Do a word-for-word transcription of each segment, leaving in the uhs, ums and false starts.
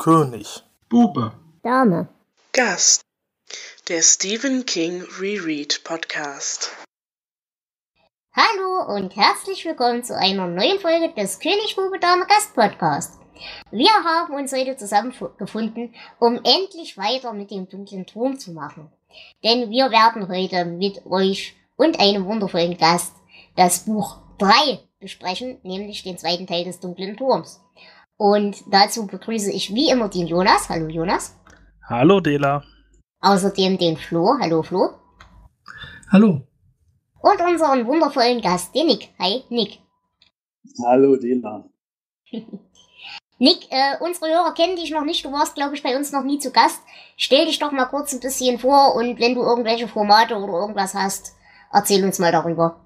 König. Bube. Dame. Gast. Der Stephen King Reread Podcast. Hallo und herzlich willkommen zu einer neuen Folge des König, Bube, Dame Gast Podcast. Wir haben uns heute zusammengefunden, um endlich weiter mit dem dunklen Turm zu machen. Denn wir werden heute mit euch und einem wundervollen Gast das Buch drei besprechen, nämlich den zweiten Teil des dunklen Turms. Und dazu begrüße ich wie immer den Jonas. Hallo Jonas. Hallo Dela. Außerdem den Flo. Hallo Flo. Hallo. Und unseren wundervollen Gast, den Nick. Hi Nick. Hallo Dela. Nick, äh, unsere Hörer kennen dich noch nicht. Du warst, glaube ich, bei uns noch nie zu Gast. Stell dich doch mal kurz ein bisschen vor und wenn du irgendwelche Formate oder irgendwas hast, erzähl uns mal darüber.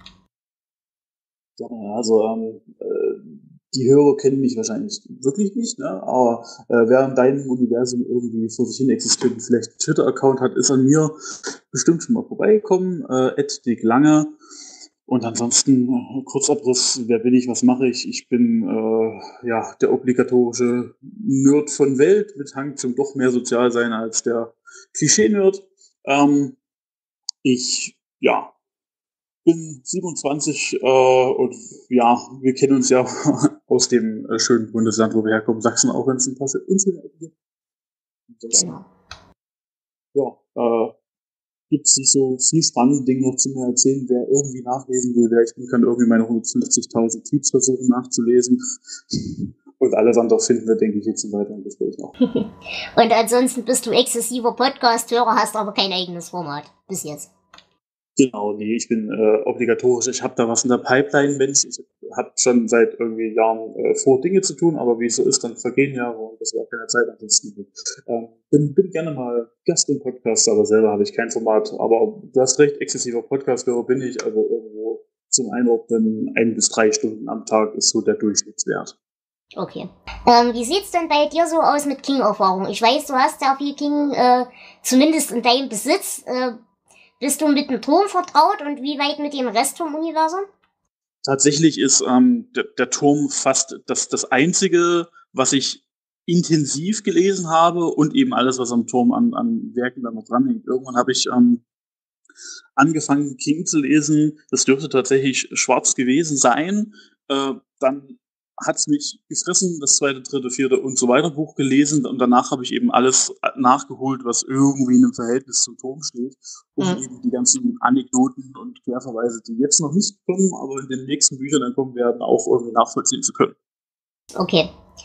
Ja, also ähm, äh, die Hörer kennen mich wahrscheinlich wirklich nicht, ne? Aber äh, wer in deinem Universum irgendwie vor sich hin existiert und vielleicht einen Twitter-Account hat, ist an mir bestimmt schon mal vorbeigekommen. Äh, at Dick Lange. Und ansonsten äh, Kurzabriss, wer bin ich, was mache ich? Ich bin äh, ja der obligatorische Nerd von Welt mit Hang zum doch mehr sozial sein als der Klischee-Nerd. Ähm, ich, ja, bin siebenundzwanzig äh, und ja, wir kennen uns ja aus dem äh, schönen Bundesland, wo wir herkommen, Sachsen, auch wenn es ein paar Inseln gibt. Genau. Ja, äh, gibt es nicht so viel spannende Dinge noch zu mir erzählen. Wer irgendwie nachlesen will, wer ich bin, kann irgendwie meine hundertfünfzigtausend Tweets versuchen nachzulesen. Und alles andere finden wir, denke ich, jetzt im weiteren Gespräch noch. Und ansonsten bist du exzessiver Podcast-Hörer, hast aber kein eigenes Format bis jetzt. Genau, nee, ich bin äh, obligatorisch. Ich habe da was in der Pipeline, Mensch. Ich habe schon seit irgendwie Jahren äh, vor, Dinge zu tun, aber wie es so ist, dann vergehen Jahre und das war keine Zeit ansonsten. Ähm, bin, bin gerne mal Gast im Podcast, aber selber habe ich kein Format. Aber du hast recht, exzessiver Podcast-Hörer bin ich, also irgendwo zum Einordnen ein bis drei Stunden am Tag ist so der Durchschnittswert. Okay. Ähm, wie sieht's denn bei dir so aus mit King-Erfahrung? Ich weiß, du hast ja viel King, äh, zumindest in deinem Besitz. Äh, bist du mit dem Turm vertraut und wie weit mit dem Rest vom Universum? Tatsächlich ist ähm, der, der Turm fast das, das Einzige, was ich intensiv gelesen habe und eben alles, was am Turm an, an Werken da noch dranhängt. Irgendwann habe ich ähm, angefangen, King zu lesen. Das dürfte tatsächlich Schwarz gewesen sein. Äh, dann hat's mich gefressen, das zweite, dritte, vierte und so weiter Buch gelesen und danach habe ich eben alles nachgeholt, was irgendwie in einem Verhältnis zum Turm steht, um mhm. eben die ganzen Anekdoten und Querverweise, die jetzt noch nicht kommen, aber in den nächsten Büchern dann kommen werden, auch irgendwie nachvollziehen zu können. Okay.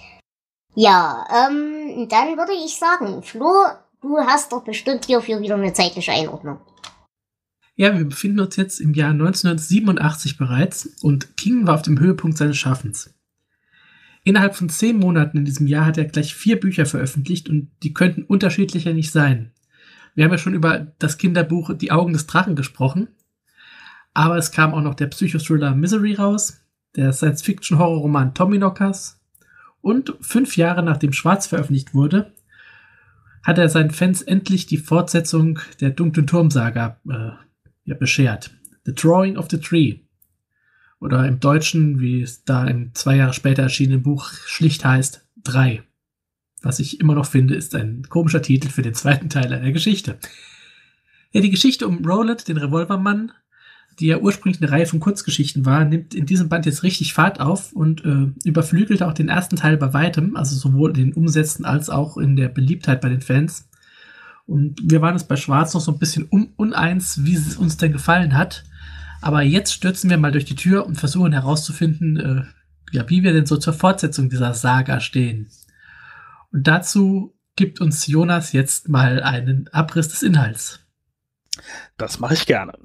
Ja, ähm, dann würde ich sagen, Flo, du hast doch bestimmt hierfür wieder eine zeitliche Einordnung. Ja, wir befinden uns jetzt im Jahr neunzehnhundertsiebenundachtzig bereits und King war auf dem Höhepunkt seines Schaffens. Innerhalb von zehn Monaten in diesem Jahr hat er gleich vier Bücher veröffentlicht und die könnten unterschiedlicher nicht sein. Wir haben ja schon über das Kinderbuch Die Augen des Drachen gesprochen, aber es kam auch noch der Psychothriller Misery raus, der Science-Fiction-Horrorroman Tommyknockers und fünf Jahre nachdem Schwarz veröffentlicht wurde, hat er seinen Fans endlich die Fortsetzung der Dunklen Turm-Saga äh, ja, beschert. The Drawing of the Tree. Oder im Deutschen, wie es da im zwei Jahre später erschienenen Buch schlicht heißt, drei. Was ich immer noch finde, ist ein komischer Titel für den zweiten Teil einer Geschichte. Ja, die Geschichte um Rowlet, den Revolvermann, die ja ursprünglich eine Reihe von Kurzgeschichten war, nimmt in diesem Band jetzt richtig Fahrt auf und äh, überflügelt auch den ersten Teil bei weitem, also sowohl in den Umsätzen als auch in der Beliebtheit bei den Fans. Und wir waren uns bei Schwarz noch so ein bisschen un- uneins, wie es uns denn gefallen hat. Aber jetzt stürzen wir mal durch die Tür und versuchen herauszufinden, äh, ja, wie wir denn so zur Fortsetzung dieser Saga stehen. Und dazu gibt uns Jonas jetzt mal einen Abriss des Inhalts. Das mache ich gerne.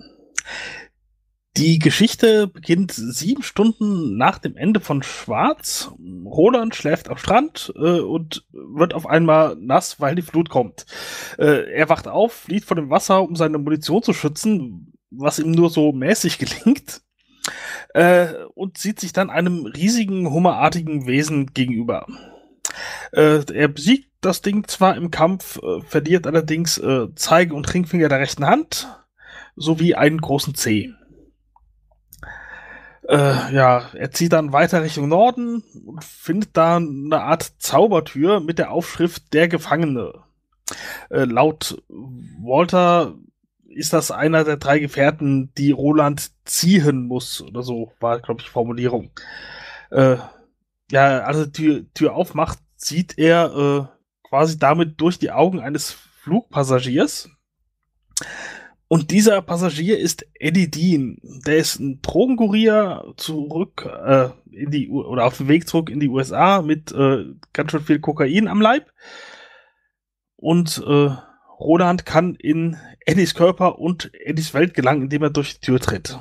Die Geschichte beginnt sieben Stunden nach dem Ende von Schwarz. Roland schläft am Strand äh, und wird auf einmal nass, weil die Flut kommt. Äh, er wacht auf, flieht vor dem Wasser, um seine Munition zu schützen, was ihm nur so mäßig gelingt, äh, und sieht sich dann einem riesigen, hummerartigen Wesen gegenüber. Äh, er besiegt das Ding zwar im Kampf, äh, verliert allerdings äh, Zeige- und Ringfinger der rechten Hand sowie einen großen Zeh. Äh, ja, er zieht dann weiter Richtung Norden und findet da eine Art Zaubertür mit der Aufschrift Der Gefangene. Äh, laut Walter ist das einer der drei Gefährten, die Roland ziehen muss, oder so, war, glaube ich, die Formulierung. Äh, ja, also die Tür, Tür aufmacht, sieht er äh, quasi damit durch die Augen eines Flugpassagiers. Und dieser Passagier ist Eddie Dean. Der ist ein Drogenkurier zurück äh, in die U- oder auf dem Weg zurück in die U S A mit äh, ganz schön viel Kokain am Leib. Und äh, Roland kann in Eddies Körper und Eddies Welt gelangen, indem er durch die Tür tritt.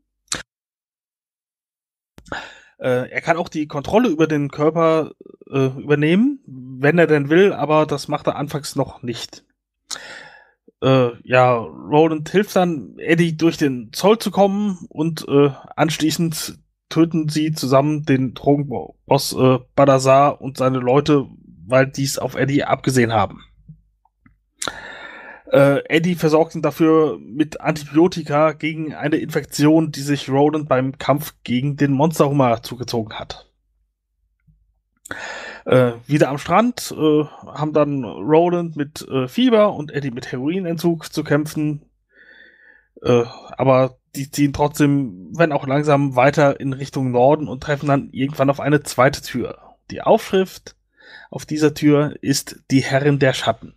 Äh, er kann auch die Kontrolle über den Körper äh, übernehmen, wenn er denn will, aber das macht er anfangs noch nicht. Äh, ja, Roland hilft dann, Eddie durch den Zoll zu kommen und äh, anschließend töten sie zusammen den Drogenboss äh, Balthazar und seine Leute, weil dies auf Eddie abgesehen haben. Äh, Eddie versorgt ihn dafür mit Antibiotika gegen eine Infektion, die sich Roland beim Kampf gegen den Monsterhummer zugezogen hat. Äh, wieder am Strand äh, haben dann Roland mit äh, Fieber und Eddie mit Heroinentzug zu kämpfen. Äh, aber die ziehen trotzdem, wenn auch langsam, weiter in Richtung Norden und treffen dann irgendwann auf eine zweite Tür. Die Aufschrift auf dieser Tür ist die Herrin der Schatten.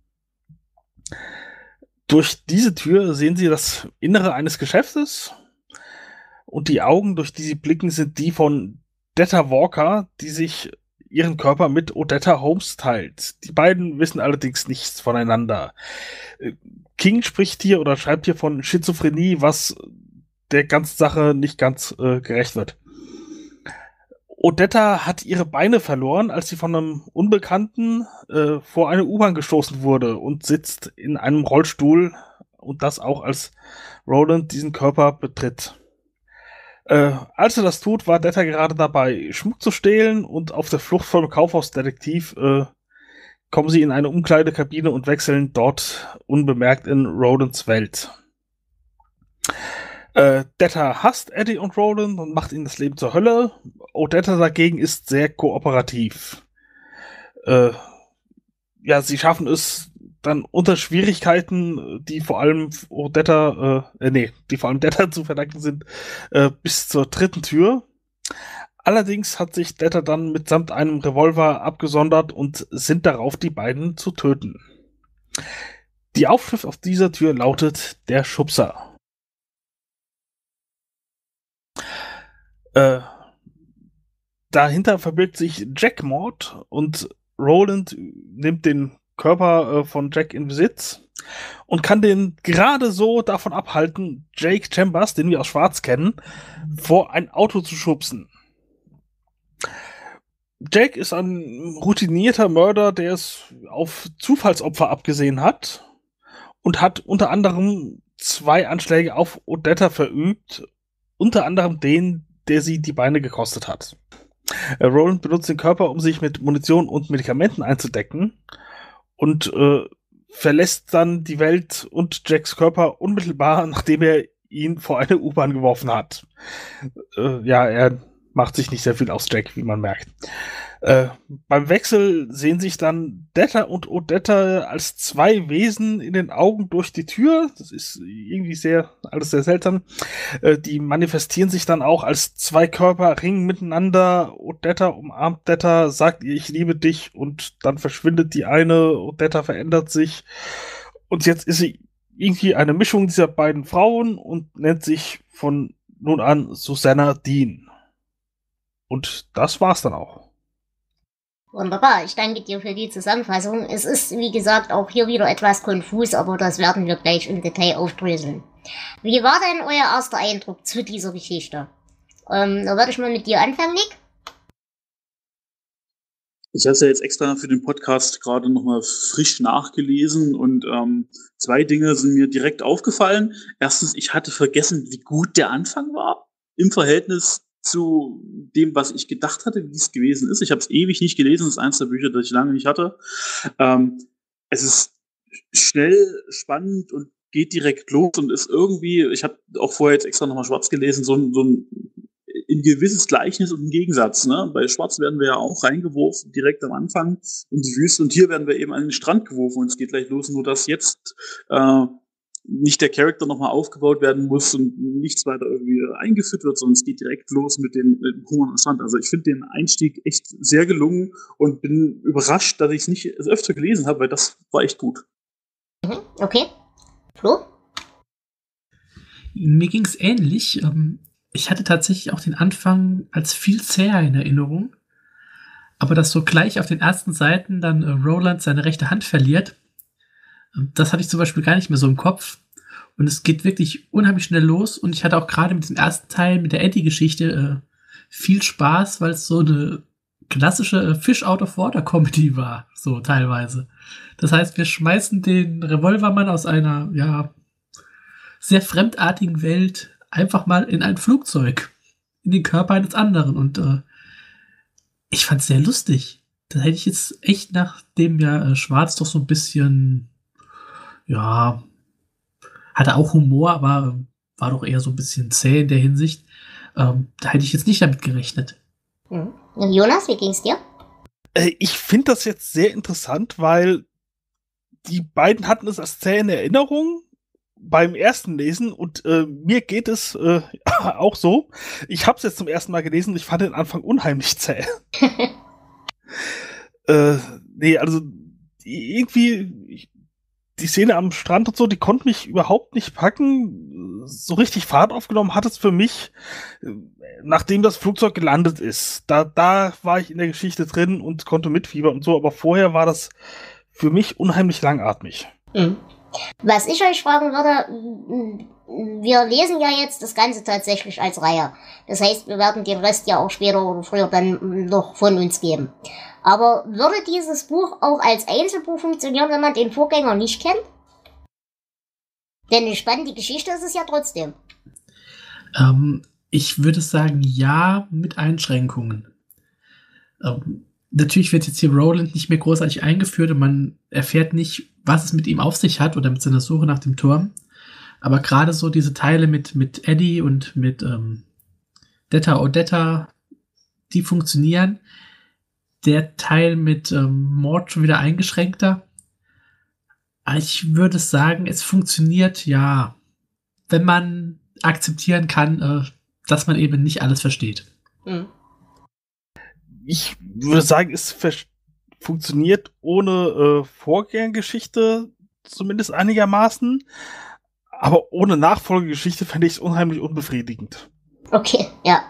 Durch diese Tür sehen sie das Innere eines Geschäftes und die Augen, durch die sie blicken, sind die von Detta Walker, die sich ihren Körper mit Odetta Holmes teilt. Die beiden wissen allerdings nichts voneinander. King spricht hier oder schreibt hier von Schizophrenie, was der ganzen Sache nicht ganz äh, gerecht wird. Odetta hat ihre Beine verloren, als sie von einem Unbekannten äh, vor eine U-Bahn gestoßen wurde und sitzt in einem Rollstuhl, und das auch als Roland diesen Körper betritt. Äh, als er das tut, war Detta gerade dabei, Schmuck zu stehlen, und auf der Flucht vom Kaufhausdetektiv äh, kommen sie in eine Umkleidekabine und wechseln dort unbemerkt in Rolands Welt. Äh, Detta hasst Eddie und Roland und macht ihnen das Leben zur Hölle. Odetta dagegen ist sehr kooperativ. Äh, ja, sie schaffen es dann unter Schwierigkeiten, die vor allem Odetta, äh, nee, die vor allem Detta zu verdanken sind, äh, bis zur dritten Tür. Allerdings hat sich Detta dann mitsamt einem Revolver abgesondert und sind darauf, die beiden zu töten. Die Aufschrift auf dieser Tür lautet der Schubser. Äh, dahinter verbirgt sich Jack Mord und Roland nimmt den Körper äh, von Jack in Besitz und kann den gerade so davon abhalten, Jake Chambers, den wir aus Schwarz kennen, vor ein Auto zu schubsen. Jack ist ein routinierter Mörder, der es auf Zufallsopfer abgesehen hat und hat unter anderem zwei Anschläge auf Odetta verübt, unter anderem den, der sie die Beine gekostet hat. Äh, Roland benutzt den Körper, um sich mit Munition und Medikamenten einzudecken und äh, verlässt dann die Welt und Jacks Körper unmittelbar, nachdem er ihn vor eine U-Bahn geworfen hat. Äh, ja, er macht sich nicht sehr viel aus Jack, wie man merkt. Äh, beim Wechsel sehen sich dann Detta und Odetta als zwei Wesen in den Augen durch die Tür. Das ist irgendwie sehr, alles sehr seltsam. Äh, die manifestieren sich dann auch als zwei Körper, ringen miteinander. Odetta umarmt Detta, sagt ihr, ich liebe dich, und dann verschwindet die eine. Odetta verändert sich. Und jetzt ist sie irgendwie eine Mischung dieser beiden Frauen und nennt sich von nun an Susanna Dean. Und das war's dann auch. Wunderbar, ich danke dir für die Zusammenfassung. Es ist, wie gesagt, auch hier wieder etwas konfus, aber das werden wir gleich im Detail aufdröseln. Wie war denn euer erster Eindruck zu dieser Geschichte? Ähm, da würde ich mal mit dir anfangen, Nick. Ich habe es ja jetzt extra für den Podcast gerade nochmal frisch nachgelesen und ähm, zwei Dinge sind mir direkt aufgefallen. Erstens, ich hatte vergessen, wie gut der Anfang war im Verhältnis zu dem, was ich gedacht hatte, wie es gewesen ist. Ich habe es ewig nicht gelesen, das ist eins der Bücher, das ich lange nicht hatte. Ähm, es ist schnell, spannend und geht direkt los und ist irgendwie, ich habe auch vorher jetzt extra nochmal schwarz gelesen, so ein, so ein ein gewisses Gleichnis und ein Gegensatz. Ne? Bei Schwarz werden wir ja auch reingeworfen, direkt am Anfang in die Wüste, und hier werden wir eben an den Strand geworfen und es geht gleich los, nur dass jetzt äh, nicht der Charakter nochmal aufgebaut werden muss und nichts weiter irgendwie eingeführt wird, sondern es geht direkt los mit dem, mit dem Humor am Strand. Also ich finde den Einstieg echt sehr gelungen und bin überrascht, dass ich es nicht öfter gelesen habe, weil das war echt gut. Mhm, okay. Flo? Mir ging es ähnlich. Ich hatte tatsächlich auch den Anfang als viel zäher in Erinnerung, aber dass so gleich auf den ersten Seiten dann Roland seine rechte Hand verliert, das hatte ich zum Beispiel gar nicht mehr so im Kopf. Und es geht wirklich unheimlich schnell los. Und ich hatte auch gerade mit dem ersten Teil, mit der Eddie-Geschichte, äh, viel Spaß, weil es so eine klassische äh, Fish-out-of-water-Comedy war. So teilweise. Das heißt, wir schmeißen den Revolvermann aus einer, ja, sehr fremdartigen Welt einfach mal in ein Flugzeug. In den Körper eines anderen. Und äh, ich fand es sehr lustig. Da hätte ich jetzt echt, nachdem ja äh, Schwarz doch so ein bisschen... Ja, hatte auch Humor, aber war doch eher so ein bisschen zäh in der Hinsicht. Ähm, da hätte ich jetzt nicht damit gerechnet. Mhm. Jonas, wie ging's dir? Äh, ich finde das jetzt sehr interessant, weil die beiden hatten es als zäh in Erinnerung beim ersten Lesen und äh, mir geht es äh, auch so. Ich habe es jetzt zum ersten Mal gelesen und ich fand den Anfang unheimlich zäh. äh, nee, also irgendwie... Ich, die Szene am Strand und so, die konnte mich überhaupt nicht packen. So richtig Fahrt aufgenommen hat es für mich, nachdem das Flugzeug gelandet ist. Da, da war ich in der Geschichte drin und konnte mitfiebern und so, aber vorher war das für mich unheimlich langatmig. Mhm. Was ich euch fragen würde, wir lesen ja jetzt das Ganze tatsächlich als Reihe. Das heißt, wir werden den Rest ja auch später oder früher dann noch von uns geben. Aber würde dieses Buch auch als Einzelbuch funktionieren, wenn man den Vorgänger nicht kennt? Denn eine spannende Geschichte ist es ja trotzdem. Ähm, ich würde sagen, ja, mit Einschränkungen. Ähm, natürlich wird jetzt hier Roland nicht mehr großartig eingeführt und man erfährt nicht, was es mit ihm auf sich hat oder mit seiner Suche nach dem Turm. Aber gerade so diese Teile mit, mit Eddie und mit ähm, Detta Odetta, die funktionieren. Der Teil mit ähm, Mord schon wieder eingeschränkter. Ich würde sagen, es funktioniert, ja, wenn man akzeptieren kann, äh, dass man eben nicht alles versteht. Hm. Ich würde sagen, es funktioniert ohne äh, Vorgängergeschichte zumindest einigermaßen, aber ohne Nachfolgegeschichte fände ich es unheimlich unbefriedigend. Okay, ja.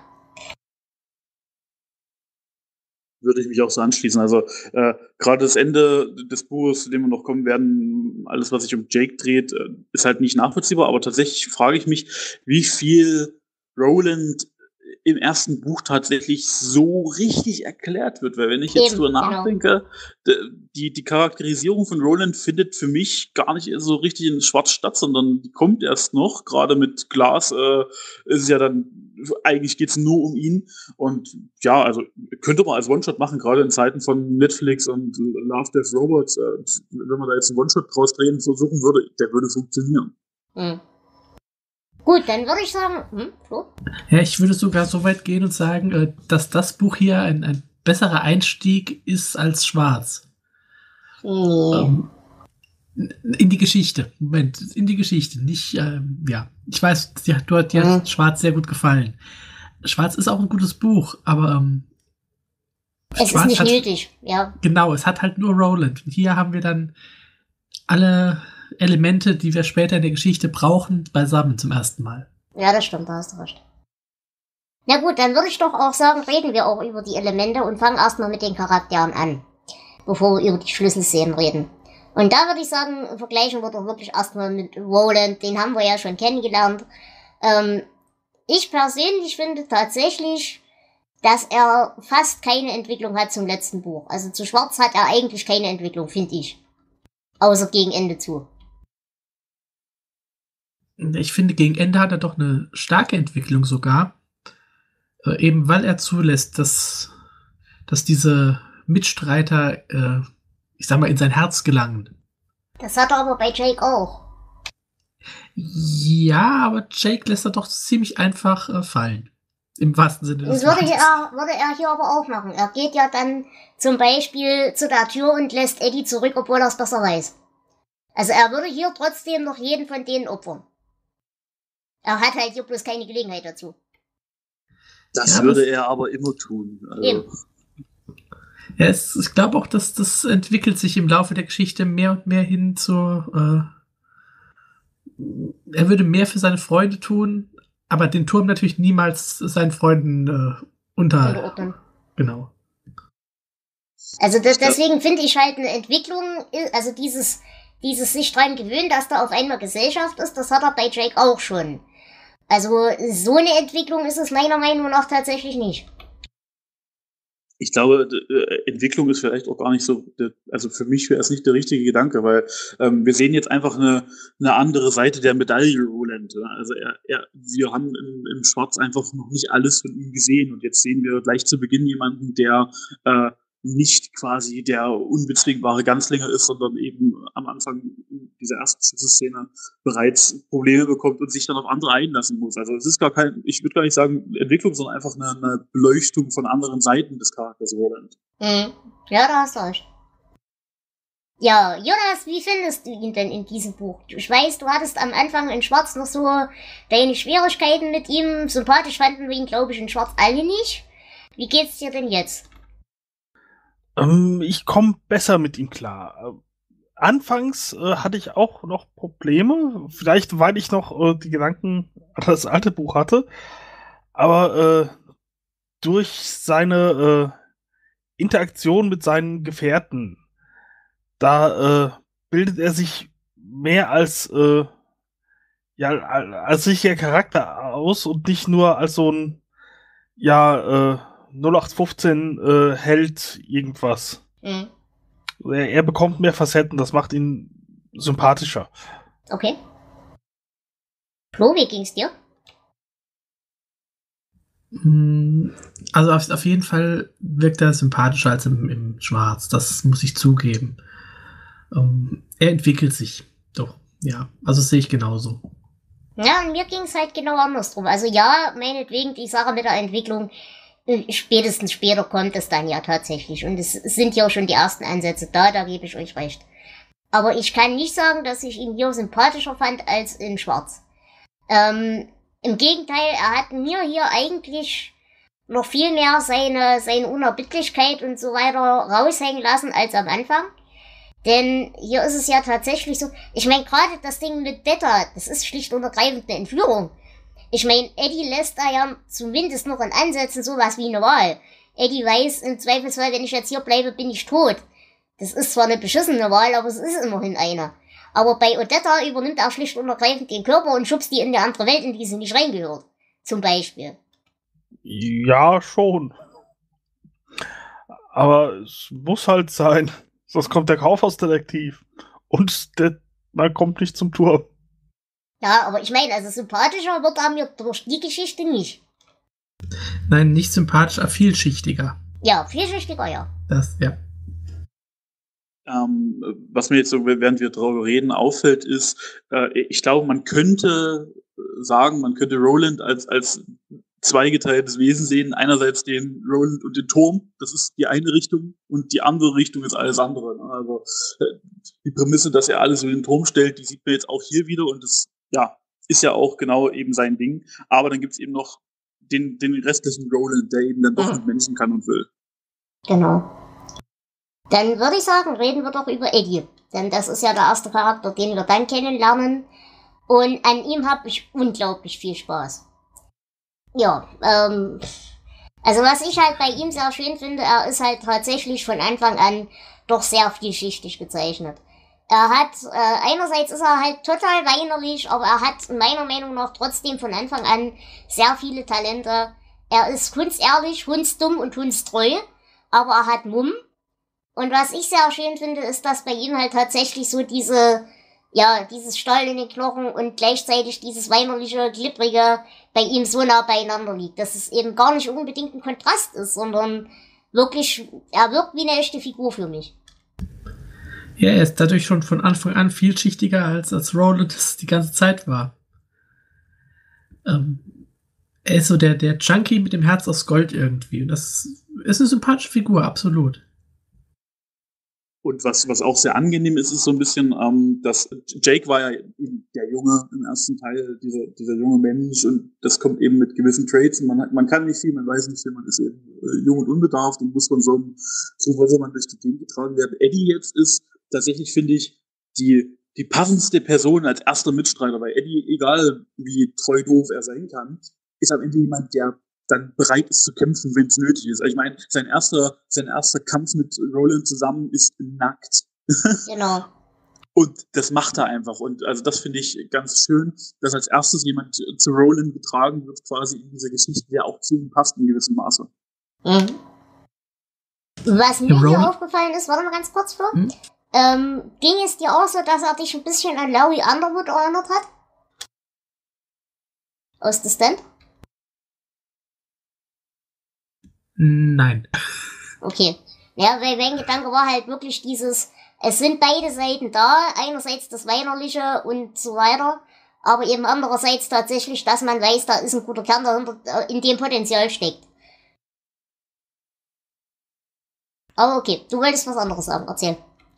Würde ich mich auch so anschließen. Also äh, gerade das Ende des Buches, zu dem wir noch kommen werden, alles, was sich um Jake dreht, äh, ist halt nicht nachvollziehbar, aber tatsächlich frage ich mich, wie viel Roland im ersten Buch tatsächlich so richtig erklärt wird, weil wenn ich jetzt Eben, drüber genau. nachdenke, die, die Charakterisierung von Roland findet für mich gar nicht so richtig in Schwarz statt, sondern die kommt erst noch, gerade mit Glas äh, ist es ja dann, eigentlich geht's nur um ihn und ja, also könnte man als One-Shot machen, gerade in Zeiten von Netflix und Love, Death, Robots, äh, wenn man da jetzt einen One-Shot draus drehen versuchen würde, der würde funktionieren. Hm. Gut, dann würde ich sagen, hm, Flo? Ja, ich würde sogar so weit gehen und sagen, dass das Buch hier ein, ein besserer Einstieg ist als Schwarz. Nee. Ähm, in die Geschichte. Moment, in die Geschichte. Nicht, ähm, ja. Ich weiß, dir hat dir Mhm. Schwarz sehr gut gefallen. Schwarz ist auch ein gutes Buch, aber ähm, Es Schwarz ist nicht hat, nötig, ja. Genau, es hat halt nur Roland. Und hier haben wir dann alle Elemente, die wir später in der Geschichte brauchen, beisammen zum ersten Mal. Ja, das stimmt, da hast du recht. Na gut, dann würde ich doch auch sagen, reden wir auch über die Elemente und fangen erstmal mit den Charakteren an, bevor wir über die Schlüsselszenen reden. Und da würde ich sagen, vergleichen wir doch wirklich erstmal mit Roland, den haben wir ja schon kennengelernt. Ähm, ich persönlich finde tatsächlich, dass er fast keine Entwicklung hat zum letzten Buch. Also zu Schwarz hat er eigentlich keine Entwicklung, finde ich. Außer gegen Ende zu. Ich finde, gegen Ende hat er doch eine starke Entwicklung sogar. Äh, eben weil er zulässt, dass, dass diese Mitstreiter, äh, ich sag mal, in sein Herz gelangen. Das hat er aber bei Jake auch. Ja, aber Jake lässt er doch ziemlich einfach äh, fallen. Im wahrsten Sinne des Das würde Wortes. er, würde er hier aber auch machen. Er geht ja dann zum Beispiel zu der Tür und lässt Eddie zurück, obwohl er es besser weiß. Also er würde hier trotzdem noch jeden von denen opfern. Er hat halt hier bloß keine Gelegenheit dazu. Das Ja, würde das- er aber immer tun. Also, Eben. Ja, es, ich glaube auch, dass das entwickelt sich im Laufe der Geschichte mehr und mehr hin zur. Äh, er würde mehr für seine Freunde tun, aber den Turm natürlich niemals seinen Freunden äh, unter. Unterordnen. Genau. Also das, Ich glaub- deswegen finde ich halt eine Entwicklung, also dieses, dieses sich dran gewöhnen, dass da auf einmal Gesellschaft ist, das hat er bei Jake auch schon. Also so eine Entwicklung ist es meiner Meinung nach tatsächlich nicht. Ich glaube, d- äh, Entwicklung ist vielleicht auch gar nicht so, d- also für mich wäre es nicht der richtige Gedanke, weil ähm, wir sehen jetzt einfach eine, eine andere Seite der Medaille Roland. Ja? Also er, er, wir haben im, im Schwarz einfach noch nicht alles von ihm gesehen und jetzt sehen wir gleich zu Beginn jemanden, der äh, nicht quasi der unbezwingbare Ganzlinger ist, sondern eben am Anfang dieser ersten Szene bereits Probleme bekommt und sich dann auf andere einlassen muss. Also es ist gar kein, ich würde gar nicht sagen Entwicklung, sondern einfach eine, eine Beleuchtung von anderen Seiten des Charakters Roland. Mhm. Ja, da hast du recht. Ja, Jonas, wie findest du ihn denn in diesem Buch? Ich weiß, du hattest am Anfang in Schwarz noch so deine Schwierigkeiten mit ihm. Sympathisch fanden wir ihn, glaube ich, in Schwarz alle nicht. Wie geht's dir denn jetzt? Ähm, ich komme besser mit ihm klar. Äh, Anfangs äh, hatte ich auch noch Probleme, vielleicht weil ich noch äh, die Gedanken an das alte Buch hatte, aber äh, durch seine äh, Interaktion mit seinen Gefährten, da äh, bildet er sich mehr als äh, ja al- als richtiger Charakter aus und nicht nur als so ein ja äh, null acht fünfzehn äh, Held irgendwas. Mhm. Er, er bekommt mehr Facetten, das macht ihn sympathischer. Okay. Flo, wie ging's dir? Mm, Also auf, auf jeden Fall wirkt er sympathischer als im, im Schwarz. Das muss ich zugeben. Ähm, er entwickelt sich. Doch, ja. Also das sehe ich genauso. Ja, und mir ging's halt genau andersrum. Also ja, meinetwegen, die Sache mit der Entwicklung, äh, spätestens später kommt es dann ja tatsächlich. Und es sind ja auch schon die ersten Ansätze da, da gebe ich euch recht. Aber ich kann nicht sagen, dass ich ihn hier sympathischer fand als in Schwarz. Ähm, im Gegenteil, er hat mir hier eigentlich noch viel mehr seine, seine Unerbittlichkeit und so weiter raushängen lassen als am Anfang. Denn hier ist es ja tatsächlich so, ich meine, gerade das Ding mit Beta, das ist schlicht und ergreifend eine Entführung. Ich meine, Eddie lässt da ja zumindest noch in Ansätzen sowas wie eine Wahl. Eddie weiß im Zweifelsfall, wenn ich jetzt hier bleibe, bin ich tot. Das ist zwar eine beschissene Wahl, aber es ist immerhin eine. Aber bei Odetta übernimmt er schlicht und ergreifend den Körper und schubst die in eine andere Welt, in die sie nicht reingehört. Zum Beispiel. Ja, schon. Aber es muss halt sein. Sonst kommt der Kaufhausdetektiv. Und der, man kommt nicht zum Turm. Ja, aber ich meine, also sympathischer wird er mir durch die Geschichte nicht. Nein, nicht sympathisch, aber vielschichtiger. Ja, vielschichtiger, ja. Das, ja. Ähm, was mir jetzt so, während wir darüber reden, auffällt, ist, äh, ich glaube, man könnte sagen, man könnte Roland als, als zweigeteiltes Wesen sehen. Einerseits den Roland und den Turm, das ist die eine Richtung, und die andere Richtung ist alles andere. Ne? Also äh, die Prämisse, dass er alles in den Turm stellt, die sieht man jetzt auch hier wieder, und das ja, ist ja auch genau eben sein Ding. Aber dann gibt's eben noch den, den restlichen Roland, der eben dann doch Mhm. mit Menschen kann und will. Genau. Dann würde ich sagen, reden wir doch über Eddie. Denn das ist ja der erste Charakter, den wir dann kennenlernen. Und an ihm habe ich unglaublich viel Spaß. Ja, ähm, also was ich halt bei ihm sehr schön finde, er ist halt tatsächlich von Anfang an doch sehr vielschichtig gezeichnet. Er hat, äh, einerseits ist er halt total weinerlich, aber er hat meiner Meinung nach trotzdem von Anfang an sehr viele Talente. Er ist hundsehrlich, hundsdumm und hundstreu, aber er hat Mumm. Und was ich sehr schön finde, ist, dass bei ihm halt tatsächlich so diese, ja, dieses Stahl in den Knochen und gleichzeitig dieses weinerliche, glibbrige bei ihm so nah beieinander liegt. Dass es eben gar nicht unbedingt ein Kontrast ist, sondern wirklich, er wirkt wie eine echte Figur für mich. Ja, er ist dadurch schon von Anfang an vielschichtiger, als als Roland es die ganze Zeit war. Ähm, Er ist so der, der Junkie mit dem Herz aus Gold irgendwie. Und das ist eine sympathische Figur, absolut. Und was, was auch sehr angenehm ist, ist so ein bisschen, ähm, dass Jake war ja eben der Junge im ersten Teil, dieser, dieser junge Mensch, und das kommt eben mit gewissen Traits, und man, hat, man kann nicht viel, man weiß nicht viel, man ist eben äh, jung und unbedarft und muss von so einem Zuhause durch die Gegend getragen werden. Eddie jetzt ist tatsächlich, finde ich, die, die passendste Person als erster Mitstreiter, weil Eddie, egal wie treu doof er sein kann, ist am Ende jemand, der dann bereit ist zu kämpfen, wenn es nötig ist. Also ich meine, sein erster, sein erster Kampf mit Roland zusammen ist nackt. Genau. Und das macht er einfach. Und also das finde ich ganz schön, dass als erstes jemand zu Roland getragen wird, quasi in dieser Geschichte, der auch zu ihm passt in gewissem Maße. Mhm. Was mir Ja, hier Roland- aufgefallen ist, warte mal ganz kurz vor, Hm? ähm, ging es dir auch so, dass er dich ein bisschen an Laurie Underwood erinnert hat? Aus The Stand? Nein. Okay. Ja, weil mein Gedanke war halt wirklich dieses, es sind beide Seiten da, einerseits das Weinerliche und so weiter, aber eben andererseits tatsächlich, dass man weiß, da ist ein guter Kern dahinter, äh, in dem Potenzial steckt. Aber okay, du wolltest was anderes sagen, erzähl.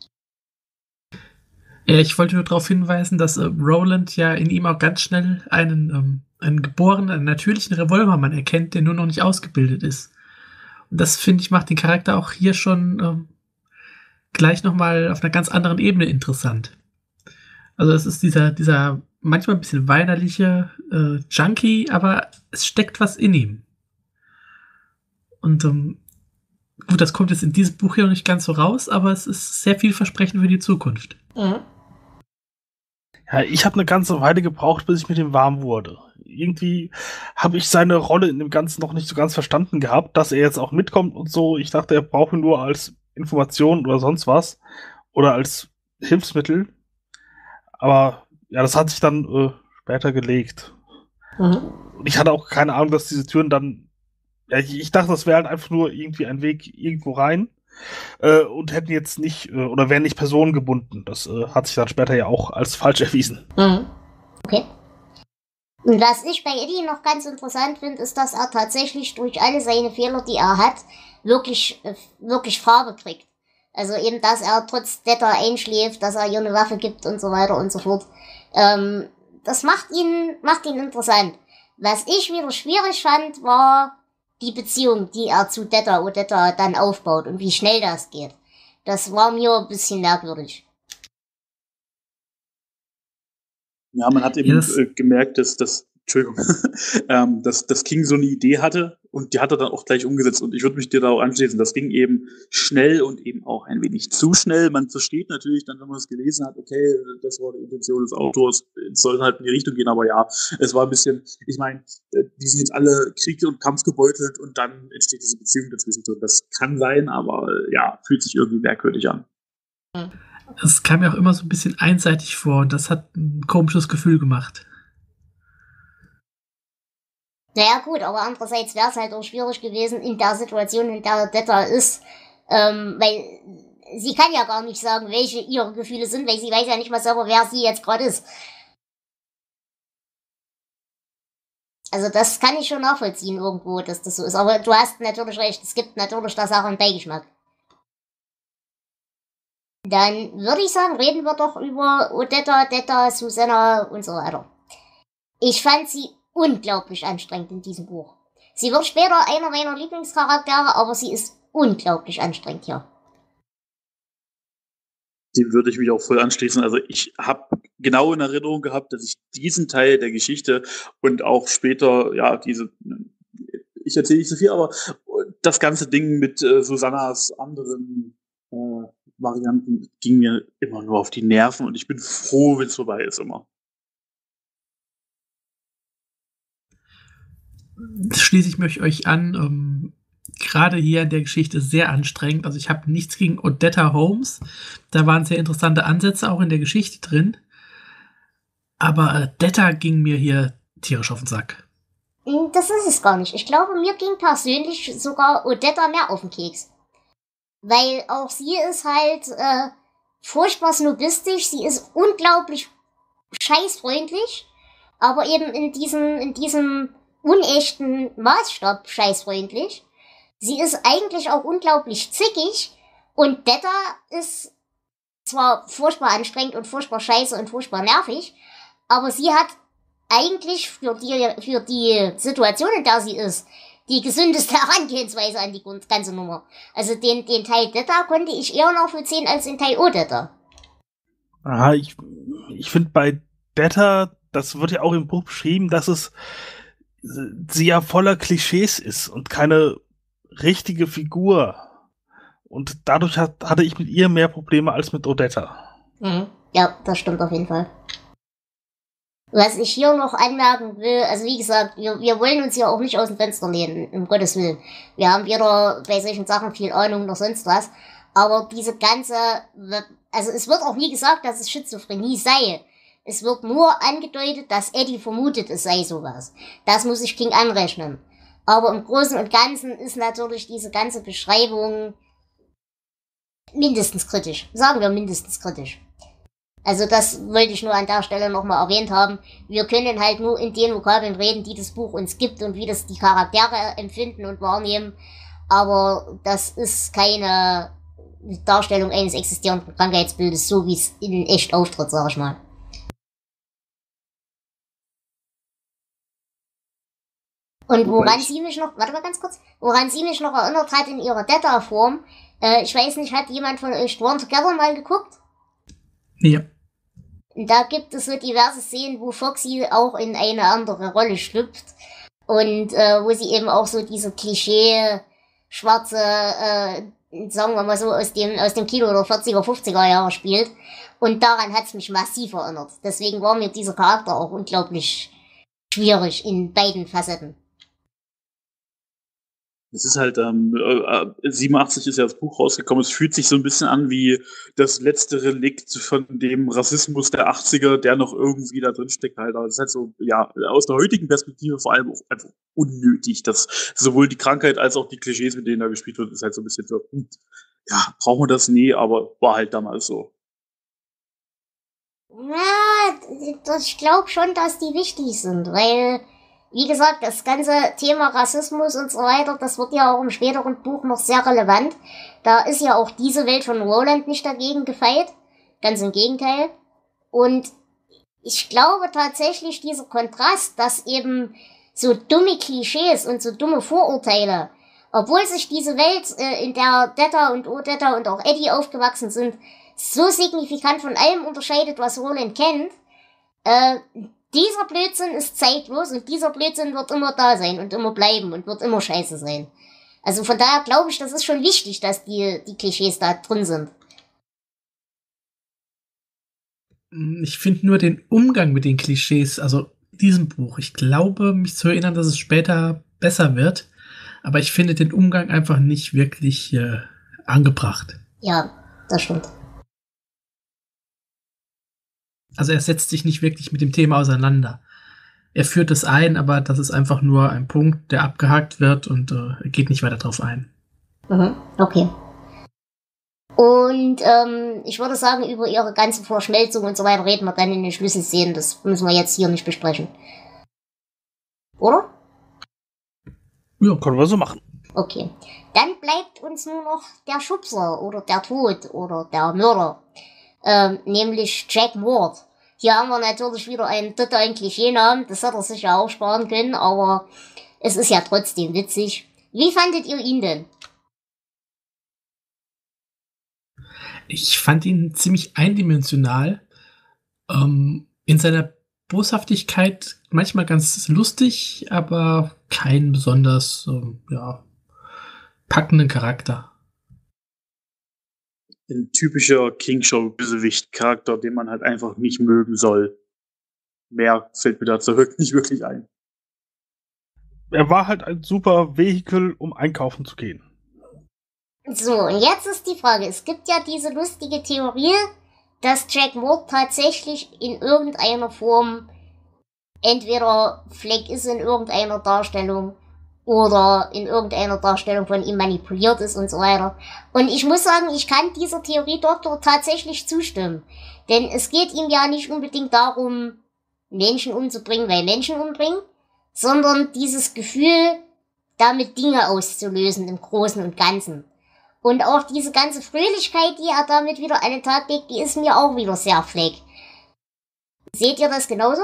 Ja, ich wollte nur darauf hinweisen, dass äh, Roland ja in ihm auch ganz schnell einen, ähm, einen geborenen, einen natürlichen Revolvermann erkennt, der nur noch nicht ausgebildet ist. Und das, finde ich, macht den Charakter auch hier schon ähm, gleich nochmal auf einer ganz anderen Ebene interessant. Also es ist dieser, dieser manchmal ein bisschen weinerliche äh, Junkie, aber es steckt was in ihm. Und ähm, gut, das kommt jetzt in diesem Buch hier noch nicht ganz so raus, aber es ist sehr vielversprechend für die Zukunft. Mhm. Ja, ich habe eine ganze Weile gebraucht, bis ich mit ihm warm wurde. Irgendwie habe ich seine Rolle in dem Ganzen noch nicht so ganz verstanden gehabt, dass er jetzt auch mitkommt und so. Ich dachte, er braucht ihn nur als Information oder sonst was oder als Hilfsmittel. Aber ja, das hat sich dann äh, später gelegt. Mhm. Und ich hatte auch keine Ahnung, dass diese Türen dann. Ja, ich, ich dachte, das wäre halt einfach nur irgendwie ein Weg irgendwo rein. Äh, und hätten jetzt nicht, äh, oder wären nicht personengebunden. Das äh, hat sich dann später ja auch als falsch erwiesen. Mhm. Okay. Und was ich bei Eddie noch ganz interessant finde, ist, dass er tatsächlich durch alle seine Fehler, die er hat, wirklich, äh, wirklich Farbe kriegt. Also eben, dass er trotz Detter einschläft, dass er ihr eine Waffe gibt und so weiter und so fort. Ähm, das macht ihn, macht ihn interessant. Was ich wieder schwierig fand, war die Beziehung, die er zu Detta Odetta dann aufbaut und wie schnell das geht. Das war mir ein bisschen merkwürdig. Ja, man hat eben Yes. äh, gemerkt, dass das, Entschuldigung, ähm, dass, dass King so eine Idee hatte und die hat er dann auch gleich umgesetzt. Und ich würde mich dir da auch anschließen, das ging eben schnell und eben auch ein wenig zu schnell. Man versteht natürlich dann, wenn man es gelesen hat, okay, das war die Intention des Autors, es soll halt in die Richtung gehen, aber ja, es war ein bisschen, ich meine, äh, die sind jetzt alle Krieg und Kampf gebeutelt und dann entsteht diese Beziehung dazwischen. Das kann sein, aber äh, ja, fühlt sich irgendwie merkwürdig an. Es kam mir auch immer so ein bisschen einseitig vor und das hat ein komisches Gefühl gemacht. Naja gut, aber andererseits wäre es halt auch schwierig gewesen in der Situation, in der Detta ist, ähm, weil sie kann ja gar nicht sagen, welche ihre Gefühle sind, weil sie weiß ja nicht mal selber, wer sie jetzt gerade ist. Also das kann ich schon nachvollziehen irgendwo, dass das so ist. Aber du hast natürlich recht, es gibt natürlich da Sachen Beigeschmack. Dann würde ich sagen, reden wir doch über Odetta, Detta, Susanna und so weiter. Ich fand sie unglaublich anstrengend in diesem Buch. Sie wird später einer meiner Lieblingscharaktere, aber sie ist unglaublich anstrengend hier. Dem würde ich mich auch voll anschließen. Also ich habe genau in Erinnerung gehabt, dass ich diesen Teil der Geschichte und auch später, ja, diese, ich erzähle nicht so viel, aber das ganze Ding mit äh, Susannas anderen äh, Varianten ging mir immer nur auf die Nerven und ich bin froh, wenn es vorbei ist immer. Das schließe ich mich euch an. Ähm, gerade hier in der Geschichte sehr anstrengend. Also ich habe nichts gegen Odetta Holmes. Da waren sehr interessante Ansätze auch in der Geschichte drin. Aber äh, Detta ging mir hier tierisch auf den Sack. Das ist es gar nicht. Ich glaube, mir ging persönlich sogar Odetta mehr auf den Keks. Weil auch sie ist halt äh, furchtbar snobistisch. Sie ist unglaublich scheißfreundlich. Aber eben in diesem, in diesem unechten Maßstab scheißfreundlich. Sie ist eigentlich auch unglaublich zickig und Detta ist zwar furchtbar anstrengend und furchtbar scheiße und furchtbar nervig, aber sie hat eigentlich für die, für die Situation, in der sie ist, die gesündeste Herangehensweise an die ganze Nummer. Also den, den Teil Detta konnte ich eher noch für zehn als den Teil Odetta. Aha, ich, ich finde bei Detta, das wird ja auch im Buch beschrieben, dass es sie ja voller Klischees ist und keine richtige Figur. Und dadurch hat, hatte ich mit ihr mehr Probleme als mit Odetta. Mhm. Ja, das stimmt auf jeden Fall. Was ich hier noch anmerken will, also wie gesagt, wir, wir wollen uns hier auch nicht aus dem Fenster lehnen, um Gottes Willen. Wir haben weder bei solchen Sachen viel Ahnung noch sonst was. Aber diese ganze, also es wird auch nie gesagt, dass es Schizophrenie sei. Es wird nur angedeutet, dass Eddie vermutet, es sei sowas. Das muss ich King anrechnen. Aber im Großen und Ganzen ist natürlich diese ganze Beschreibung mindestens kritisch. Sagen wir mindestens kritisch. Also das wollte ich nur an der Stelle nochmal erwähnt haben. Wir können halt nur in den Vokabeln reden, die das Buch uns gibt und wie das die Charaktere empfinden und wahrnehmen. Aber das ist keine Darstellung eines existierenden Krankheitsbildes, so wie es in echt auftritt, sag ich mal. Und woran sie mich noch, warte mal ganz kurz, woran sie mich noch erinnert hat in ihrer Detta-Form, äh, ich weiß nicht, hat jemand von euch Drawn Together mal geguckt? Ja. Da gibt es so diverse Szenen, wo Foxy auch in eine andere Rolle schlüpft und äh, wo sie eben auch so diese Klischee schwarze, äh, sagen wir mal so, aus dem aus dem Kino oder vierziger, fünfziger Jahre spielt. Und daran hat's mich massiv erinnert. Deswegen war mir dieser Charakter auch unglaublich schwierig in beiden Facetten. Es ist halt, ähm, äh, siebenundachtzig ist ja das Buch rausgekommen, es fühlt sich so ein bisschen an wie das letzte Relikt von dem Rassismus der achtziger, der noch irgendwie da drin steckt halt. Aber es ist halt so, ja, aus der heutigen Perspektive vor allem auch einfach unnötig, dass sowohl die Krankheit als auch die Klischees, mit denen da gespielt wird, ist halt so ein bisschen so, hm, ja, brauchen wir das nie, aber war halt damals so. Ja, ich glaube schon, dass die wichtig sind, weil, wie gesagt, das ganze Thema Rassismus und so weiter, das wird ja auch im späteren Buch noch sehr relevant. Da ist ja auch diese Welt von Roland nicht dagegen gefeit, ganz im Gegenteil. Und ich glaube tatsächlich, dieser Kontrast, dass eben so dumme Klischees und so dumme Vorurteile, obwohl sich diese Welt, äh, in der Detta und Odetta und auch Eddie aufgewachsen sind, so signifikant von allem unterscheidet, was Roland kennt, äh, dieser Blödsinn ist zeitlos und dieser Blödsinn wird immer da sein und immer bleiben und wird immer scheiße sein. Also von daher glaube ich, das ist schon wichtig, dass die, die Klischees da drin sind. Ich finde nur den Umgang mit den Klischees, also diesem Buch, ich glaube, mich zu erinnern, dass es später besser wird, aber ich finde den Umgang einfach nicht wirklich äh, angebracht. Ja, das stimmt. Also er setzt sich nicht wirklich mit dem Thema auseinander. Er führt es ein, aber das ist einfach nur ein Punkt, der abgehakt wird und äh, geht nicht weiter drauf ein. Mhm, okay. Und ähm, ich würde sagen, über ihre ganze Verschmelzung und so weiter reden wir dann in den Schlüsselszenen. Das müssen wir jetzt hier nicht besprechen. Oder? Ja, können wir so machen. Okay. Dann bleibt uns nur noch der Schubser oder der Tod oder der Mörder. Ähm, nämlich Jack Ward. Hier haben wir natürlich wieder einen totalen Klischeenamen. Das hätte er sich ja auch sparen können, aber es ist ja trotzdem witzig. Wie fandet ihr ihn denn? Ich fand ihn ziemlich eindimensional. Ähm, in seiner Boshaftigkeit manchmal ganz lustig, aber keinen besonders ähm, ja, packenden Charakter. Ein typischer King-Show-Bösewicht-Charakter, den man halt einfach nicht mögen soll. Mehr fällt mir dazu nicht wirklich ein. Er war halt ein super Vehikel, um einkaufen zu gehen. So, und jetzt ist die Frage, es gibt ja diese lustige Theorie, dass Jack Ward tatsächlich in irgendeiner Form entweder Fleck ist in irgendeiner Darstellung oder in irgendeiner Darstellung von ihm manipuliert ist und so weiter. Und ich muss sagen, ich kann dieser Theorie Doktor tatsächlich zustimmen. Denn es geht ihm ja nicht unbedingt darum, Menschen umzubringen, weil Menschen umbringen, sondern dieses Gefühl, damit Dinge auszulösen im Großen und Ganzen. Und auch diese ganze Fröhlichkeit, die er damit wieder an den Tag legt, die ist mir auch wieder sehr Fleck. Seht ihr das genauso?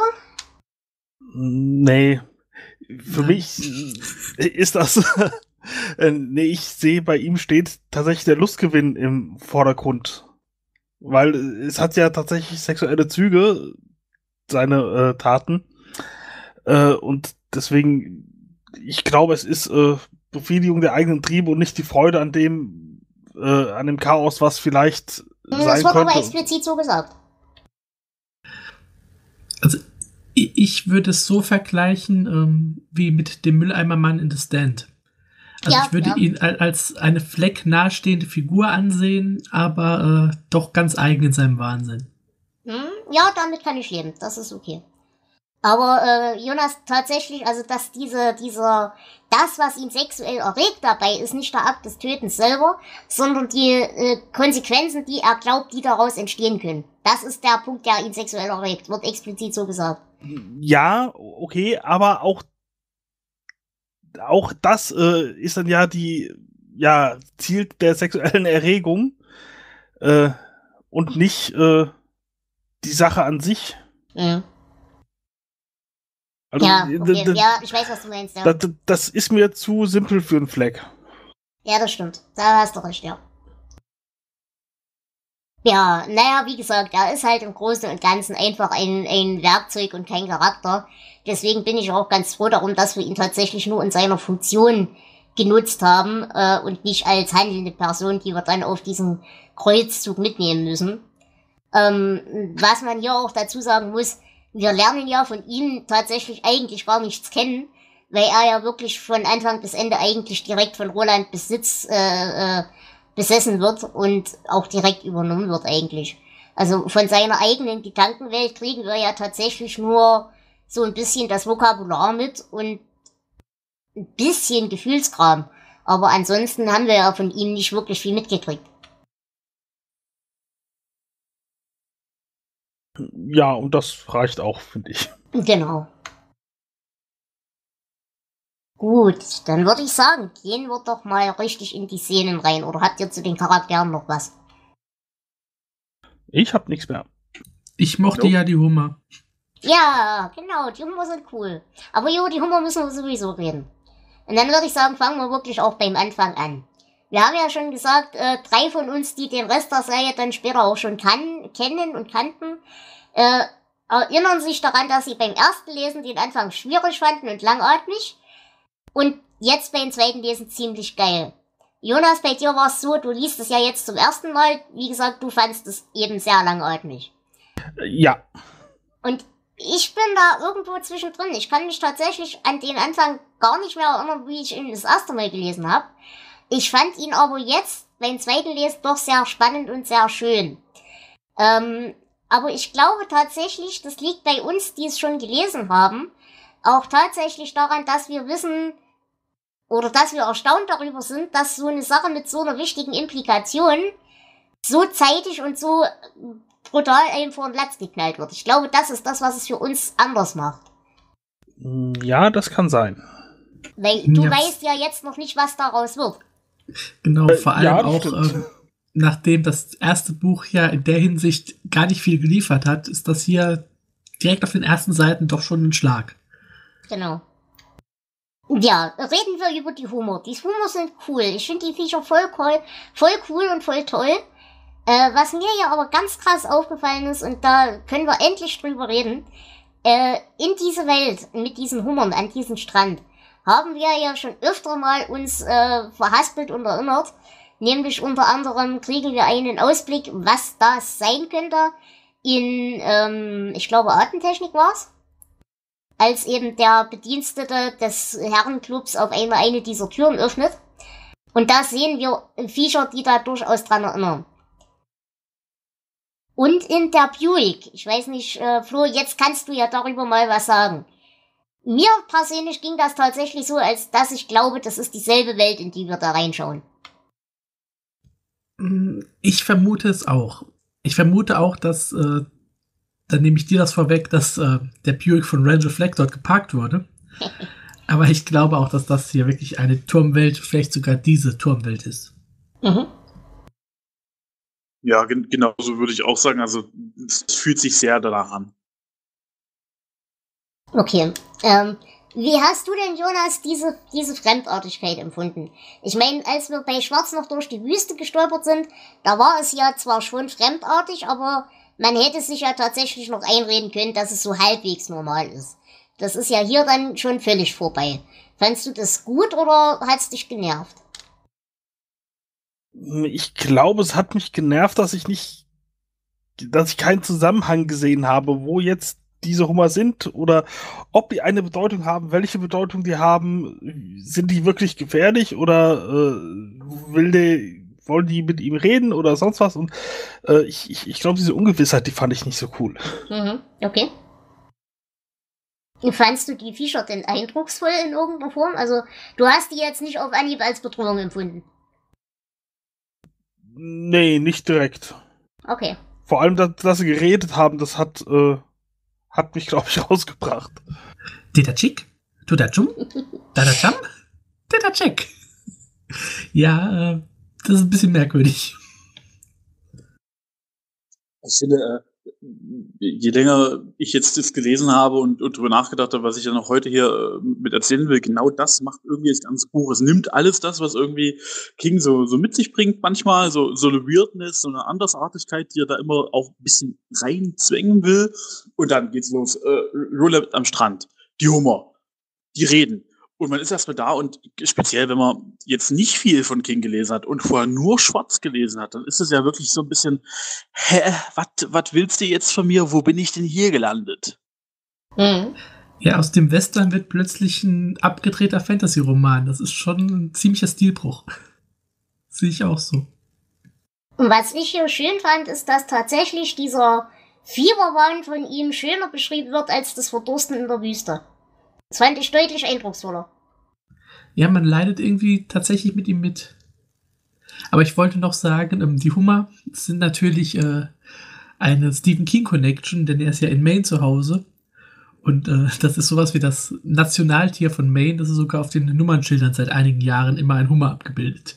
Nee. Für mich ist das... nee, ich sehe, bei ihm steht tatsächlich der Lustgewinn im Vordergrund. Weil es hat ja tatsächlich sexuelle Züge, seine äh, Taten. Äh, und deswegen, ich glaube, es ist äh, Befriedigung der eigenen Triebe und nicht die Freude an dem, äh, an dem Chaos, was vielleicht das sein wird könnte. aber explizit so gesagt. Also, ich würde es so vergleichen ähm, wie mit dem Mülleimermann in The Stand. Also Ja, ich würde ja. ihn als eine Fleck nahestehende Figur ansehen, aber äh, doch ganz eigen in seinem Wahnsinn. Hm? Ja, damit kann ich leben. Das ist okay. Aber äh, Jonas, tatsächlich, also dass diese, dieser, das, was ihn sexuell erregt dabei, ist nicht der Akt des Tötens selber, sondern die äh, Konsequenzen, die er glaubt, die daraus entstehen können. Das ist der Punkt, der ihn sexuell erregt. Wird explizit so gesagt. Ja, okay, aber auch auch das äh, ist dann ja die ja Ziel der sexuellen Erregung äh, und nicht äh, die Sache an sich. Mhm. Also, Ja, d- okay. d- Ja, ich weiß, was du meinst, ja. d- d- das ist mir zu simpel für einen Fleck. Ja, das stimmt. Da hast du recht, ja. Ja, naja, wie gesagt, er ist halt im Großen und Ganzen einfach ein, ein Werkzeug und kein Charakter. Deswegen bin ich auch ganz froh darum, dass wir ihn tatsächlich nur in seiner Funktion genutzt haben äh, und nicht als handelnde Person, die wir dann auf diesen Kreuzzug mitnehmen müssen. Ähm, was man hier auch dazu sagen muss, wir lernen ja von ihm tatsächlich eigentlich gar nichts kennen, weil er ja wirklich von Anfang bis Ende eigentlich direkt von Roland Besitz äh, äh, besessen wird und auch direkt übernommen wird eigentlich. Also von seiner eigenen Gedankenwelt kriegen wir ja tatsächlich nur so ein bisschen das Vokabular mit und ein bisschen Gefühlskram. Aber ansonsten haben wir ja von ihm nicht wirklich viel mitgekriegt. Ja, und das reicht auch, finde ich. Genau. Gut, dann würde ich sagen, gehen wir doch mal richtig in die Szenen rein. Oder habt ihr zu den Charakteren noch was? Ich hab nichts mehr. Ich mochte Nope. ja die Hummer. Ja, genau, die Hummer sind cool. Aber jo, die Hummer müssen wir sowieso reden. Und dann würde ich sagen, fangen wir wirklich auch beim Anfang an. Wir haben ja schon gesagt, äh, drei von uns, die den Rest der Serie dann später auch schon kann, kennen und kannten, äh, erinnern sich daran, dass sie beim ersten Lesen den Anfang schwierig fanden und langatmig. Und jetzt beim zweiten Lesen ziemlich geil. Jonas, bei dir war es so, du liest es ja jetzt zum ersten Mal. Wie gesagt, du fandst es eben sehr langatmig. Ja. Und ich bin da irgendwo zwischendrin. Ich kann mich tatsächlich an den Anfang gar nicht mehr erinnern, wie ich ihn das erste Mal gelesen habe. Ich fand ihn aber jetzt beim zweiten Lesen doch sehr spannend und sehr schön. Ähm, aber ich glaube tatsächlich, das liegt bei uns, die es schon gelesen haben, auch tatsächlich daran, dass wir wissen oder dass wir erstaunt darüber sind, dass so eine Sache mit so einer wichtigen Implikation so zeitig und so brutal einem vor den Latz geknallt wird. Ich glaube, das ist das, was es für uns anders macht. Ja, das kann sein. Weil du Ja. weißt ja jetzt noch nicht, was daraus wird. Genau, Äh, vor allem ja, das auch, stimmt. ähm, nachdem das erste Buch ja in der Hinsicht gar nicht viel geliefert hat, ist das hier direkt auf den ersten Seiten doch schon ein Schlag. Genau. Ja, reden wir über die Humor. Die Humor sind cool. Ich finde die Viecher voll cool, voll cool und voll toll. Äh, was mir ja aber ganz krass aufgefallen ist, und da können wir endlich drüber reden, äh, in diese Welt mit diesen Hummern an diesem Strand haben wir ja schon öfter mal uns äh, verhaspelt und erinnert. Nämlich unter anderem kriegen wir einen Ausblick, was das sein könnte in, ähm, ich glaube, Atemtechnik war's. Als eben der Bedienstete des Herrenclubs auf einmal eine dieser Türen öffnet. Und da sehen wir Viecher, die da durchaus dran erinnern. Und in der Buick, ich weiß nicht, äh, Flo, jetzt kannst du ja darüber mal was sagen. Mir persönlich ging das tatsächlich so, als dass ich glaube, das ist dieselbe Welt, in die wir da reinschauen. Ich vermute es auch. Ich vermute auch, dass, äh, dann nehme ich dir das vorweg, dass äh, der Buick von Ranger Fleck dort geparkt wurde. Aber ich glaube auch, dass das hier wirklich eine Turmwelt, vielleicht sogar diese Turmwelt ist. Mhm. Ja, gen- genau so würde ich auch sagen. Also es es fühlt sich sehr danach an. Okay. Ähm, wie hast du denn, Jonas, diese, diese Fremdartigkeit empfunden? Ich meine, als wir bei Schwarz noch durch die Wüste gestolpert sind, da war es ja zwar schon fremdartig, aber man hätte sich ja tatsächlich noch einreden können, dass es so halbwegs normal ist. Das ist ja hier dann schon völlig vorbei. Fandst du das gut oder hat's dich genervt? Ich glaube, es hat mich genervt, dass ich nicht, dass ich keinen Zusammenhang gesehen habe, wo jetzt diese Hummer sind oder ob die eine Bedeutung haben, welche Bedeutung die haben, sind die wirklich gefährlich oder äh, will die, wollen die mit ihm reden oder sonst was und äh, ich, ich, ich glaube, diese Ungewissheit, die fand ich nicht so cool. Mhm, okay. Fandst du die Viecher denn eindrucksvoll in irgendeiner Form? Also, du hast die jetzt nicht auf Anhieb als Bedrohung empfunden. Nee, nicht direkt. Okay. Vor allem, dass, dass sie geredet haben, das hat, äh, hat mich, glaube ich, rausgebracht. Deta Chick? Tuda Chum? Dada Cham? Deta Check. Ja, äh, das ist ein bisschen merkwürdig. Ich finde, äh, je länger ich jetzt das gelesen habe und, und drüber nachgedacht habe, was ich ja noch heute hier äh, mit erzählen will, genau das macht irgendwie das ganze Buch. Es nimmt alles das, was irgendwie King so, so mit sich bringt manchmal, so, so eine Weirdness, so eine Andersartigkeit, die er da immer auch ein bisschen reinzwängen will. Und dann geht's los. Äh, Roller am Strand, die Hummer, die reden. Und man ist erstmal da und speziell, wenn man jetzt nicht viel von King gelesen hat und vorher nur Schwarz gelesen hat, dann ist es ja wirklich so ein bisschen, hä, was willst du jetzt von mir? Wo bin ich denn hier gelandet? Mhm. Ja, aus dem Western wird plötzlich ein abgedrehter Fantasy-Roman. Das ist schon ein ziemlicher Stilbruch. Sehe ich auch so. Und was ich hier schön fand, ist, dass tatsächlich dieser Fieberwahn von ihm schöner beschrieben wird als das Verdursten in der Wüste. Das fand ich deutlich eindrucksvoller. Ja, man leidet irgendwie tatsächlich mit ihm mit. Aber ich wollte noch sagen, ähm, die Hummer sind natürlich äh, eine Stephen King Connection, denn er ist ja in Maine zu Hause. Und äh, das ist sowas wie das Nationaltier von Maine. Das ist sogar auf den Nummernschildern seit einigen Jahren immer ein Hummer abgebildet.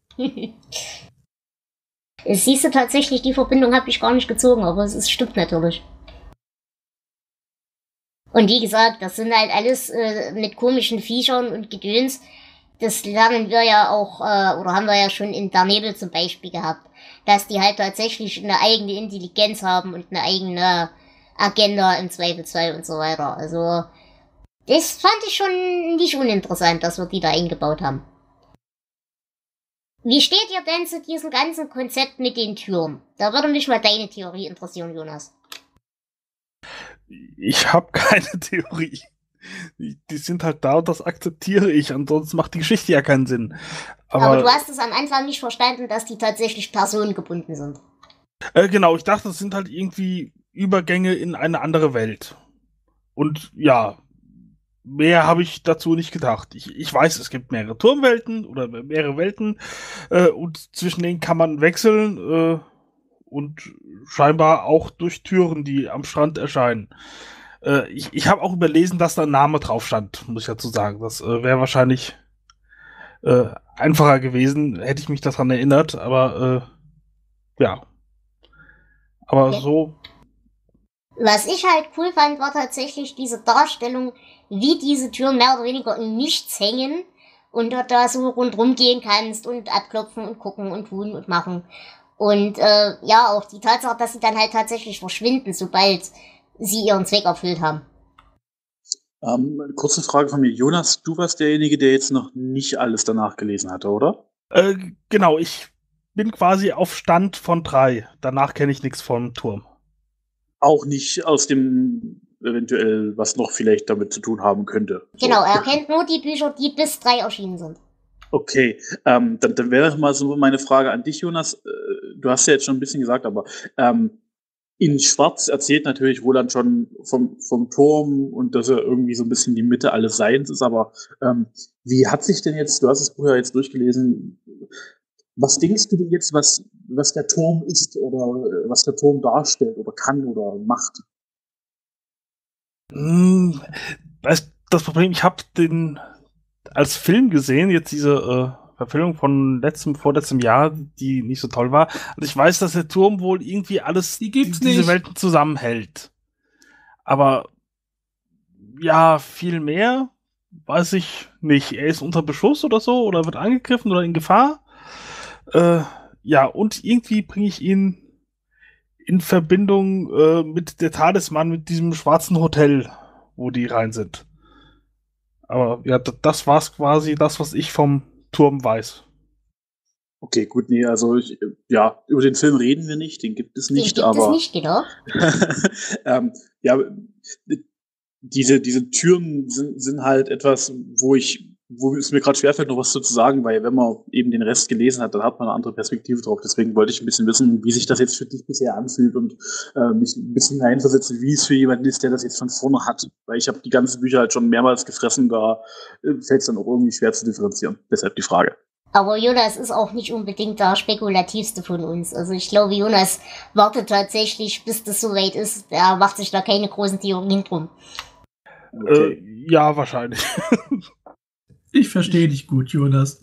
Siehst du, tatsächlich, die Verbindung habe ich gar nicht gezogen, aber es ist, stimmt natürlich. Und wie gesagt, das sind halt alles äh, mit komischen Viechern und Gedöns. Das lernen wir ja auch, äh, oder haben wir ja schon in Der Nebel zum Beispiel gehabt, dass die halt tatsächlich eine eigene Intelligenz haben und eine eigene Agenda im Zweifelsfall und so weiter. Also, das fand ich schon nicht uninteressant, dass wir die da eingebaut haben. Wie steht ihr denn zu diesem ganzen Konzept mit den Türen? Da würde mich mal deine Theorie interessieren, Jonas. Ich habe keine Theorie. Die, die sind halt da und das akzeptiere ich. Ansonsten macht die Geschichte ja keinen Sinn. Aber, Aber du hast es am Anfang nicht verstanden, dass die tatsächlich personengebunden sind. Äh, genau, ich dachte, das sind halt irgendwie Übergänge in eine andere Welt. Und ja, mehr habe ich dazu nicht gedacht. Ich, ich weiß, es gibt mehrere Turmwelten oder mehrere Welten äh, und zwischen denen kann man wechseln äh, und scheinbar auch durch Türen, die am Strand erscheinen. Äh, ich ich habe auch überlesen, dass da ein Name drauf stand, muss ich dazu sagen. Das äh, wäre wahrscheinlich äh, einfacher gewesen, hätte ich mich daran erinnert, aber äh, ja. Aber Okay. so. Was ich halt cool fand, war tatsächlich diese Darstellung, wie diese Türen mehr oder weniger im Nichts hängen und du da so rundrum gehen kannst und abklopfen und gucken und tun und machen. Und äh, ja, auch die Tatsache, dass sie dann halt tatsächlich verschwinden, sobald sie ihren Zweck erfüllt haben. Ähm, kurze Frage von mir. Jonas, du warst derjenige, der jetzt noch nicht alles danach gelesen hatte, oder? Äh, genau, ich bin quasi auf Stand von drei. Danach kenne ich nichts vom Turm. Auch nicht aus dem eventuell, was noch vielleicht damit zu tun haben könnte. Genau, So. er kennt nur die Bücher, die bis drei erschienen sind. Okay, ähm, dann, dann wäre mal so meine Frage an dich, Jonas. Äh, du hast ja jetzt schon ein bisschen gesagt, aber ähm, in Schwarz erzählt natürlich Roland schon vom, vom Turm und dass er irgendwie so ein bisschen die Mitte alles Seins ist, aber ähm, wie hat sich denn jetzt, du hast das Buch ja jetzt durchgelesen, was denkst du denn jetzt, was, was der Turm ist oder äh, was der Turm darstellt oder kann oder macht? Hm, es das Problem, ich habe den als Film gesehen, jetzt diese äh, Verfilmung von letztem, vorletztem Jahr, die nicht so toll war. Also ich weiß, dass der Turm wohl irgendwie alles, Die gibt's diese nicht. Welten zusammenhält. Aber ja, viel mehr weiß ich nicht. Er ist unter Beschuss oder so, oder wird angegriffen oder in Gefahr. Äh, ja, und irgendwie bringe ich ihn in Verbindung äh, mit der Talisman, mit diesem schwarzen Hotel, wo die rein sind. Aber ja, d- das war's quasi das, was ich vom Turm weiß. Okay, gut, nee, also ich, äh, ja, über den Film reden wir nicht, den gibt es Den nicht, gibt aber es nicht, genau. ähm, ja, diese, diese Türen sind, sind halt etwas, wo ich, wo es mir gerade schwerfällt, noch was zu sagen, weil wenn man eben den Rest gelesen hat, dann hat man eine andere Perspektive drauf. Deswegen wollte ich ein bisschen wissen, wie sich das jetzt für dich bisher anfühlt und äh, mich ein bisschen hineinversetzen, wie es für jemanden ist, der das jetzt von vorne hat. Weil ich habe die ganzen Bücher halt schon mehrmals gefressen, da äh, fällt es dann auch irgendwie schwer zu differenzieren. Deshalb die Frage. Aber Jonas ist auch nicht unbedingt der spekulativste von uns. Also ich glaube, Jonas wartet tatsächlich, bis das soweit ist. Er macht sich da keine großen Theorien drum. Okay. Äh, ja, wahrscheinlich. Ich verstehe dich gut, Jonas.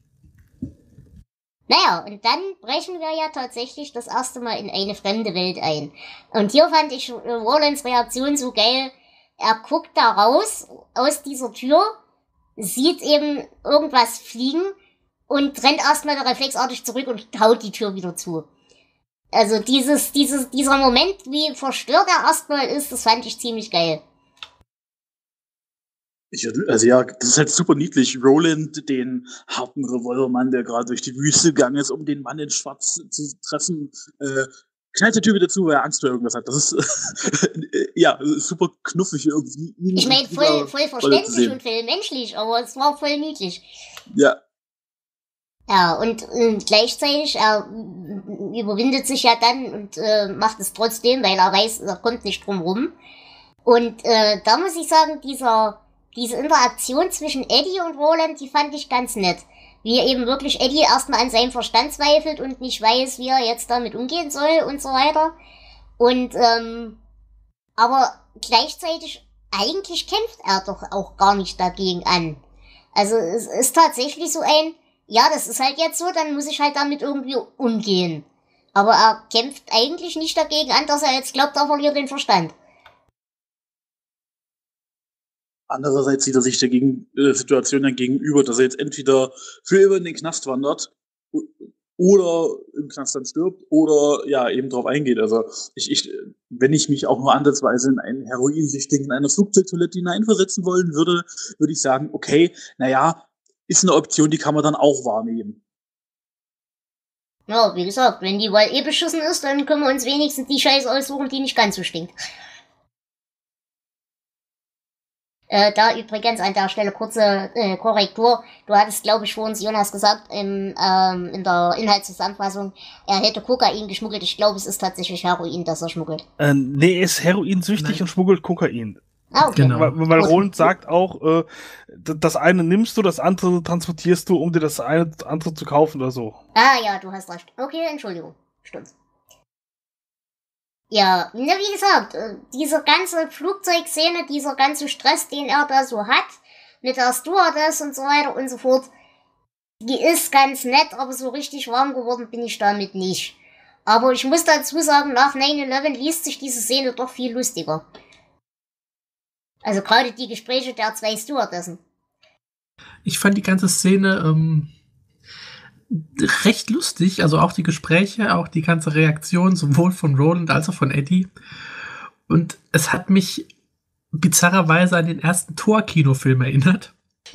Naja, und dann brechen wir ja tatsächlich das erste Mal in eine fremde Welt ein. Und hier fand ich äh, Rolands Reaktion so geil. Er guckt da raus, aus dieser Tür, sieht eben irgendwas fliegen und rennt erstmal reflexartig zurück und haut die Tür wieder zu. Also dieses, dieses, dieser Moment, wie verstört er erstmal ist, das fand ich ziemlich geil. Ich, also ja, das ist halt super niedlich. Roland, den harten Revolvermann, der gerade durch die Wüste gegangen ist, um den Mann in Schwarz zu treffen, äh, knallt die Tür wieder zu, weil er Angst vor irgendwas hat. Das ist ja super knuffig irgendwie. Ich meine, voll, voll verständlich und voll menschlich, aber es war voll niedlich. Ja. Ja, und äh, gleichzeitig, er äh, überwindet sich ja dann und äh, macht es trotzdem, weil er weiß, er kommt nicht drum rum. Und äh, da muss ich sagen, dieser diese Interaktion zwischen Eddie und Roland, die fand ich ganz nett. Wie eben wirklich Eddie erstmal an seinem Verstand zweifelt und nicht weiß, wie er jetzt damit umgehen soll und so weiter. Und, ähm, aber gleichzeitig, eigentlich kämpft er doch auch gar nicht dagegen an. Also es ist tatsächlich so ein, ja, das ist halt jetzt so, dann muss ich halt damit irgendwie umgehen. Aber er kämpft eigentlich nicht dagegen an, dass er jetzt glaubt, er verliert den Verstand. Andererseits sieht er sich der Gegen äh, Situation dann gegenüber, dass er jetzt entweder für immer in den Knast wandert oder im Knast dann stirbt oder ja eben drauf eingeht. Also ich, ich, wenn ich mich auch nur ansatzweise in einen Heroinsüchtigen in eine Flugzeugtoilette hineinversetzen wollen würde, würde ich sagen, okay, naja, ist eine Option, die kann man dann auch wahrnehmen. Ja, wie gesagt, wenn die Wahl eh beschissen ist, dann können wir uns wenigstens die Scheiße aussuchen, die nicht ganz so stinkt. Äh, da übrigens an der Stelle kurze äh, Korrektur. Du hattest, glaube ich, vorhin Jonas gesagt, im, ähm, in der Inhaltszusammenfassung, er hätte Kokain geschmuggelt. Ich glaube, es ist tatsächlich Heroin, das er schmuggelt. Äh, nee, er ist heroinsüchtig Nein. und schmuggelt Kokain. Ah, okay. Genau. Weil, weil Gut. Roland sagt auch, äh, d- das eine nimmst du, das andere transportierst du, um dir das eine andere zu kaufen oder so. Ah, ja, du hast recht. Okay, Entschuldigung. Stimmt. Ja, na, wie gesagt, äh, diese ganze Flugzeugszene, dieser ganze Stress, den er da so hat, mit der Stewardess und so weiter und so fort, die ist ganz nett, aber so richtig warm geworden bin ich damit nicht. Aber ich muss dazu sagen, nach nine eleven liest sich diese Szene doch viel lustiger. Also gerade die Gespräche der zwei Stewardessen. Ich fand die ganze Szene ähm, recht lustig, also auch die Gespräche, auch die ganze Reaktion, sowohl von Roland als auch von Eddie. Und es hat mich bizarrerweise an den ersten Thor-Kinofilm erinnert.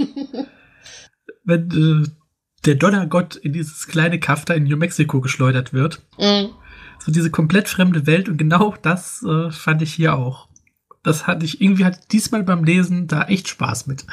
Wenn äh, der Donnergott in dieses kleine Kaff da in New Mexico geschleudert wird. Mhm. So diese komplett fremde Welt und genau das äh, fand ich hier auch. Das hatte ich irgendwie halt diesmal beim Lesen da echt Spaß mit.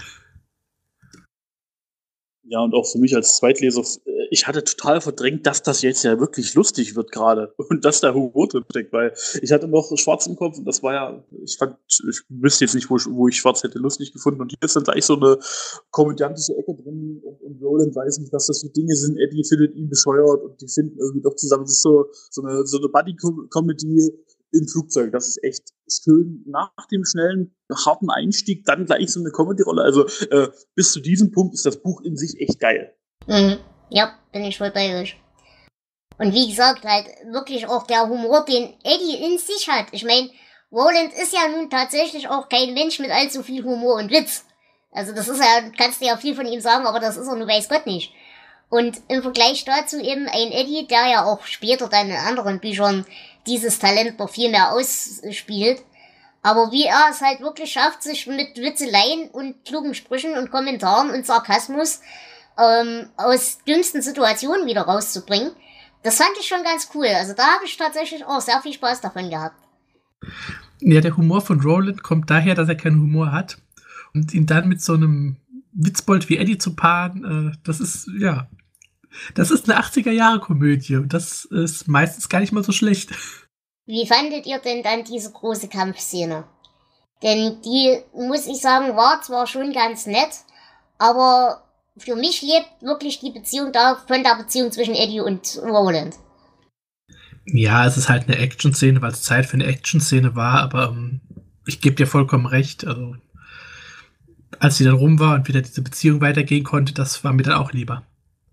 Ja, und auch für mich als Zweitleser, ich hatte total verdrängt, dass das jetzt ja wirklich lustig wird gerade und dass da Humor drin steckt, weil ich hatte noch Schwarz im Kopf und das war ja, ich fand, ich wüsste jetzt nicht, wo ich, wo ich Schwarz hätte lustig gefunden und hier ist dann gleich so eine komödiantische Ecke drin und, und Roland weiß nicht, was das für Dinge sind, Eddie findet ihn bescheuert und die finden irgendwie doch zusammen, das ist so, so eine, so eine Buddy-Comedy, im Flugzeug. Das ist echt schön nach dem schnellen, harten Einstieg dann gleich so eine Comedy-Rolle. Also äh, bis zu diesem Punkt ist das Buch in sich echt geil. Mhm. Ja, bin ich voll bei euch. Und wie gesagt, halt wirklich auch der Humor, den Eddie in sich hat. Ich meine, Roland ist ja nun tatsächlich auch kein Mensch mit allzu viel Humor und Witz. Also das ist ja, kannst du ja viel von ihm sagen, aber das ist er nun weiß Gott nicht. Und im Vergleich dazu eben ein Eddie, der ja auch später dann in anderen Büchern dieses Talent noch viel mehr ausspielt. Aber wie er es halt wirklich schafft, sich mit Witzeleien und klugen Sprüchen und Kommentaren und Sarkasmus ähm, aus dümmsten Situationen wieder rauszubringen, das fand ich schon ganz cool. Also da habe ich tatsächlich auch sehr viel Spaß davon gehabt. Ja, der Humor von Roland kommt daher, dass er keinen Humor hat. Und ihn dann mit so einem Witzbold wie Eddie zu paaren, äh, das ist, ja, das ist eine achtziger-Jahre-Komödie. Und das ist meistens gar nicht mal so schlecht. Wie fandet ihr denn dann diese große Kampfszene? Denn die, muss ich sagen, war zwar schon ganz nett, aber für mich lebt wirklich die Beziehung da von der Beziehung zwischen Eddie und Roland. Ja, es ist halt eine Action-Szene, weil es Zeit für eine Action-Szene war, aber ähm, ich gebe dir vollkommen recht. Also als sie dann rum war und wieder diese Beziehung weitergehen konnte, das war mir dann auch lieber.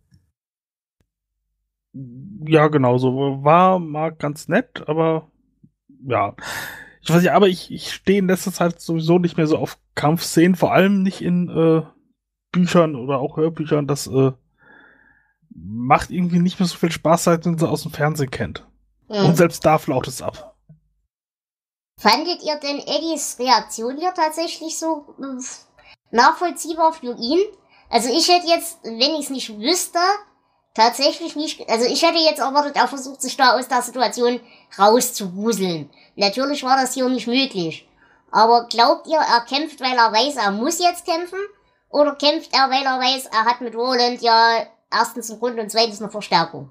Ja, genau so. War mal ganz nett, aber ja. Ich weiß nicht, aber ich, ich stehe in letzter Zeit sowieso nicht mehr so auf Kampfszenen, vor allem nicht in äh, Büchern oder auch Hörbüchern. Das äh, macht irgendwie nicht mehr so viel Spaß, seit man sie aus dem Fernsehen kennt. Mhm. Und selbst da flaut es ab. Fandet ihr denn Eddies Reaktion hier tatsächlich so äh, nachvollziehbar für ihn? Also ich hätte jetzt, wenn ich es nicht wüsste, tatsächlich nicht, also ich hätte jetzt erwartet, er versucht sich da aus der Situation rauszuwuseln. Natürlich war das hier nicht möglich. Aber glaubt ihr, er kämpft, weil er weiß, er muss jetzt kämpfen? Oder kämpft er, weil er weiß, er hat mit Roland ja erstens einen Grund und zweitens eine Verstärkung?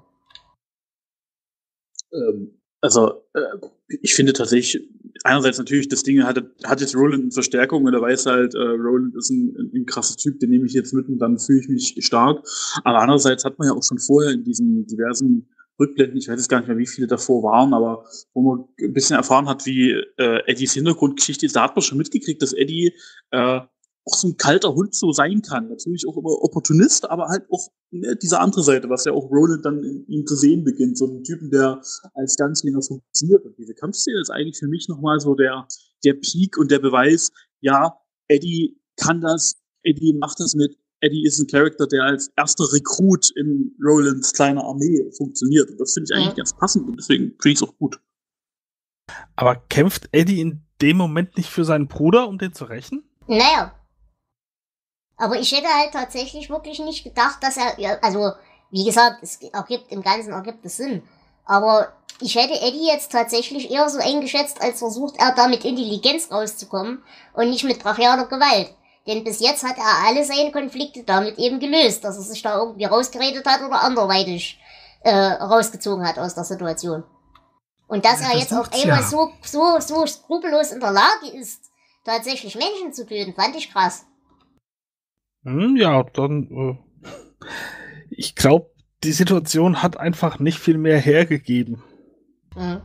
Ähm, also, äh, ich finde tatsächlich, einerseits natürlich, das Ding hat, hat jetzt Roland eine Verstärkung und er weiß halt, äh, Roland ist ein, ein, ein krasser Typ, den nehme ich jetzt mit und dann fühle ich mich stark. Aber andererseits hat man ja auch schon vorher in diesen diversen Rückblenden, ich weiß jetzt gar nicht mehr, wie viele davor waren, aber wo man ein bisschen erfahren hat, wie äh, Eddies Hintergrundgeschichte ist, da hat man schon mitgekriegt, dass Eddie äh, auch so ein kalter Hund so sein kann. Natürlich auch immer Opportunist, aber halt auch ne, diese andere Seite, was ja auch Roland dann in ihm zu sehen beginnt. So einen Typen, der als ganz länger funktioniert. Und diese Kampfszene ist eigentlich für mich nochmal so der, der Peak und der Beweis, ja, Eddie kann das, Eddie macht das mit, Eddie ist ein Charakter, der als erster Rekrut in Rolands kleiner Armee funktioniert. Und das finde ich eigentlich ja. ganz passend und deswegen finde ich es auch gut. Aber kämpft Eddie in dem Moment nicht für seinen Bruder, um den zu rächen? Naja. Aber ich hätte halt tatsächlich wirklich nicht gedacht, dass er, ja, also, wie gesagt, es ergibt, im Ganzen ergibt es Sinn. Aber ich hätte Eddie jetzt tatsächlich eher so eingeschätzt, als versucht er da mit Intelligenz rauszukommen und nicht mit brachialer Gewalt. Denn bis jetzt hat er alle seine Konflikte damit eben gelöst, dass er sich da irgendwie rausgeredet hat oder anderweitig äh, rausgezogen hat aus der Situation. Und dass ja, er jetzt auf einmal ja. so, so, so skrupellos in der Lage ist, tatsächlich Menschen zu töten, fand ich krass. Hm, ja, dann, äh, ich glaube, die Situation hat einfach nicht viel mehr hergegeben. Mhm.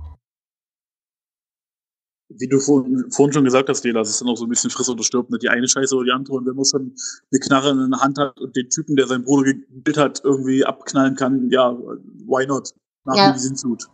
Wie du vorhin, vorhin schon gesagt hast, Dela, es ist dann auch so ein bisschen friss oder stirbt, nicht die eine Scheiße oder die andere. Und wenn man schon eine Knarre in der Hand hat und den Typen, der seinen Bruder gebildet hat, irgendwie abknallen kann, ja, why not? Nach ja. die Sinnflut.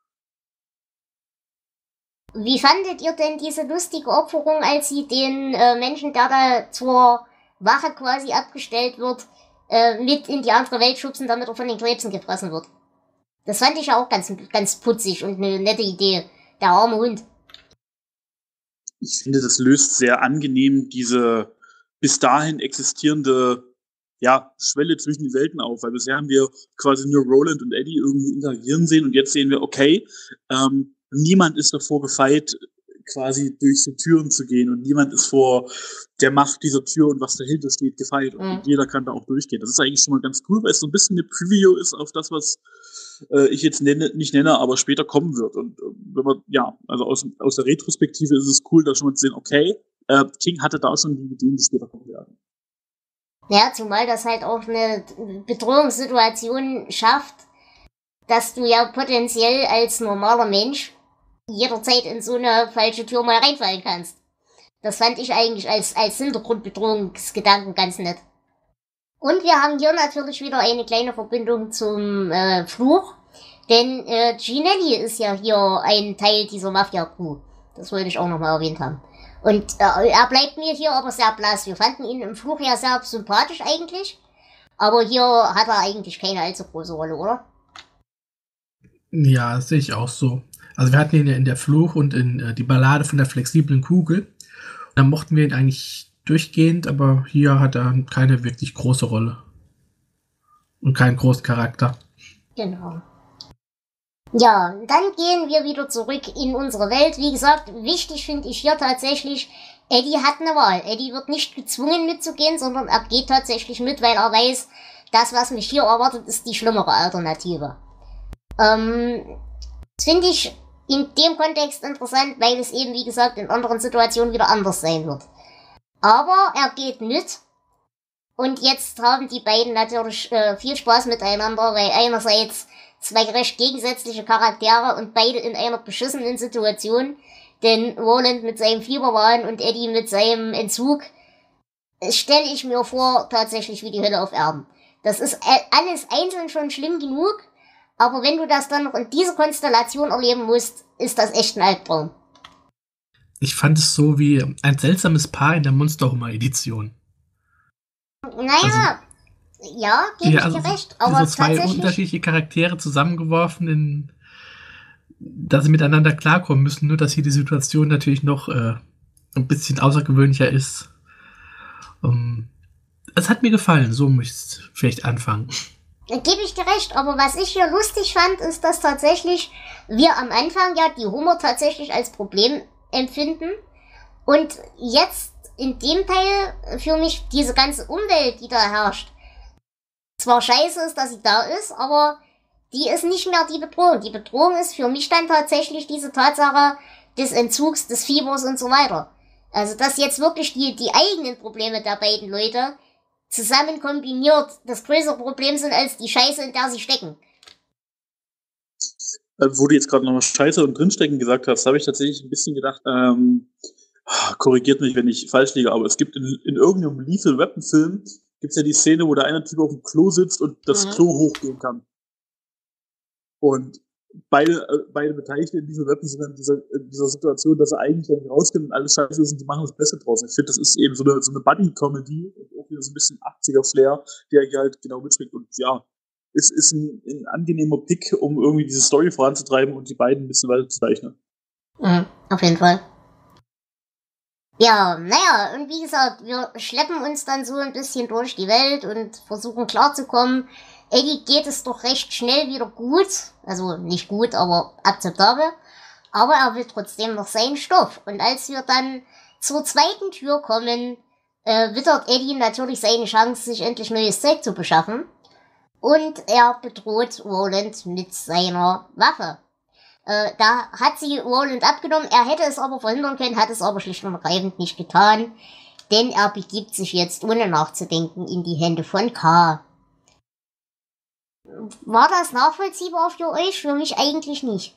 Wie fandet ihr denn diese lustige Opferung, als sie den äh, Menschen, der da zur Wache quasi abgestellt wird, äh, mit in die andere Welt schubsen, damit er von den Krebsen gefressen wird? Das fand ich ja auch ganz, ganz putzig und eine nette Idee. Der arme Hund. Ich finde, das löst sehr angenehm diese bis dahin existierende ja, Schwelle zwischen die Welten auf. Weil bisher haben wir quasi nur Roland und Eddie irgendwie interagieren sehen und jetzt sehen wir, okay, ähm, niemand ist davor gefeit, quasi durch so Türen zu gehen und niemand ist vor der Macht dieser Tür und was dahinter steht gefeit und mhm. jeder kann da auch durchgehen. Das ist eigentlich schon mal ganz cool, weil es so ein bisschen eine Preview ist auf das, was äh, ich jetzt nenne, nicht nenne, aber später kommen wird. Und äh, wenn man, ja, also aus, aus der Retrospektive ist es cool, da schon mal zu sehen, okay, äh, King hatte da schon die Ideen, die später kommen werden. Ja, zumal das halt auch eine Bedrohungssituation schafft, dass du ja potenziell als normaler Mensch jederzeit in so eine falsche Tür mal reinfallen kannst. Das fand ich eigentlich als, als Hintergrundbedrohungsgedanken ganz nett. Und wir haben hier natürlich wieder eine kleine Verbindung zum äh, Fluch, denn äh, Ginelli ist ja hier ein Teil dieser Mafia-Crew. Das wollte ich auch nochmal erwähnt haben. Und äh, er bleibt mir hier aber sehr blass. Wir fanden ihn im Fluch ja sehr sympathisch eigentlich, aber hier hat er eigentlich keine allzu große Rolle, oder? Ja, das sehe ich auch so. Also wir hatten ihn ja in der Fluch und in äh, die Ballade von der flexiblen Kugel. Da mochten wir ihn eigentlich durchgehend, aber hier hat er keine wirklich große Rolle. Und keinen großen Charakter. Genau. Ja, dann gehen wir wieder zurück in unsere Welt. Wie gesagt, wichtig finde ich hier tatsächlich, Eddie hat eine Wahl. Eddie wird nicht gezwungen mitzugehen, sondern er geht tatsächlich mit, weil er weiß, das, was mich hier erwartet, ist die schlimmere Alternative. Ähm, das finde ich in dem Kontext interessant, weil es eben, wie gesagt, in anderen Situationen wieder anders sein wird. Aber er geht mit. Und jetzt haben die beiden natürlich äh, viel Spaß miteinander, weil einerseits zwei recht gegensätzliche Charaktere und beide in einer beschissenen Situation. Denn Roland mit seinem Fieberwahn und Eddie mit seinem Entzug, stelle ich mir vor, tatsächlich wie die Hölle auf Erden. Das ist alles einzeln schon schlimm genug, aber wenn du das dann noch in dieser Konstellation erleben musst, ist das echt ein Albtraum. Ich fand es so wie ein seltsames Paar in der Monster-Hummer-Edition. Naja, also, ja, gebe ja, ich dir also recht. Aber so zwei unterschiedliche Charaktere zusammengeworfen, in, dass sie miteinander klarkommen müssen, nur dass hier die Situation natürlich noch äh, ein bisschen außergewöhnlicher ist. Um, es hat mir gefallen, so muss ich vielleicht anfangen. Gebe ich dir recht, aber was ich hier lustig fand, ist, dass tatsächlich wir am Anfang ja die Hummer tatsächlich als Problem empfinden und jetzt in dem Teil für mich diese ganze Umwelt, die da herrscht, zwar scheiße ist, dass sie da ist, aber die ist nicht mehr die Bedrohung. Die Bedrohung ist für mich dann tatsächlich diese Tatsache des Entzugs, des Fiebers und so weiter. Also dass jetzt wirklich die, die eigenen Probleme der beiden Leute zusammen kombiniert das größere Problem sind als die Scheiße, in der sie stecken. Wo du jetzt gerade nochmal Scheiße und drinstecken gesagt hast, habe ich tatsächlich ein bisschen gedacht, ähm, korrigiert mich, wenn ich falsch liege, aber es gibt in, in irgendeinem Lethal Weapon Film gibt's ja die Szene, wo der eine Typ auf dem Klo sitzt und das mhm. Klo hochgehen kann. Und beide, äh, beide Beteiligten in Lethal Weapon sind in dieser, in dieser Situation, dass er eigentlich dann rausgeht und alles scheiße ist und sie machen das Beste draus. Ich finde, das ist eben so eine, so eine Buddy-Comedy und auch wieder so ein bisschen achtziger-Flair, der hier halt genau mitschlägt. Und ja, es ist ein, ein angenehmer Pick, um irgendwie diese Story voranzutreiben und die beiden ein bisschen weiter zu zeichnen. Mhm, auf jeden Fall. Ja, naja, und wie gesagt, wir schleppen uns dann so ein bisschen durch die Welt und versuchen klarzukommen. Eddie geht es doch recht schnell wieder gut, also nicht gut, aber akzeptabel, aber er will trotzdem noch seinen Stoff. Und als wir dann zur zweiten Tür kommen, äh, wittert Eddie natürlich seine Chance, sich endlich neues Zeug zu beschaffen. Und er bedroht Roland mit seiner Waffe. Äh, da hat sie Roland abgenommen, er hätte es aber verhindern können, hat es aber schlicht und ergreifend nicht getan, denn er begibt sich jetzt, ohne nachzudenken, in die Hände von K. War das nachvollziehbar für euch? Für mich eigentlich nicht.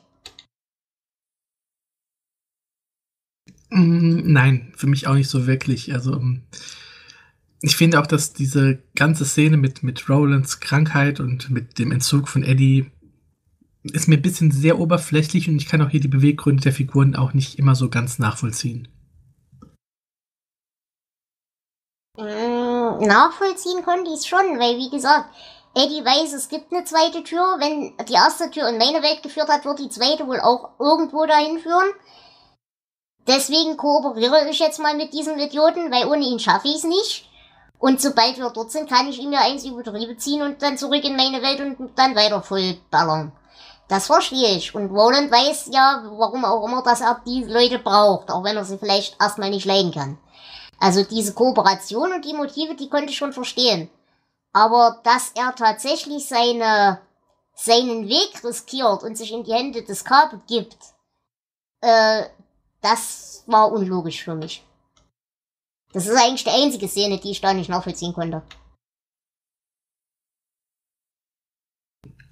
Mm, nein, für mich auch nicht so wirklich. Also ich finde auch, dass diese ganze Szene mit, mit Rolands Krankheit und mit dem Entzug von Eddie ist mir ein bisschen sehr oberflächlich und ich kann auch hier die Beweggründe der Figuren auch nicht immer so ganz nachvollziehen. Mm, nachvollziehen konnte ich es schon, weil wie gesagt, Eddie weiß, es gibt eine zweite Tür. Wenn die erste Tür in meine Welt geführt hat, wird die zweite wohl auch irgendwo dahin führen. Deswegen kooperiere ich jetzt mal mit diesem Idioten, weil ohne ihn schaffe ich es nicht. Und sobald wir dort sind, kann ich ihm ja eins über die Riebe ziehen und dann zurück in meine Welt und dann weiter voll ballern. Das verstehe ich. Und Roland weiß ja, warum auch immer, dass er die Leute braucht, auch wenn er sie vielleicht erstmal nicht leiden kann. Also diese Kooperation und die Motive, die konnte ich schon verstehen. Aber dass er tatsächlich seine, seinen Weg riskiert und sich in die Hände des K begibt, äh, das war unlogisch für mich. Das ist eigentlich die einzige Szene, die ich da nicht nachvollziehen konnte.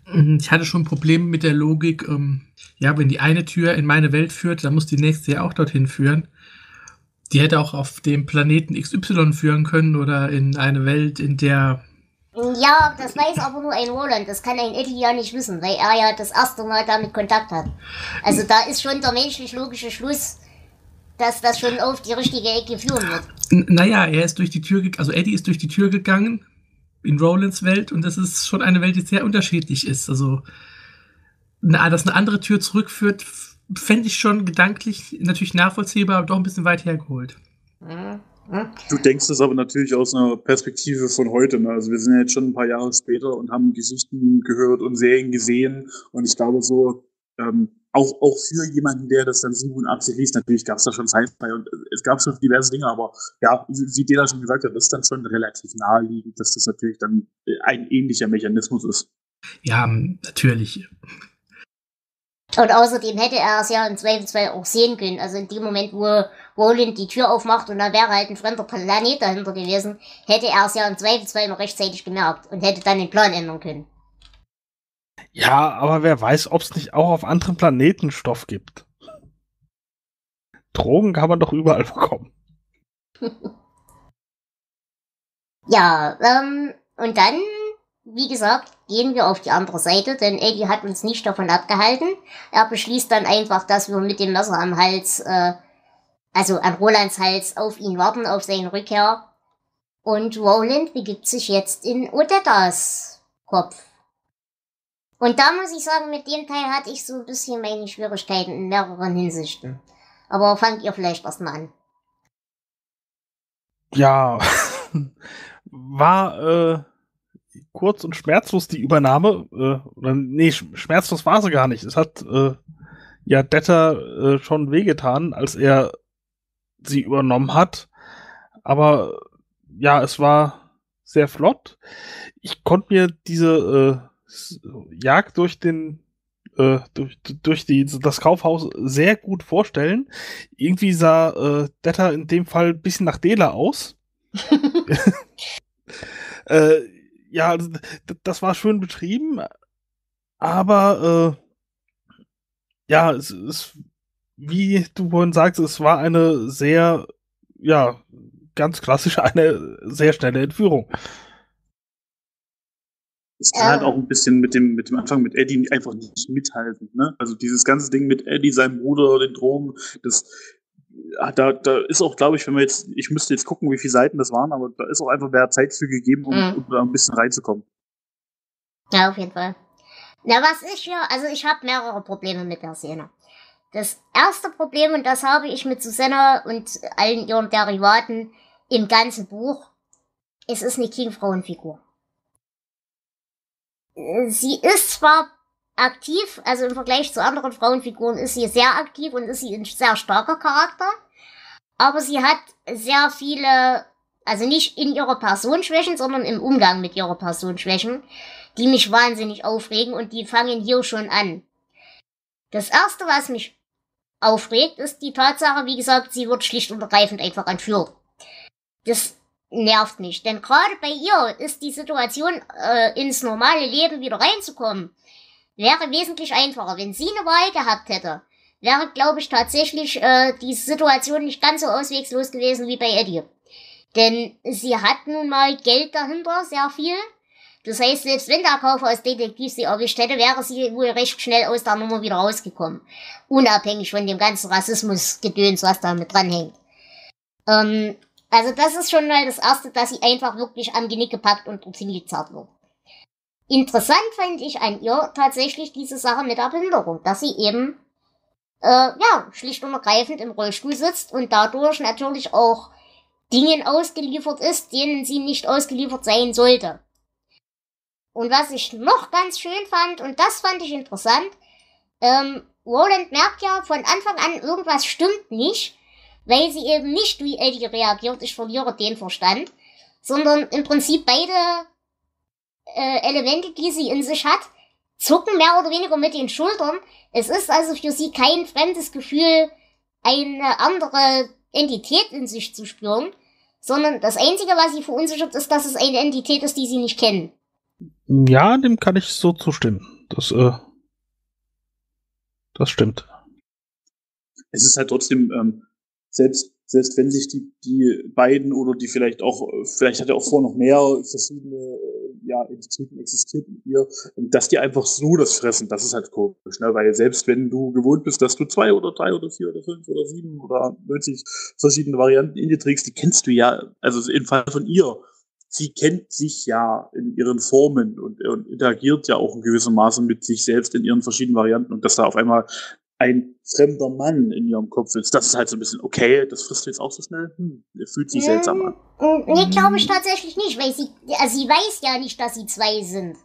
Ich hatte schon ein Problem mit der Logik, ähm, ja, wenn die eine Tür in meine Welt führt, dann muss die nächste ja auch dorthin führen. Die hätte auch auf dem Planeten X Y führen können oder in eine Welt, in der... Ja, das weiß aber nur ein Roland. Das kann ein Eddie ja nicht wissen, weil er ja das erste Mal damit Kontakt hat. Also da ist schon der menschlich-logische Schluss, dass das schon auf die richtige Ecke führen wird. N- naja, er ist durch die Tür, ge- also Eddie ist durch die Tür gegangen in Rolands Welt und das ist schon eine Welt, die sehr unterschiedlich ist. Also, na, dass eine andere Tür zurückführt, f- fände ich schon gedanklich natürlich nachvollziehbar, aber doch ein bisschen weit hergeholt. Hm? Hm? Du denkst es aber natürlich aus einer Perspektive von heute. Ne? Also wir sind ja jetzt schon ein paar Jahre später und haben Geschichten gehört und Serien gesehen. Und ich glaube so, ähm, auch, auch für jemanden, der das dann siebenundachtzig liest, natürlich gab es da schon Sci-Fi und es gab schon diverse Dinge, aber ja, wie, wie Dela schon gesagt hat, das ist dann schon relativ naheliegend, dass das natürlich dann ein ähnlicher Mechanismus ist. Ja, natürlich. Und außerdem hätte er es ja im Zweifelsfall auch sehen können. Also in dem Moment, wo Roland die Tür aufmacht und da wäre halt ein fremder Planet dahinter gewesen, hätte er es ja im Zweifelsfall noch rechtzeitig gemerkt und hätte dann den Plan ändern können. Ja, aber wer weiß, ob es nicht auch auf anderen Planeten Stoff gibt. Drogen kann man doch überall bekommen. Ja, ähm, und dann, wie gesagt, gehen wir auf die andere Seite, denn Eddie hat uns nicht davon abgehalten. Er beschließt dann einfach, dass wir mit dem Messer am Hals, äh, also an Rolands Hals, auf ihn warten, auf seine Rückkehr. Und Roland begibt sich jetzt in Odettas Kopf. Und da muss ich sagen, mit dem Teil hatte ich so ein bisschen meine Schwierigkeiten in mehreren Hinsichten. Aber fangt ihr vielleicht erstmal an. Ja, war äh, kurz und schmerzlos die Übernahme. Äh, oder nee, sch- schmerzlos war sie gar nicht. Es hat äh, ja Detta äh, schon wehgetan, als er sie übernommen hat. Aber ja, es war sehr flott. Ich konnte mir diese äh, S- Jagd durch den äh, durch, durch die, das Kaufhaus sehr gut vorstellen. Irgendwie sah äh, Detta in dem Fall ein bisschen nach Dela aus. äh, ja, also, d- das war schön betrieben, aber äh, ja, es ist, wie du vorhin sagst, es war eine sehr, ja, ganz klassische, eine sehr schnelle Entführung. Es kann halt Ja. auch ein bisschen mit dem, mit dem Anfang mit Eddie einfach nicht mithalten. Ne? Also dieses ganze Ding mit Eddie, seinem Bruder, den Drogen, das ja, da, da ist auch, glaube ich, wenn wir jetzt, ich müsste jetzt gucken, wie viele Seiten das waren, aber da ist auch einfach mehr Zeit für gegeben, um, Mhm. um da ein bisschen reinzukommen. Ja, auf jeden Fall. Na, was ich ja, also ich habe mehrere Probleme mit der Szene. Das erste Problem, und das habe ich mit Susanna und allen ihren Derivaten im ganzen Buch, es ist eine King-Frauenfigur. Äh, Sie ist zwar aktiv, also im Vergleich zu anderen Frauenfiguren ist sie sehr aktiv und ist sie ein sehr starker Charakter, aber sie hat sehr viele, also nicht in ihrer Person Schwächen, sondern im Umgang mit ihrer Person Schwächen, die mich wahnsinnig aufregen und die fangen hier schon an. Das erste, was mich aufregt, ist die Tatsache, wie gesagt, sie wird schlicht und ergreifend einfach entführt. Das nervt mich, denn gerade bei ihr ist die Situation, äh, ins normale Leben wieder reinzukommen, wäre wesentlich einfacher. Wenn sie eine Wahl gehabt hätte, wäre, glaube ich, tatsächlich äh, die Situation nicht ganz so auswegslos gewesen wie bei Eddie. Denn sie hat nun mal Geld dahinter, sehr viel. Das heißt, selbst wenn der Kaufhausdetektiv sie erwischt hätte, wäre sie wohl recht schnell aus der Nummer wieder rausgekommen. Unabhängig von dem ganzen Rassismusgedöns, was da mit dranhängt. Ähm, also das ist schon mal das Erste, dass sie einfach wirklich am Genick gepackt und gezerrt wird. Interessant fand ich an ihr tatsächlich diese Sache mit der Behinderung, dass sie eben, äh, ja, schlicht und ergreifend im Rollstuhl sitzt und dadurch natürlich auch Dingen ausgeliefert ist, denen sie nicht ausgeliefert sein sollte. Und was ich noch ganz schön fand, und das fand ich interessant, ähm, Roland merkt ja von Anfang an, irgendwas stimmt nicht, weil sie eben nicht wie Eddie reagiert, ich verliere den Verstand, sondern im Prinzip beide äh, Elemente, die sie in sich hat, zucken mehr oder weniger mit den Schultern. Es ist also für sie kein fremdes Gefühl, eine andere Entität in sich zu spüren, sondern das Einzige, was sie verunsichert, ist, dass es eine Entität ist, die sie nicht kennen. Ja, dem kann ich so zustimmen. Das, äh, das stimmt. Es ist halt trotzdem, ähm, selbst, selbst wenn sich die, die beiden oder die vielleicht auch, vielleicht hat er auch vorher noch mehr verschiedene, äh, ja, Entitäten existiert mit ihr, dass die einfach so das fressen, das ist halt komisch, ne? Weil selbst wenn du gewohnt bist, dass du zwei oder drei oder vier oder fünf oder sieben oder neunzig verschiedene Varianten in dir trägst, die kennst du ja, also im Fall von ihr, sie kennt sich ja in ihren Formen und, und interagiert ja auch in gewissem Maße mit sich selbst in ihren verschiedenen Varianten und dass da auf einmal ein fremder Mann in ihrem Kopf ist, das ist halt so ein bisschen, okay, das frisst du jetzt auch so schnell? Hm, der fühlt sich seltsam an. Mm, Nee, glaube ich tatsächlich nicht, weil sie, also sie weiß ja nicht, dass sie zwei sind.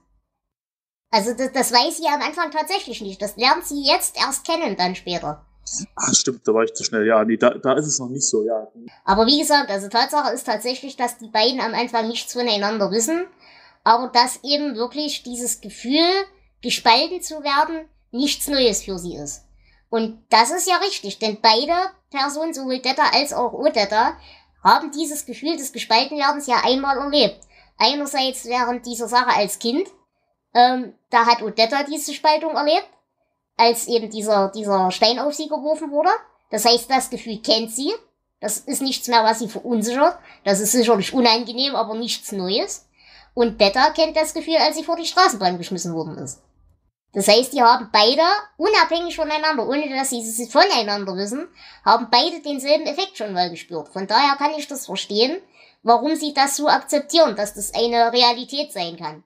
Also das, das weiß sie am Anfang tatsächlich nicht. Das lernt sie jetzt erst kennen, dann später. Ah, stimmt, da war ich zu schnell. Ja, nee, da, da ist es noch nicht so, ja. Aber wie gesagt, also Tatsache ist tatsächlich, dass die beiden am Anfang nichts voneinander wissen, aber dass eben wirklich dieses Gefühl, gespalten zu werden, nichts Neues für sie ist. Und das ist ja richtig, denn beide Personen, sowohl Detta als auch Odetta, haben dieses Gefühl des Gespaltenwerdens ja einmal erlebt. Einerseits während dieser Sache als Kind, ähm, da hat Odetta diese Spaltung erlebt, als eben dieser, dieser Stein auf sie geworfen wurde. Das heißt, das Gefühl kennt sie. Das ist nichts mehr, was sie verunsichert. Das ist sicherlich unangenehm, aber nichts Neues. Und Detta kennt das Gefühl, als sie vor die Straßenbahn geschmissen worden ist. Das heißt, die haben beide, unabhängig voneinander, ohne dass sie es voneinander wissen, haben beide denselben Effekt schon mal gespürt. Von daher kann ich das verstehen, warum sie das so akzeptieren, dass das eine Realität sein kann.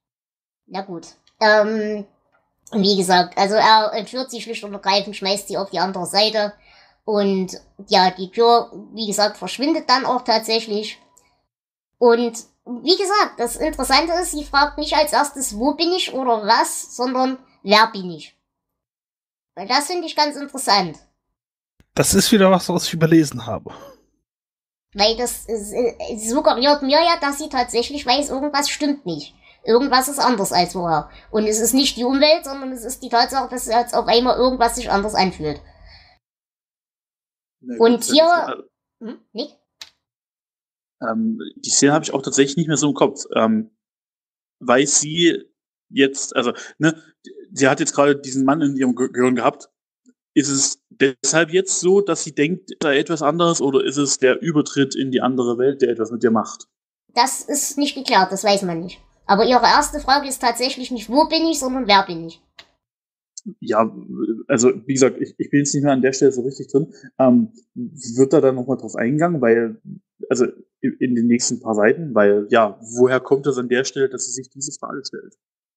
Na gut. Ähm, wie gesagt, also er entführt sie schlicht und ergreifend, schmeißt sie auf die andere Seite. Und ja, die Tür, wie gesagt, verschwindet dann auch tatsächlich. Und wie gesagt, das Interessante ist, sie fragt nicht als erstes, wo bin ich oder was, sondern wer bin ich. Weil das finde ich ganz interessant. Das ist wieder was, was ich überlesen habe. Weil das äh, suggeriert mir ja, dass sie tatsächlich weiß, irgendwas stimmt nicht. Irgendwas ist anders als vorher. Und es ist nicht die Umwelt, sondern es ist die Tatsache, dass jetzt auf einmal irgendwas sich anders anfühlt. Nee, Und gut, hier... Hm, nicht? Ähm, die Szene habe ich auch tatsächlich nicht mehr so im Kopf. Ähm, weiß sie jetzt, also, ne, sie hat jetzt gerade diesen Mann in ihrem Ge- Gehirn gehabt. Ist es deshalb jetzt so, dass sie denkt, da etwas anderes, oder ist es der Übertritt in die andere Welt, der etwas mit ihr macht? Das ist nicht geklärt, das weiß man nicht. Aber ihre erste Frage ist tatsächlich nicht, wo bin ich, sondern wer bin ich? Ja, also wie gesagt, ich, ich bin jetzt nicht mehr an der Stelle so richtig drin. Ähm, wird da dann nochmal drauf eingegangen, weil, also in, in den nächsten paar Seiten, weil, ja, woher kommt es an der Stelle, dass sie sich diese Frage stellt?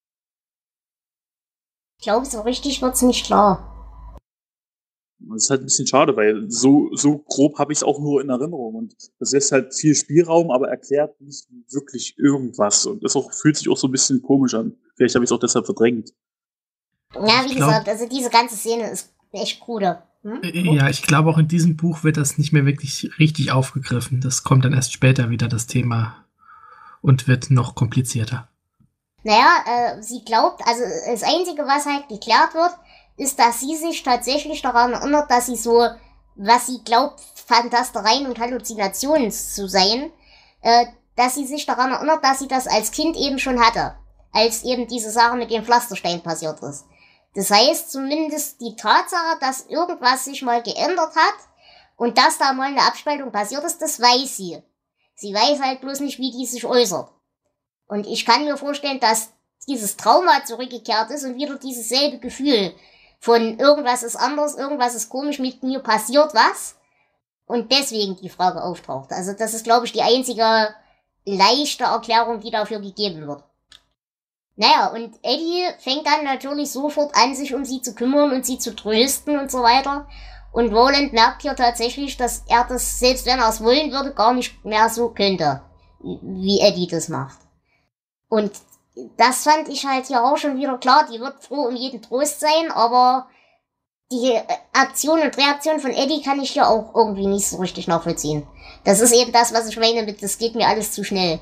Ich glaube, so richtig wird's nicht klar. Das ist halt ein bisschen schade, weil so, so grob habe ich es auch nur in Erinnerung. Und das lässt halt viel Spielraum, aber erklärt nicht wirklich irgendwas. Und das auch, fühlt sich auch so ein bisschen komisch an. Vielleicht habe ich es auch deshalb verdrängt. Ja, wie Ich glaub- gesagt, also diese ganze Szene ist echt krude. Hm? Ja, ich glaube, auch in diesem Buch wird das nicht mehr wirklich richtig aufgegriffen. Das kommt dann erst später wieder, das Thema, und wird noch komplizierter. Naja, äh, sie glaubt, also das Einzige, was halt geklärt wird, ist, dass sie sich tatsächlich daran erinnert, dass sie so, was sie glaubt, Fantastereien und Halluzinationen zu sein, äh, dass sie sich daran erinnert, dass sie das als Kind eben schon hatte, als eben diese Sache mit dem Pflasterstein passiert ist. Das heißt, zumindest die Tatsache, dass irgendwas sich mal geändert hat und dass da mal eine Abspaltung passiert ist, das weiß sie. Sie weiß halt bloß nicht, wie die sich äußert. Und ich kann mir vorstellen, dass dieses Trauma zurückgekehrt ist und wieder dieses selbe Gefühl von irgendwas ist anders, irgendwas ist komisch, mit mir passiert was. Und deswegen die Frage auftaucht. Also das ist, glaube ich, die einzige leichte Erklärung, die dafür gegeben wird. Naja, und Eddie fängt dann natürlich sofort an, sich um sie zu kümmern und sie zu trösten und so weiter. Und Roland merkt hier tatsächlich, dass er das, selbst wenn er es wollen würde, gar nicht mehr so könnte, wie Eddie das macht. Und das fand ich halt hier auch schon wieder klar. Die wird froh um jeden Trost sein, aber die Aktion und Reaktion von Eddie kann ich hier auch irgendwie nicht so richtig nachvollziehen. Das ist eben das, was ich meine mit, das geht mir alles zu schnell.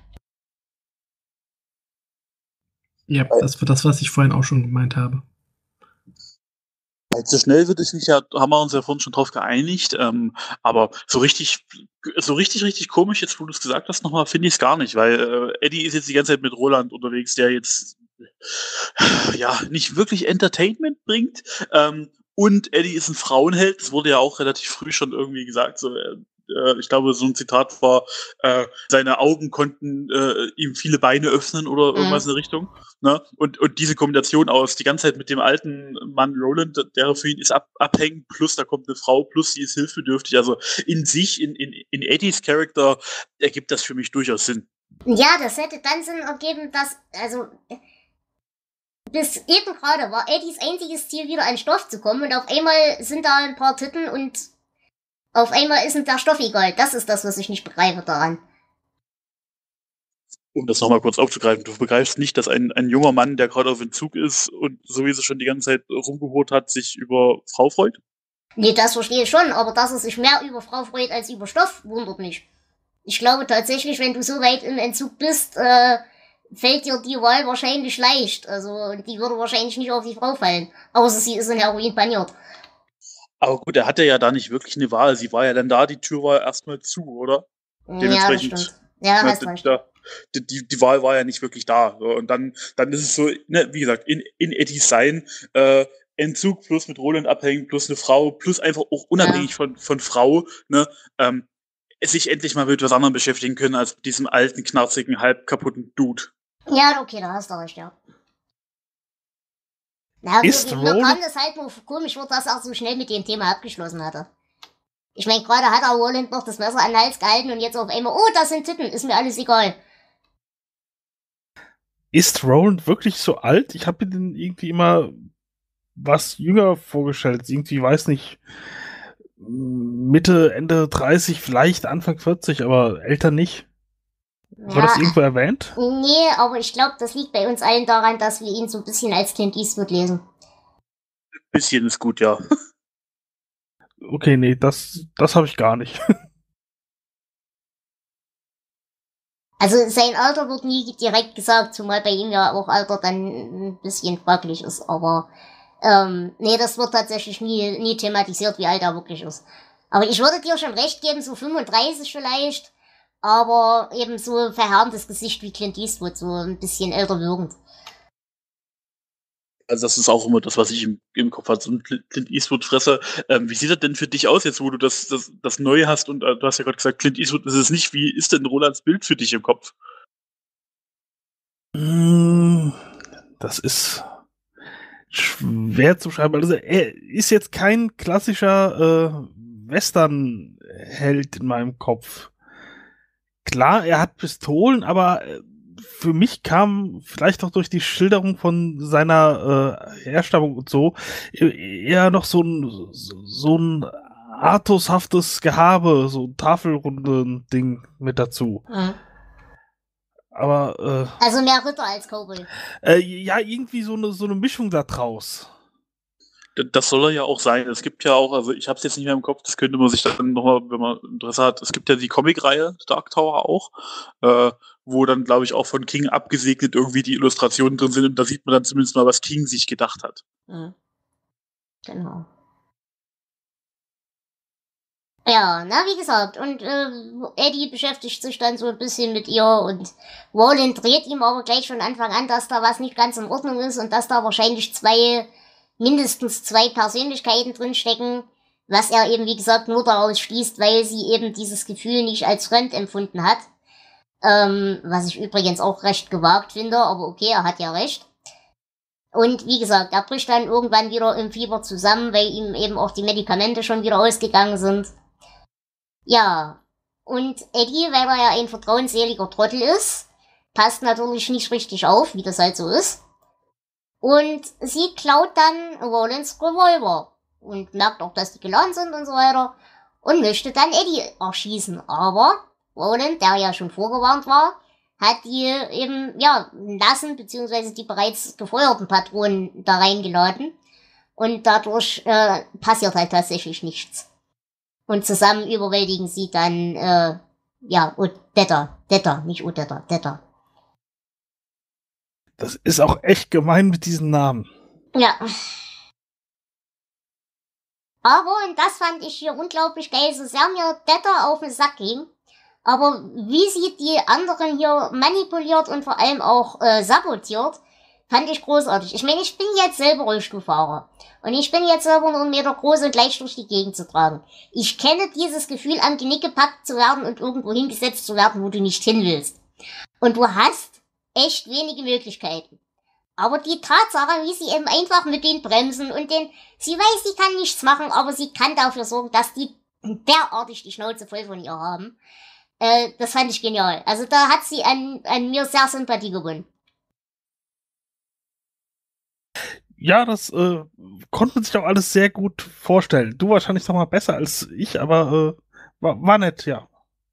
Ja, das war das, was ich vorhin auch schon gemeint habe. Allzu schnell würde ich nicht, ja, haben wir uns ja vorhin schon drauf geeinigt, ähm, aber so richtig, so richtig, richtig komisch, jetzt wo du es gesagt hast, nochmal, finde ich es gar nicht, weil äh, Eddie ist jetzt die ganze Zeit mit Roland unterwegs, der jetzt ja, nicht wirklich Entertainment bringt. Ähm, und Eddie ist ein Frauenheld. Das wurde ja auch relativ früh schon irgendwie gesagt. So, äh, ich glaube, so ein Zitat war, äh, seine Augen konnten äh, ihm viele Beine öffnen oder Mhm. irgendwas in der Richtung. Ne? Und, und diese Kombination aus die ganze Zeit mit dem alten Mann Roland, der für ihn ist ab, abhängig, plus da kommt eine Frau, plus sie ist hilfsbedürftig. Also in sich, in, in, in Eddies Charakter ergibt das für mich durchaus Sinn. Ja, das hätte dann Sinn ergeben, dass, also, bis eben gerade war Eddies einziges Ziel, wieder an Stoff zu kommen, und auf einmal sind da ein paar Titten und auf einmal ist ihm der Stoff egal. Das ist das, was ich nicht begreife daran. Um das nochmal kurz aufzugreifen, du begreifst nicht, dass ein, ein junger Mann, der gerade auf Entzug ist und sowieso schon die ganze Zeit rumgeholt hat, sich über Frau freut? Nee, das verstehe ich schon, aber dass er sich mehr über Frau freut als über Stoff, wundert mich. Ich glaube tatsächlich, wenn du so weit im Entzug bist, äh, fällt dir die Wahl wahrscheinlich leicht. Also, die würde wahrscheinlich nicht auf die Frau fallen. Außer sie ist in Heroin paniert. Aber gut, er hatte ja da nicht wirklich eine Wahl. Sie war ja dann da, die Tür war erstmal zu, oder? Ja, das stimmt. Ja, ne, hast d- recht. da, die, die, die Wahl war ja nicht wirklich da. So. Und dann, dann ist es so, ne, wie gesagt, in, in Eddies Sein, äh, Entzug plus mit Roland abhängen, plus eine Frau, plus einfach auch unabhängig Ja. von, von Frau, ne, ähm, sich endlich mal mit was anderem beschäftigen können als mit diesem alten, knarzigen, halb kaputten Dude. Ja, okay, da hast du recht, ja. Na, Ist mir, mir Roland- kam das halt nur komisch vor, dass er so schnell mit dem Thema abgeschlossen hatte. Ich meine, gerade hat er Roland noch das Messer an den Hals gehalten und jetzt auf einmal, oh, das sind Titten, ist mir alles egal. Ist Roland wirklich so alt? Ich habe mir den irgendwie immer was jünger vorgestellt. Irgendwie, weiß nicht, Mitte, Ende dreißig, vielleicht Anfang vierzig, aber älter nicht. War das irgendwo erwähnt? Nee, aber ich glaube, das liegt bei uns allen daran, dass wir ihn so ein bisschen als Clint Eastwood lesen. Bisschen ist gut, ja. Okay, nee, das, das habe ich gar nicht. Also sein Alter wird nie direkt gesagt, zumal bei ihm ja auch Alter dann ein bisschen fraglich ist, aber ähm, nee, das wird tatsächlich nie, nie thematisiert, wie alt er wirklich ist. Aber ich würde dir schon recht geben, so fünfunddreißig vielleicht, aber eben so verhärmtes Gesicht wie Clint Eastwood, so ein bisschen älter wirkend. Also das ist auch immer das, was ich im, im Kopf habe, so ein Clint Eastwood-Fresser. Ähm, wie sieht das denn für dich aus, jetzt wo du das, das, das Neue hast und äh, du hast ja gerade gesagt, Clint Eastwood ist es nicht. Wie ist denn Rolands Bild für dich im Kopf? Mm, Das ist schwer zu schreiben. Also er ist jetzt kein klassischer äh, Western-Held in meinem Kopf. Klar, er hat Pistolen, aber äh, für mich kam vielleicht auch durch die Schilderung von seiner äh, Herstammung und so e- eher noch so ein so, so ein artushaftes Gehabe, so ein Tafelrunden-Ding mit dazu. Mhm. Aber Also mehr Ritter als Cowboy. äh, äh, ja, irgendwie so eine so eine Mischung da draus. D- Das soll er ja auch sein. Es gibt ja auch, also ich habe es jetzt nicht mehr im Kopf, das könnte man sich dann nochmal, wenn man Interesse hat, es gibt ja die Comicreihe Dark Tower auch, äh, wo dann, glaube ich, auch von King abgesegnet irgendwie die Illustrationen drin sind und da sieht man dann zumindest mal, was King sich gedacht hat. Mhm. Genau. Ja, na, wie gesagt, und äh, Eddie beschäftigt sich dann so ein bisschen mit ihr und Roland dreht ihm aber gleich von Anfang an, dass da was nicht ganz in Ordnung ist und dass da wahrscheinlich zwei, mindestens zwei Persönlichkeiten drinstecken, was er eben, wie gesagt, nur daraus schließt, weil sie eben dieses Gefühl nicht als fremd empfunden hat. Ähm, was ich übrigens auch recht gewagt finde, aber okay, er hat ja recht. Und wie gesagt, er bricht dann irgendwann wieder im Fieber zusammen, weil ihm eben auch die Medikamente schon wieder ausgegangen sind. Ja, und Eddie, weil er ja ein vertrauensseliger Trottel ist, passt natürlich nicht richtig auf, wie das halt so ist. Und sie klaut dann Rolands Revolver und merkt auch, dass die geladen sind und so weiter und möchte dann Eddie erschießen. Aber Roland, der ja schon vorgewarnt war, hat die eben, ja, lassen, beziehungsweise die bereits gefeuerten Patronen da reingeladen. Und dadurch äh, passiert halt tatsächlich nichts. Und zusammen überwältigen sie dann, äh, ja, Odetta. Detta, nicht Odetta, Detta. Das ist auch echt gemein mit diesen Namen. Ja. Aber, und das fand ich hier unglaublich geil, so sehr mir Detta auf den Sack ging, aber wie sie die anderen hier manipuliert und vor allem auch äh, sabotiert, Fand ich großartig. Ich meine, ich bin jetzt selber Rollstuhlfahrer. Und ich bin jetzt selber nur einen Meter groß und leicht durch die Gegend zu tragen. Ich kenne dieses Gefühl, am Genick gepackt zu werden und irgendwo hingesetzt zu werden, wo du nicht hin willst. Und du hast echt wenige Möglichkeiten. Aber die Tatsache, wie sie eben einfach mit den Bremsen und den, sie weiß, sie kann nichts machen, aber sie kann dafür sorgen, dass die derartig die Schnauze voll von ihr haben. Äh, das fand ich genial. Also da hat sie an, an mir sehr Sympathie gewonnen. Ja, das äh, konnte man sich auch alles sehr gut vorstellen. Du wahrscheinlich noch mal besser als ich, aber äh, war, war nett, ja.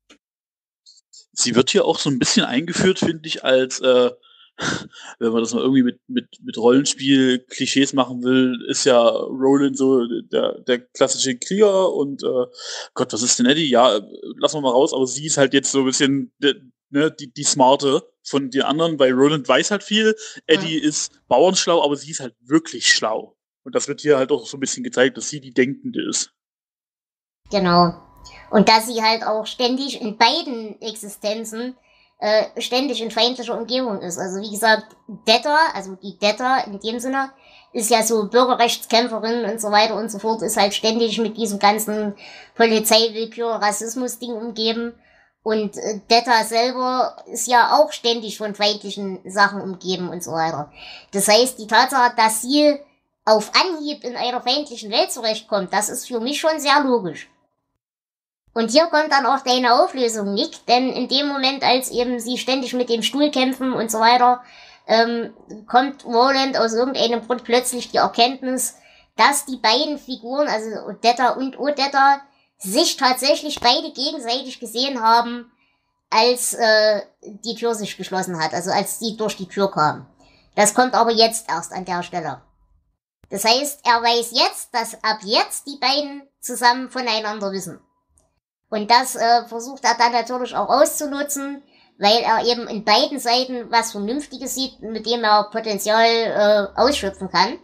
Sie wird hier auch so ein bisschen eingeführt, finde ich, als, äh, wenn man das mal irgendwie mit, mit, mit Rollenspiel-Klischees machen will, ist ja Roland so der, der klassische Krieger und äh, Gott, was ist denn Eddie? Ja, lassen wir mal raus, aber sie ist halt jetzt so ein bisschen ne, die, die Smarte von den anderen, weil Roland weiß halt viel, Eddie ja. ist bauernschlau, aber sie ist halt wirklich schlau. Und das wird hier halt auch so ein bisschen gezeigt, dass sie die Denkende ist. Genau. Und dass sie halt auch ständig in beiden Existenzen äh, ständig in feindlicher Umgebung ist. Also wie gesagt, Detta, also die Detta in dem Sinne, ist ja so Bürgerrechtskämpferin und so weiter und so fort, ist halt ständig mit diesem ganzen Polizeiwillkür, Rassismus-Ding umgeben. Und äh, Detta selber ist ja auch ständig von feindlichen Sachen umgeben und so weiter. Das heißt, die Tatsache, dass sie auf Anhieb in einer feindlichen Welt zurechtkommt, das ist für mich schon sehr logisch. Und hier kommt dann auch deine Auflösung, Nick, denn in dem Moment, als eben sie ständig mit dem Stuhl kämpfen und so weiter, ähm, kommt Roland aus irgendeinem Grund plötzlich die Erkenntnis, dass die beiden Figuren, also Odetta und Odetta, sich tatsächlich beide gegenseitig gesehen haben, als äh, die Tür sich geschlossen hat, also als sie durch die Tür kam. Das kommt aber jetzt erst an der Stelle. Das heißt, er weiß jetzt, dass ab jetzt die beiden zusammen voneinander wissen. Und das äh, versucht er dann natürlich auch auszunutzen, weil er eben in beiden Seiten was Vernünftiges sieht, mit dem er Potenzial äh, ausschöpfen kann.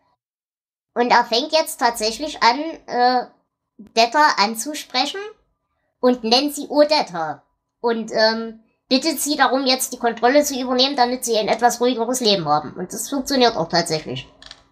Und er fängt jetzt tatsächlich an, äh, Detta anzusprechen und nennt sie Odetta. Und ähm, bittet sie darum, jetzt die Kontrolle zu übernehmen, damit sie ein etwas ruhigeres Leben haben. Und das funktioniert auch tatsächlich.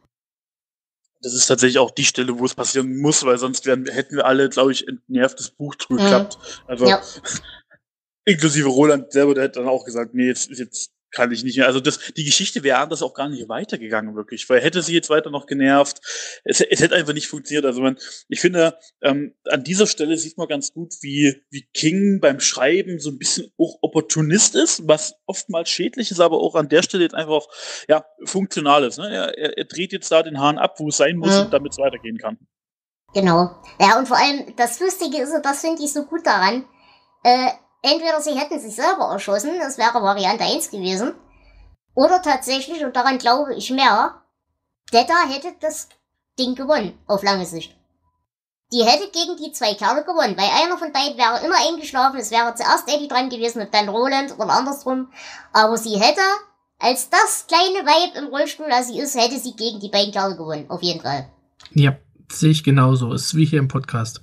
Das ist tatsächlich auch die Stelle, wo es passieren muss, weil sonst wären, hätten wir alle, glaube ich, entnervt das Buch zugeklappt. Mhm. Also ja. Inklusive Roland selber, der hätte dann auch gesagt, nee, jetzt, jetzt kann ich nicht mehr. Also das, die Geschichte wäre anders auch gar nicht weitergegangen, wirklich. Weil hätte sie jetzt weiter noch genervt, es, es hätte einfach nicht funktioniert. Also man, ich finde, ähm, an dieser Stelle sieht man ganz gut, wie, wie King beim Schreiben so ein bisschen auch Opportunist ist, was oftmals schädlich ist, aber auch an der Stelle jetzt einfach, ja, funktional ist. Ne? Er, er, er dreht jetzt da den Hahn ab, wo es sein muss, mhm. damit es weitergehen kann. Genau. Ja, und vor allem, das Lustige ist, und das finde ich so gut daran, äh, entweder sie hätten sich selber erschossen, das wäre Variante eins gewesen, oder tatsächlich, und daran glaube ich mehr, Detta hätte das Ding gewonnen, auf lange Sicht. Die hätte gegen die zwei Kerle gewonnen, weil einer von beiden wäre immer eingeschlafen, es wäre zuerst Eddie dran gewesen und dann Roland oder andersrum, aber sie hätte, als das kleine Weib im Rollstuhl, als sie ist, hätte sie gegen die beiden Kerle gewonnen, auf jeden Fall. Ja, sehe ich genauso, ist wie hier im Podcast.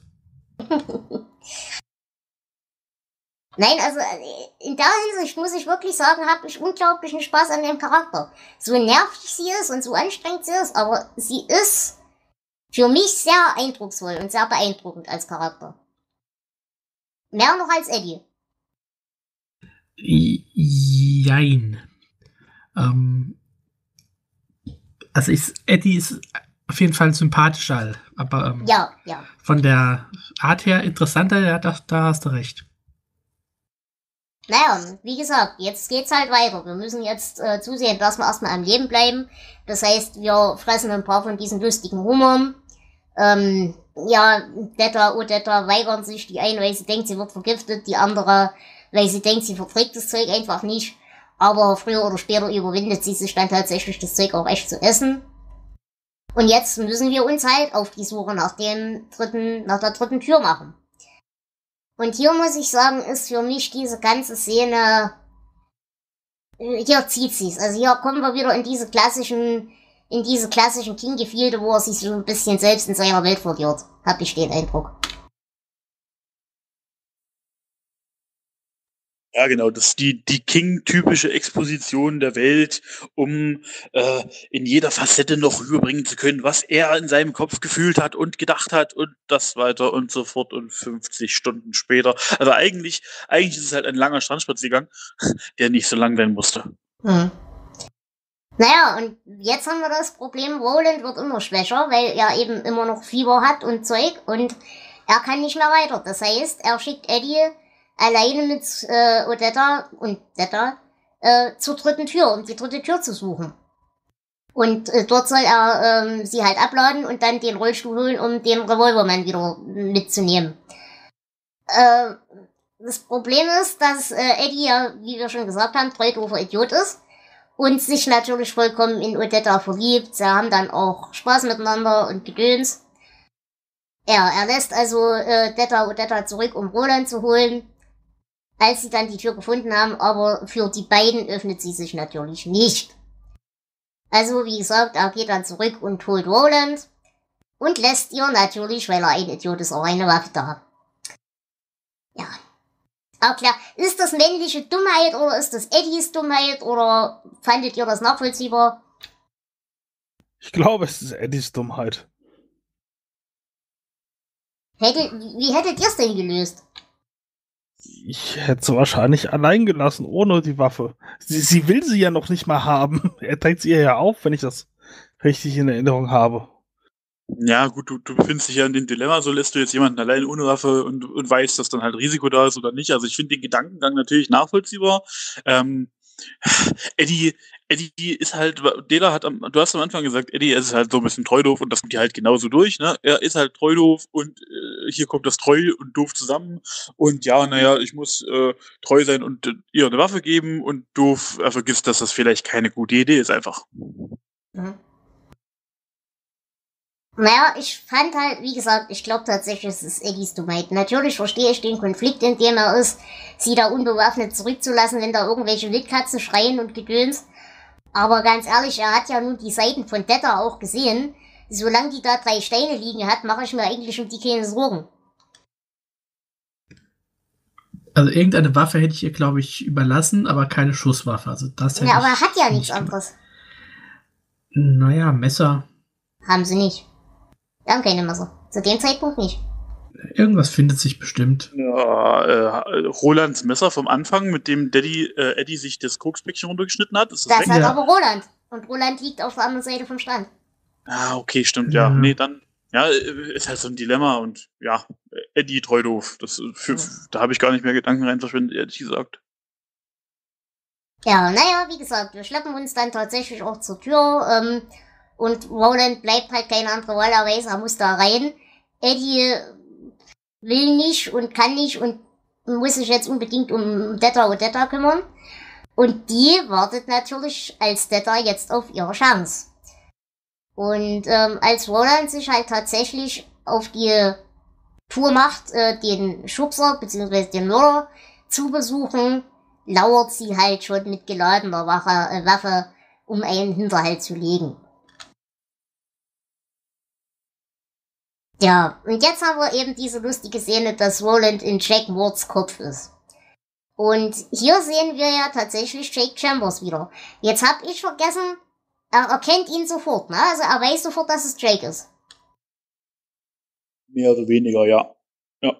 Nein, also in der Hinsicht muss ich wirklich sagen, habe ich unglaublichen Spaß an dem Charakter. So nervig sie ist und so anstrengend sie ist, aber sie ist für mich sehr eindrucksvoll und sehr beeindruckend als Charakter. Mehr noch als Eddie. Jein. Ähm, also ich, Eddie ist auf jeden Fall sympathischer, aber ähm, ja, ja. Von der Art her interessanter, ja, da, da hast du recht. Naja, wie gesagt, jetzt geht's halt weiter. Wir müssen jetzt äh, zusehen, dass wir erstmal am Leben bleiben. Das heißt, wir fressen ein paar von diesen lustigen Hummern. Ähm, ja, Detta, Odetta weigern sich. Die eine, weil sie denkt, sie wird vergiftet. Die andere, weil sie denkt, sie verträgt das Zeug einfach nicht. Aber früher oder später überwindet sie sich dann tatsächlich, das Zeug auch echt zu essen. Und jetzt müssen wir uns halt auf die Suche nach dem dritten, nach der dritten Tür machen. Und hier muss ich sagen, ist für mich diese ganze Szene, hier zieht sie's. Also hier kommen wir wieder in diese klassischen, in diese klassischen King-Gefilde, wo er sich so ein bisschen selbst in seiner Welt verliert. Hab ich den Eindruck. Ja, genau, das ist die, die King-typische Exposition der Welt, um äh, in jeder Facette noch rüberbringen zu können, was er in seinem Kopf gefühlt hat und gedacht hat und das weiter und so fort und fünfzig Stunden später. Also eigentlich, eigentlich ist es halt ein langer Strandspaziergang, der nicht so lang sein musste. Hm. Naja, und jetzt haben wir das Problem, Roland wird immer schwächer, weil er eben immer noch Fieber hat und Zeug und er kann nicht mehr weiter. Das heißt, er schickt Eddie alleine mit äh, Odetta und Detta äh, zur dritten Tür, um die dritte Tür zu suchen. Und äh, dort soll er ähm, sie halt abladen und dann den Rollstuhl holen, um den Revolvermann wieder mitzunehmen. Äh, das Problem ist, dass äh, Eddie ja, wie wir schon gesagt haben, treu doofer Idiot ist und sich natürlich vollkommen in Odetta verliebt. Sie haben dann auch Spaß miteinander und Gedöns. Ja, er lässt also äh, Detta Odetta zurück, um Roland zu holen, als sie dann die Tür gefunden haben, aber für die beiden öffnet sie sich natürlich nicht. Also, wie gesagt, er geht dann zurück und holt Roland und lässt ihr natürlich, weil er ein Idiot ist, auch eine Waffe da. Ja. Aber klar, ist das männliche Dummheit oder ist das Eddies Dummheit oder fandet ihr das nachvollziehbar? Ich glaube, es ist Eddies Dummheit. Hätte, wie hättet ihr es denn gelöst? Ich hätte sie wahrscheinlich allein gelassen, ohne die Waffe. Sie, sie will sie ja noch nicht mal haben. Er trägt sie ihr ja auf, wenn ich das richtig in Erinnerung habe. Ja, gut, du, du befindest dich ja in dem Dilemma, so lässt du jetzt jemanden allein ohne Waffe und, und weißt, dass dann halt Risiko da ist oder nicht. Also ich finde den Gedankengang natürlich nachvollziehbar. Ähm, Eddie, Eddie ist halt, Dela hat am, du hast am Anfang gesagt, Eddie ist halt so ein bisschen treu doof und das kommt hier halt genauso durch, ne? Er ist halt treu doof und äh, hier kommt das treu und doof zusammen und ja, naja, ich muss äh, treu sein und äh, ihr eine Waffe geben und doof, er vergisst, dass das vielleicht keine gute Idee ist einfach. Mhm. Naja, ich fand halt, wie gesagt, ich glaube tatsächlich, es ist Eddies Dummheit. Natürlich verstehe ich den Konflikt, in dem er ist, sie da unbewaffnet zurückzulassen, wenn da irgendwelche Wildkatzen schreien und Gedöns. Aber ganz ehrlich, er hat ja nun die Seiten von Detta auch gesehen. Solange die da drei Steine liegen hat, mache ich mir eigentlich um die keine Sorgen. Also irgendeine Waffe hätte ich ihr, glaube ich, überlassen, aber keine Schusswaffe. Also das hätte Ja, aber er ich hat ja nichts nicht anderes. Naja, Messer. Haben sie nicht. Wir haben keine Messer. Zu dem Zeitpunkt nicht. Irgendwas findet sich bestimmt. Ja, äh, Rolands Messer vom Anfang, mit dem Daddy, äh, Eddie sich das Kokspäckchen runtergeschnitten hat. Ist das Das weg? hat Ja. aber Roland. Und Roland liegt auf der anderen Seite vom Strand. Ah, okay, stimmt, ja. Ja. Nee, dann, ja, äh, ist halt so ein Dilemma und ja, Eddie treu doof. Das, äh, für, da habe ich gar nicht mehr Gedanken rein verschwendet, ehrlich gesagt. Ja, naja, wie gesagt, wir schleppen uns dann tatsächlich auch zur Tür. Ähm, und Roland bleibt halt keine andere Wahl, er weiß, er muss da rein. Eddie will nicht und kann nicht und muss sich jetzt unbedingt um Detta und Detta kümmern. Und die wartet natürlich als Detta jetzt auf ihre Chance. Und ähm, als Roland sich halt tatsächlich auf die Tour macht, äh, den Schubser bzw. den Mörder zu besuchen, lauert sie halt schon mit geladener Waffe, äh, Waffe um einen Hinterhalt zu legen. Ja, und jetzt haben wir eben diese lustige Szene, dass Roland in Jack Wards Kopf ist. Und hier sehen wir ja tatsächlich Jake Chambers wieder. Jetzt hab ich vergessen, er erkennt ihn sofort, ne? Also er weiß sofort, dass es Jake ist. Mehr oder weniger, ja. Ja.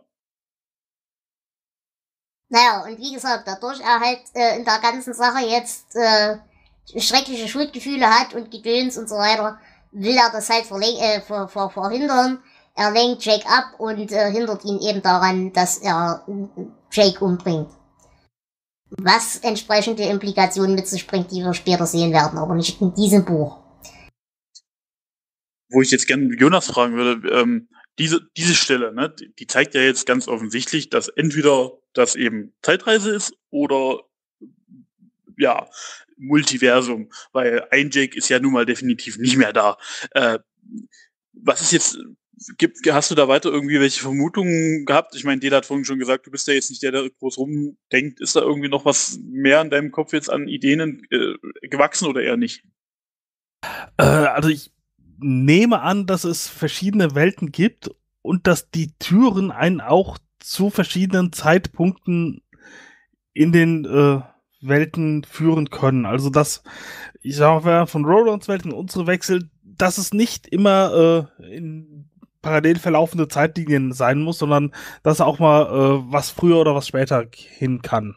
Naja, und wie gesagt, dadurch er halt äh, in der ganzen Sache jetzt äh, schreckliche Schuldgefühle hat und Gedöns und so weiter, will er das halt verle- äh, ver- ver- verhindern. Er lenkt Jake ab und äh, hindert ihn eben daran, dass er äh, Jake umbringt. Was entsprechende Implikationen mit sich bringt, die wir später sehen werden, aber nicht in diesem Buch. Wo ich jetzt gerne Jonas fragen würde, ähm, diese, diese Stelle, ne, die, die zeigt ja jetzt ganz offensichtlich, dass entweder das eben Zeitreise ist oder ja, Multiversum, weil ein Jake ist ja nun mal definitiv nicht mehr da. Äh, was ist jetzt, gibt, hast du da weiter irgendwie welche Vermutungen gehabt? Ich meine, Dela hat vorhin schon gesagt, du bist ja jetzt nicht der, der groß rumdenkt. Ist da irgendwie noch was mehr in deinem Kopf jetzt an Ideen äh, gewachsen oder eher nicht? Äh, also ich nehme an, dass es verschiedene Welten gibt und dass die Türen einen auch zu verschiedenen Zeitpunkten in den äh, Welten führen können. Also dass, ich sag mal, von Rolands Welt in unsere wechselt, dass es nicht immer äh, in parallel verlaufende Zeitlinien sein muss, sondern dass auch mal äh, was früher oder was später hin kann.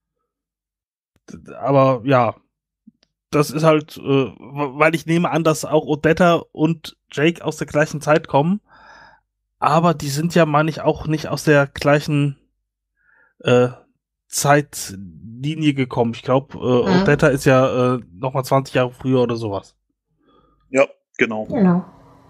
Aber ja, das ist halt, äh, weil ich nehme an, dass auch Odetta und Jake aus der gleichen Zeit kommen, aber die sind ja, meine ich, auch nicht aus der gleichen äh, Zeitlinie gekommen. Ich glaube, äh, Mhm. Odetta ist ja äh, nochmal zwanzig Jahre früher oder sowas. Ja, genau. Genau.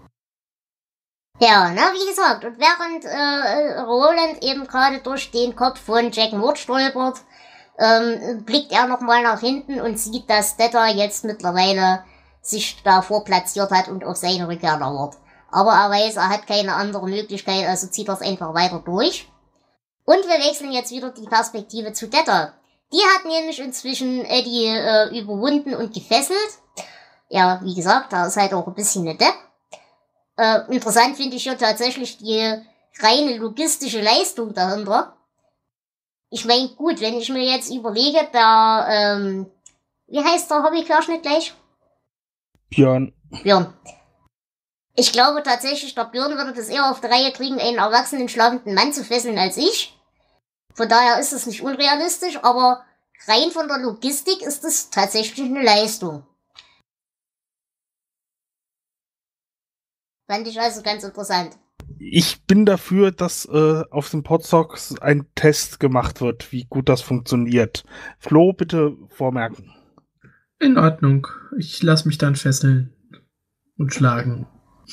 Ja, na, wie gesagt, und während äh, Roland eben gerade durch den Kopf von Jack Mort stolpert, ähm, blickt er nochmal nach hinten und sieht, dass Detta jetzt mittlerweile sich davor platziert hat und auf seine Rückkehr lauert. Aber er weiß, er hat keine andere Möglichkeit, also zieht er es einfach weiter durch. Und wir wechseln jetzt wieder die Perspektive zu Detta. Die hat nämlich inzwischen Eddie äh, überwunden und gefesselt. Ja, wie gesagt, da ist halt auch ein bisschen eine Depp. Äh, interessant finde ich hier tatsächlich die reine logistische Leistung dahinter. Ich meine, gut, wenn ich mir jetzt überlege, der, ähm, wie heißt der Hobbyquerschnitt gleich? Björn. Björn. Ich glaube tatsächlich, der Björn würde das eher auf die Reihe kriegen, einen erwachsenen, schlafenden Mann zu fesseln als ich. Von daher ist es nicht unrealistisch, aber rein von der Logistik ist es tatsächlich eine Leistung. Fand ich also ganz interessant. Ich bin dafür, dass äh, auf dem Podstocks ein Test gemacht wird, wie gut das funktioniert. Flo, bitte vormerken. In Ordnung. Ich lasse mich dann fesseln und schlagen.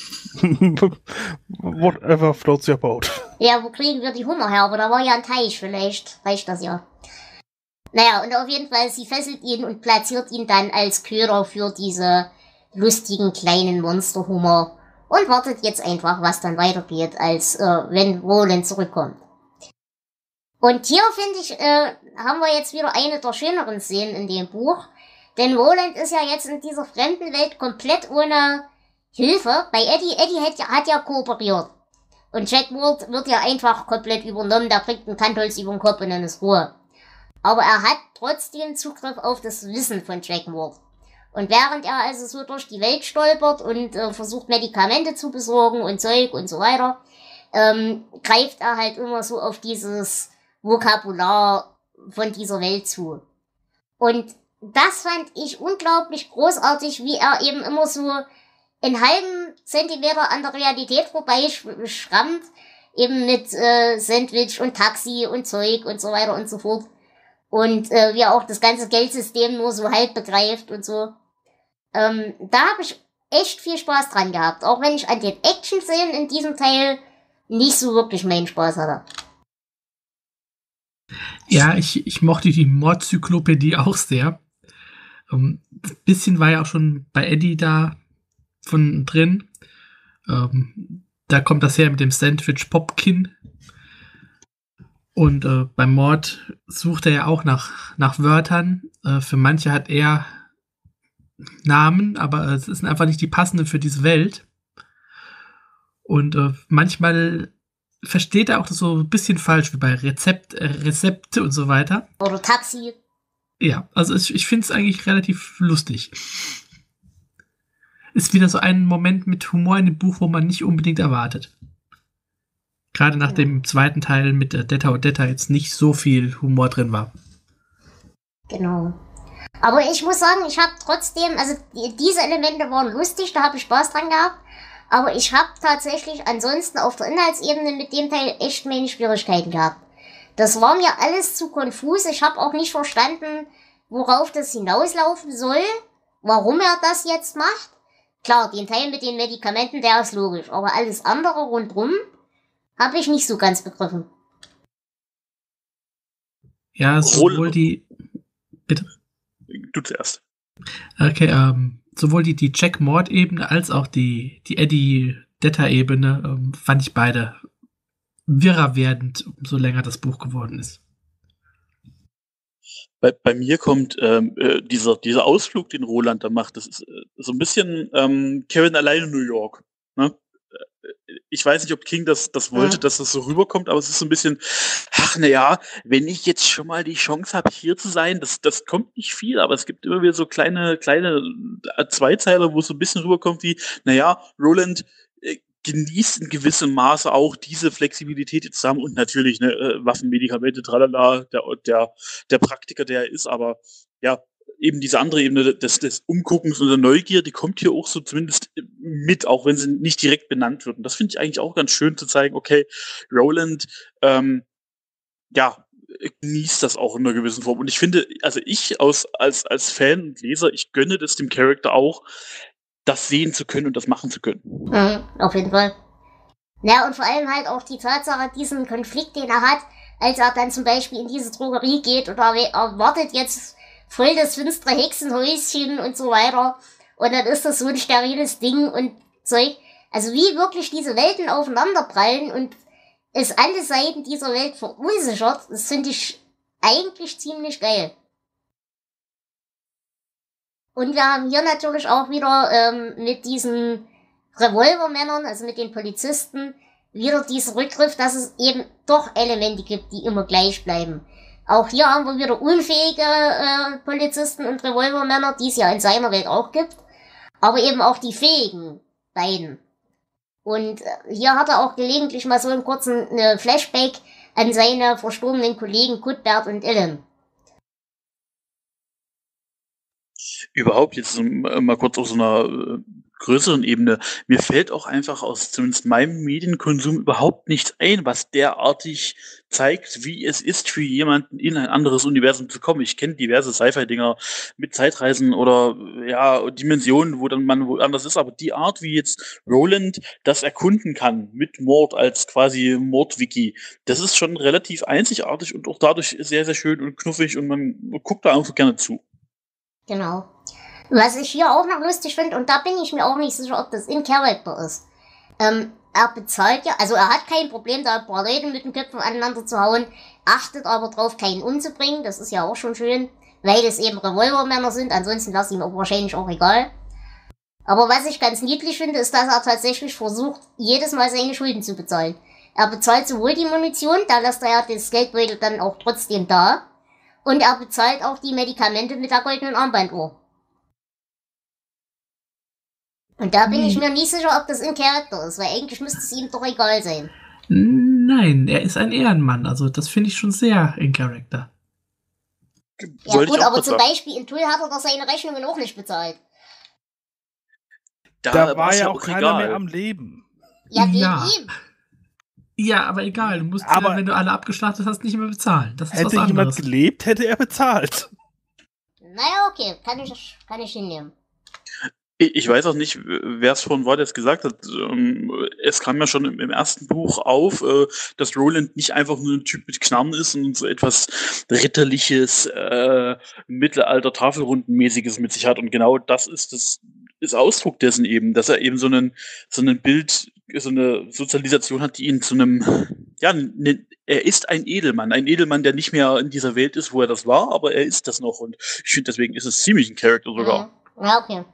Whatever floats your boat. Ja, wo kriegen wir die Hummer her? Aber da war ja ein Teich, vielleicht reicht das ja. Naja, und auf jeden Fall, sie fesselt ihn und platziert ihn dann als Köder für diese lustigen kleinen Monsterhummer und wartet jetzt einfach, was dann weitergeht, als äh, wenn Roland zurückkommt. Und hier, finde ich, äh, haben wir jetzt wieder eine der schöneren Szenen in dem Buch, denn Roland ist ja jetzt in dieser fremden Welt komplett ohne Hilfe. Bei Eddie, Eddie hat ja, hat ja kooperiert. Und Jack Ward wird ja einfach komplett übernommen, der kriegt ein Kantholz über den Kopf und dann ist Ruhe. Aber er hat trotzdem Zugriff auf das Wissen von Jack Ward. Und während er also so durch die Welt stolpert und äh, versucht Medikamente zu besorgen und Zeug und so weiter, ähm, greift er halt immer so auf dieses Vokabular von dieser Welt zu. Und das fand ich unglaublich großartig, wie er eben immer so einen halben Zentimeter an der Realität vorbeischrammt, eben mit äh, Sandwich und Taxi und Zeug und so weiter und so fort. Und äh, wie er auch das ganze Geldsystem nur so halb begreift und so. Ähm, da habe ich echt viel Spaß dran gehabt, auch wenn ich an den Action-Szenen in diesem Teil nicht so wirklich meinen Spaß hatte. Ja, ich, ich mochte die Mordzyklopädie auch sehr. Ähm, ein bisschen war ja auch schon bei Eddie da von drin. Ähm, da kommt das her mit dem Sandwich Popkin. Und äh, beim Mord sucht er ja auch nach, nach Wörtern. Äh, für manche hat er Namen, aber äh, es sind einfach nicht die passenden für diese Welt. Und äh, manchmal versteht er auch das so ein bisschen falsch, wie bei Rezept, äh, Rezepte und so weiter. Oder Taxi. Ja, also ich, ich finde es eigentlich relativ lustig. Ist wieder so ein Moment mit Humor in dem Buch, wo man nicht unbedingt erwartet. Gerade nach ja. dem zweiten Teil mit äh, Detta und Detta jetzt nicht so viel Humor drin war. Genau. Aber ich muss sagen, ich habe trotzdem, also die, diese Elemente waren lustig, da habe ich Spaß dran gehabt. Aber ich habe tatsächlich ansonsten auf der Inhaltsebene mit dem Teil echt meine Schwierigkeiten gehabt. Das war mir alles zu konfus. Ich habe auch nicht verstanden, worauf das hinauslaufen soll, warum er das jetzt macht. Klar, den Teil mit den Medikamenten, der ist logisch. Aber alles andere rundrum habe ich nicht so ganz begriffen. Ja, sowohl die... Bitte? Du zuerst. Okay, ähm, sowohl die, die Jack-Mord-Ebene als auch die, die Eddie-Detta-Ebene ähm, fand ich beide wirrer werdend, umso länger das Buch geworden ist. Bei, bei mir kommt ähm, äh, dieser, dieser Ausflug, den Roland da macht, das ist äh, so ein bisschen ähm, Kevin alleine in New York. Ne? ich weiß nicht, ob King das, das wollte, Mhm. dass das so rüberkommt, aber es ist so ein bisschen, ach naja, wenn ich jetzt schon mal die Chance habe, hier zu sein, das, das kommt nicht viel, aber es gibt immer wieder so kleine, kleine äh, Zweizeiler, wo es so ein bisschen rüberkommt wie, naja, Roland äh, genießt in gewissem Maße auch diese Flexibilität jetzt zu haben und natürlich ne, äh, Waffen, Medikamente, tralala, der, der, der Praktiker, der er ist, aber ja, eben diese andere Ebene des, des Umguckens und der Neugier, die kommt hier auch so zumindest mit, auch wenn sie nicht direkt benannt wird. Und das finde ich eigentlich auch ganz schön zu zeigen, okay, Roland, ähm, ja, genießt das auch in einer gewissen Form. Und ich finde, also ich aus, als, als Fan und Leser, ich gönne das dem Charakter auch, das sehen zu können und das machen zu können. Mhm, auf jeden Fall. Ja, und vor allem halt auch die Tatsache, diesen Konflikt, den er hat, als er dann zum Beispiel in diese Drogerie geht oder erwartet jetzt voll das finstere Hexenhäuschen und so weiter. Und dann ist das so ein steriles Ding und Zeug. Also wie wirklich diese Welten aufeinanderprallen und es alle Seiten dieser Welt verunsichert, das finde ich eigentlich ziemlich geil. Und wir haben hier natürlich auch wieder ähm, mit diesen Revolvermännern, also mit den Polizisten, wieder diesen Rückgriff, dass es eben doch Elemente gibt, die immer gleich bleiben. Auch hier haben wir wieder unfähige äh, Polizisten und Revolvermänner, die es ja in seiner Welt auch gibt, aber eben auch die fähigen beiden. Und äh, hier hat er auch gelegentlich mal so einen kurzen äh, Flashback an seine verstorbenen Kollegen Cuthbert und Ellen. Überhaupt jetzt ähm, mal kurz auf so einer äh, größeren Ebene. Mir fällt auch einfach aus zumindest meinem Medienkonsum überhaupt nichts ein, was derartig zeigt, wie es ist für jemanden in ein anderes Universum zu kommen. Ich kenne diverse Sci-Fi-Dinger mit Zeitreisen oder ja Dimensionen, wo dann man woanders ist, aber die Art, wie jetzt Roland das erkunden kann mit Mord als quasi Mordwiki, das ist schon relativ einzigartig und auch dadurch sehr, sehr schön und knuffig und man guckt da einfach gerne zu. Genau. Was ich hier auch noch lustig finde, und da bin ich mir auch nicht sicher, ob das in Character ist. Ähm, er bezahlt ja, also er hat kein Problem, da ein paar Leute mit den Köpfen aneinander zu hauen, achtet aber drauf, keinen umzubringen, das ist ja auch schon schön, weil es eben Revolvermänner sind, ansonsten wäre es ihm auch wahrscheinlich auch egal. Aber was ich ganz niedlich finde, ist, dass er tatsächlich versucht, jedes Mal seine Schulden zu bezahlen. Er bezahlt sowohl die Munition, da lässt er ja das Geldbeutel dann auch trotzdem da, und er bezahlt auch die Medikamente mit der goldenen Armbanduhr. Und da bin Hm. ich mir nicht sicher, ob das in Charakter ist, weil eigentlich müsste es ihm doch egal sein. Nein, er ist ein Ehrenmann. Also das finde ich schon sehr in Character. Ja Wollte gut, ich auch aber kurz zum sagen. Beispiel in Tull hat er doch seine Rechnungen auch nicht bezahlt. Da war war's ja auch keiner egal. mehr am Leben. Ja, wegen Ja. ihm. Ja, aber egal. Du musst, Aber- ja, wenn du alle abgeschlachtet hast, nicht mehr bezahlen. Das ist Hätte was jemand anderes. gelebt, hätte er bezahlt. Naja, okay, kann ich, kann ich hinnehmen. Ich ich weiß auch nicht, wer es vorhin war, der es gesagt hat. Ähm, Es kam ja schon im, im ersten Buch auf, äh, dass Roland nicht einfach nur ein Typ mit Knarren ist und so etwas Ritterliches, äh, Mittelalter-Tafelrundenmäßiges mit sich hat. Und genau das ist das ist Ausdruck dessen eben, dass er eben so einen so ein Bild, so eine Sozialisation hat, die ihn zu einem, ja, ne, er ist ein Edelmann, ein Edelmann, der nicht mehr in dieser Welt ist, wo er das war, aber er ist das noch. Und ich finde, deswegen ist es ziemlich ein Charakter sogar. Mhm. Ja, okay.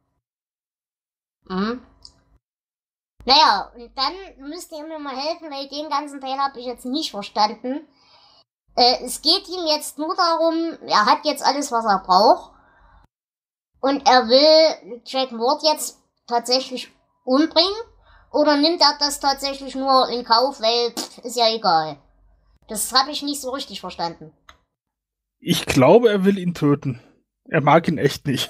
Mhm. Naja, und dann müsst ihr mir mal helfen, weil den ganzen Teil habe ich jetzt nicht verstanden. Äh, es geht ihm jetzt nur darum, er hat jetzt alles, was er braucht. Und er will Jack Ward jetzt tatsächlich umbringen? Oder nimmt er das tatsächlich nur in Kauf, weil pff, ist ja egal. Das habe ich nicht so richtig verstanden. Ich glaube, er will ihn töten. Er mag ihn echt nicht.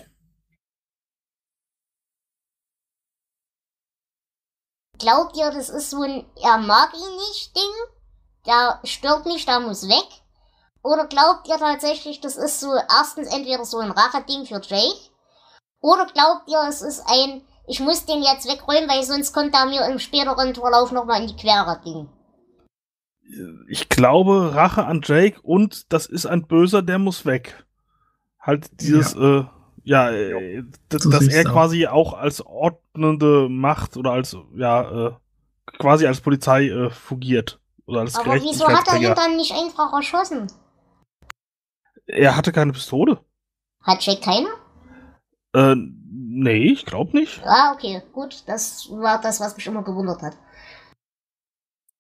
Glaubt ihr, das ist so ein er mag ihn nicht Ding? Der stört nicht, der muss weg? Oder glaubt ihr tatsächlich, das ist so erstens entweder so ein Rache-Ding für Jake? Oder glaubt ihr, es ist ein ich muss den jetzt wegräumen, weil sonst kommt er mir im späteren Torlauf nochmal in die Quere Ding? Ich glaube, Rache an Jake und das ist ein Böser, der muss weg. Halt dieses, ja, äh, ja äh, dass, So dass sehe er ich's auch. quasi auch als ordnende Macht oder als, ja, äh, quasi als Polizei äh, fungiert. Oder als Aber wieso hat er ihn Gerechtigkeitsträger. dann nicht einfach erschossen? Er hatte keine Pistole. Hat Jake keine? Äh, nee, ich glaube nicht. Ah, okay, gut, das war das, was mich immer gewundert hat.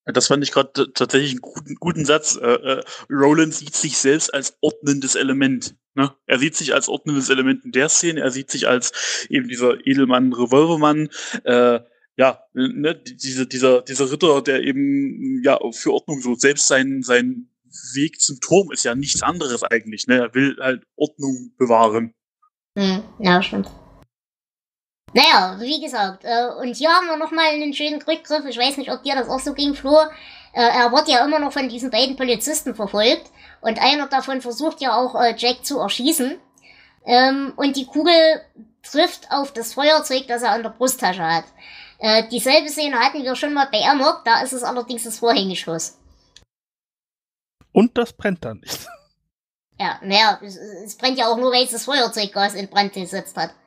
Das fand ich gerade tatsächlich einen guten, guten Satz. Äh, äh, Roland sieht sich selbst als ordnendes Element. Ne? Er sieht sich als ordnendes Element in der Szene. Er sieht sich als eben dieser Edelmann, Revolvermann. Äh, ja, ne, diese, dieser, dieser Ritter, der eben ja für Ordnung so selbst sein, sein Weg zum Turm ist ja nichts anderes eigentlich. Ne? Er will halt Ordnung bewahren. Hm, ja, stimmt. Naja, wie gesagt, äh, und hier haben wir nochmal einen schönen Rückgriff. Ich weiß nicht, ob dir das auch so ging, Flo. Äh, er wird ja immer noch von diesen beiden Polizisten verfolgt. Und einer davon versucht ja auch, äh, Jack zu erschießen. Ähm, und die Kugel trifft auf das Feuerzeug, das er an der Brusttasche hat. Äh, dieselbe Szene hatten wir schon mal bei Amok. Da ist es allerdings das Vorhängeschloss. Und das brennt dann nicht. Ja, naja, es, es brennt ja auch nur, weil es das Feuerzeuggas in Brand gesetzt hat.